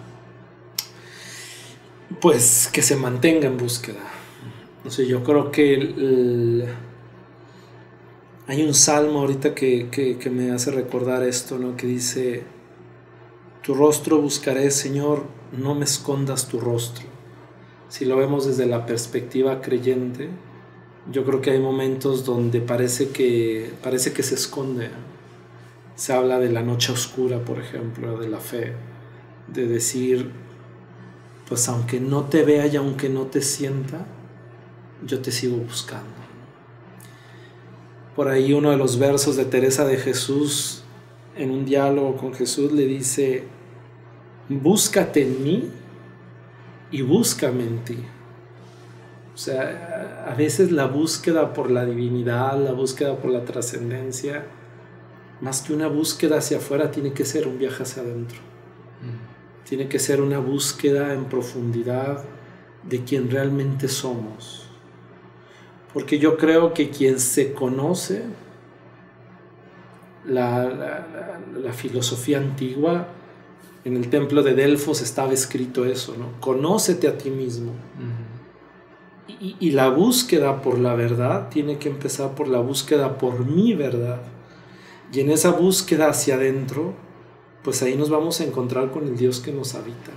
Pues que se mantenga en búsqueda. No sé, yo creo que el, el, hay un salmo ahorita que, que, que me hace recordar esto, ¿no? Que dice, tu rostro buscaré, Señor, no me escondas tu rostro. Si lo vemos desde la perspectiva creyente, yo creo que hay momentos donde parece que, parece que se esconde. Se habla de la noche oscura, por ejemplo, de la fe, de decir, pues aunque no te vea y aunque no te sienta, yo te sigo buscando. Por ahí uno de los versos de Teresa de Jesús, en un diálogo con Jesús, le dice, búscate en mí y búscame en ti. O sea, a veces la búsqueda por la divinidad, la búsqueda por la trascendencia, más que una búsqueda hacia afuera, tiene que ser un viaje hacia adentro. Mm. Tiene que ser una búsqueda en profundidad de quien realmente somos. Porque yo creo que quien se conoce, la, la, la, la filosofía antigua, en el templo de Delfos estaba escrito eso, ¿no? Conócete a ti mismo. Uh-huh. y, y la búsqueda por la verdad tiene que empezar por la búsqueda por mi verdad. Y en esa búsqueda hacia adentro, pues ahí nos vamos a encontrar con el Dios que nos habita.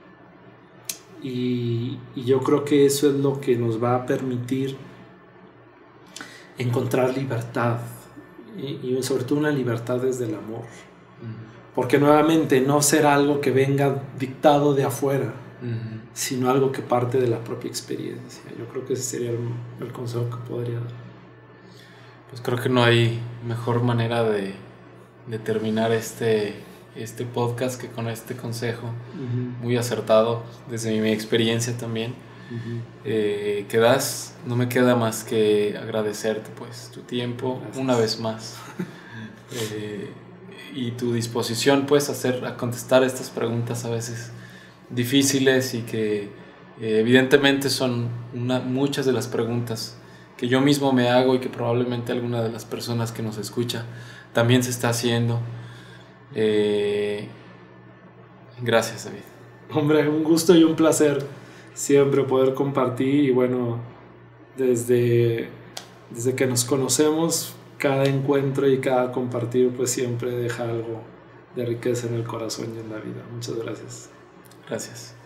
Y, y yo creo que eso es lo que nos va a permitir encontrar libertad. Y, y sobre todo una libertad desde el amor. Uh-huh. Porque nuevamente no será algo que venga dictado de afuera, uh-huh, sino algo que parte de la propia experiencia. Yo creo que ese sería el, el consejo que podría dar. Pues creo que no hay mejor manera de, de terminar este, este podcast que con este consejo, uh-huh, muy acertado desde mi experiencia también. Uh-huh. Eh, que das, no me queda más que agradecerte pues tu tiempo. Gracias. Una vez más eh, y tu disposición pues a, hacer, a contestar estas preguntas a veces difíciles y que eh, evidentemente son una, muchas de las preguntas que yo mismo me hago y que probablemente alguna de las personas que nos escucha también se está haciendo. Eh, gracias, David. Hombre, un gusto y un placer siempre poder compartir. Y bueno, desde, desde que nos conocemos, cada encuentro y cada compartir pues siempre deja algo de riqueza en el corazón y en la vida. Muchas gracias. Gracias.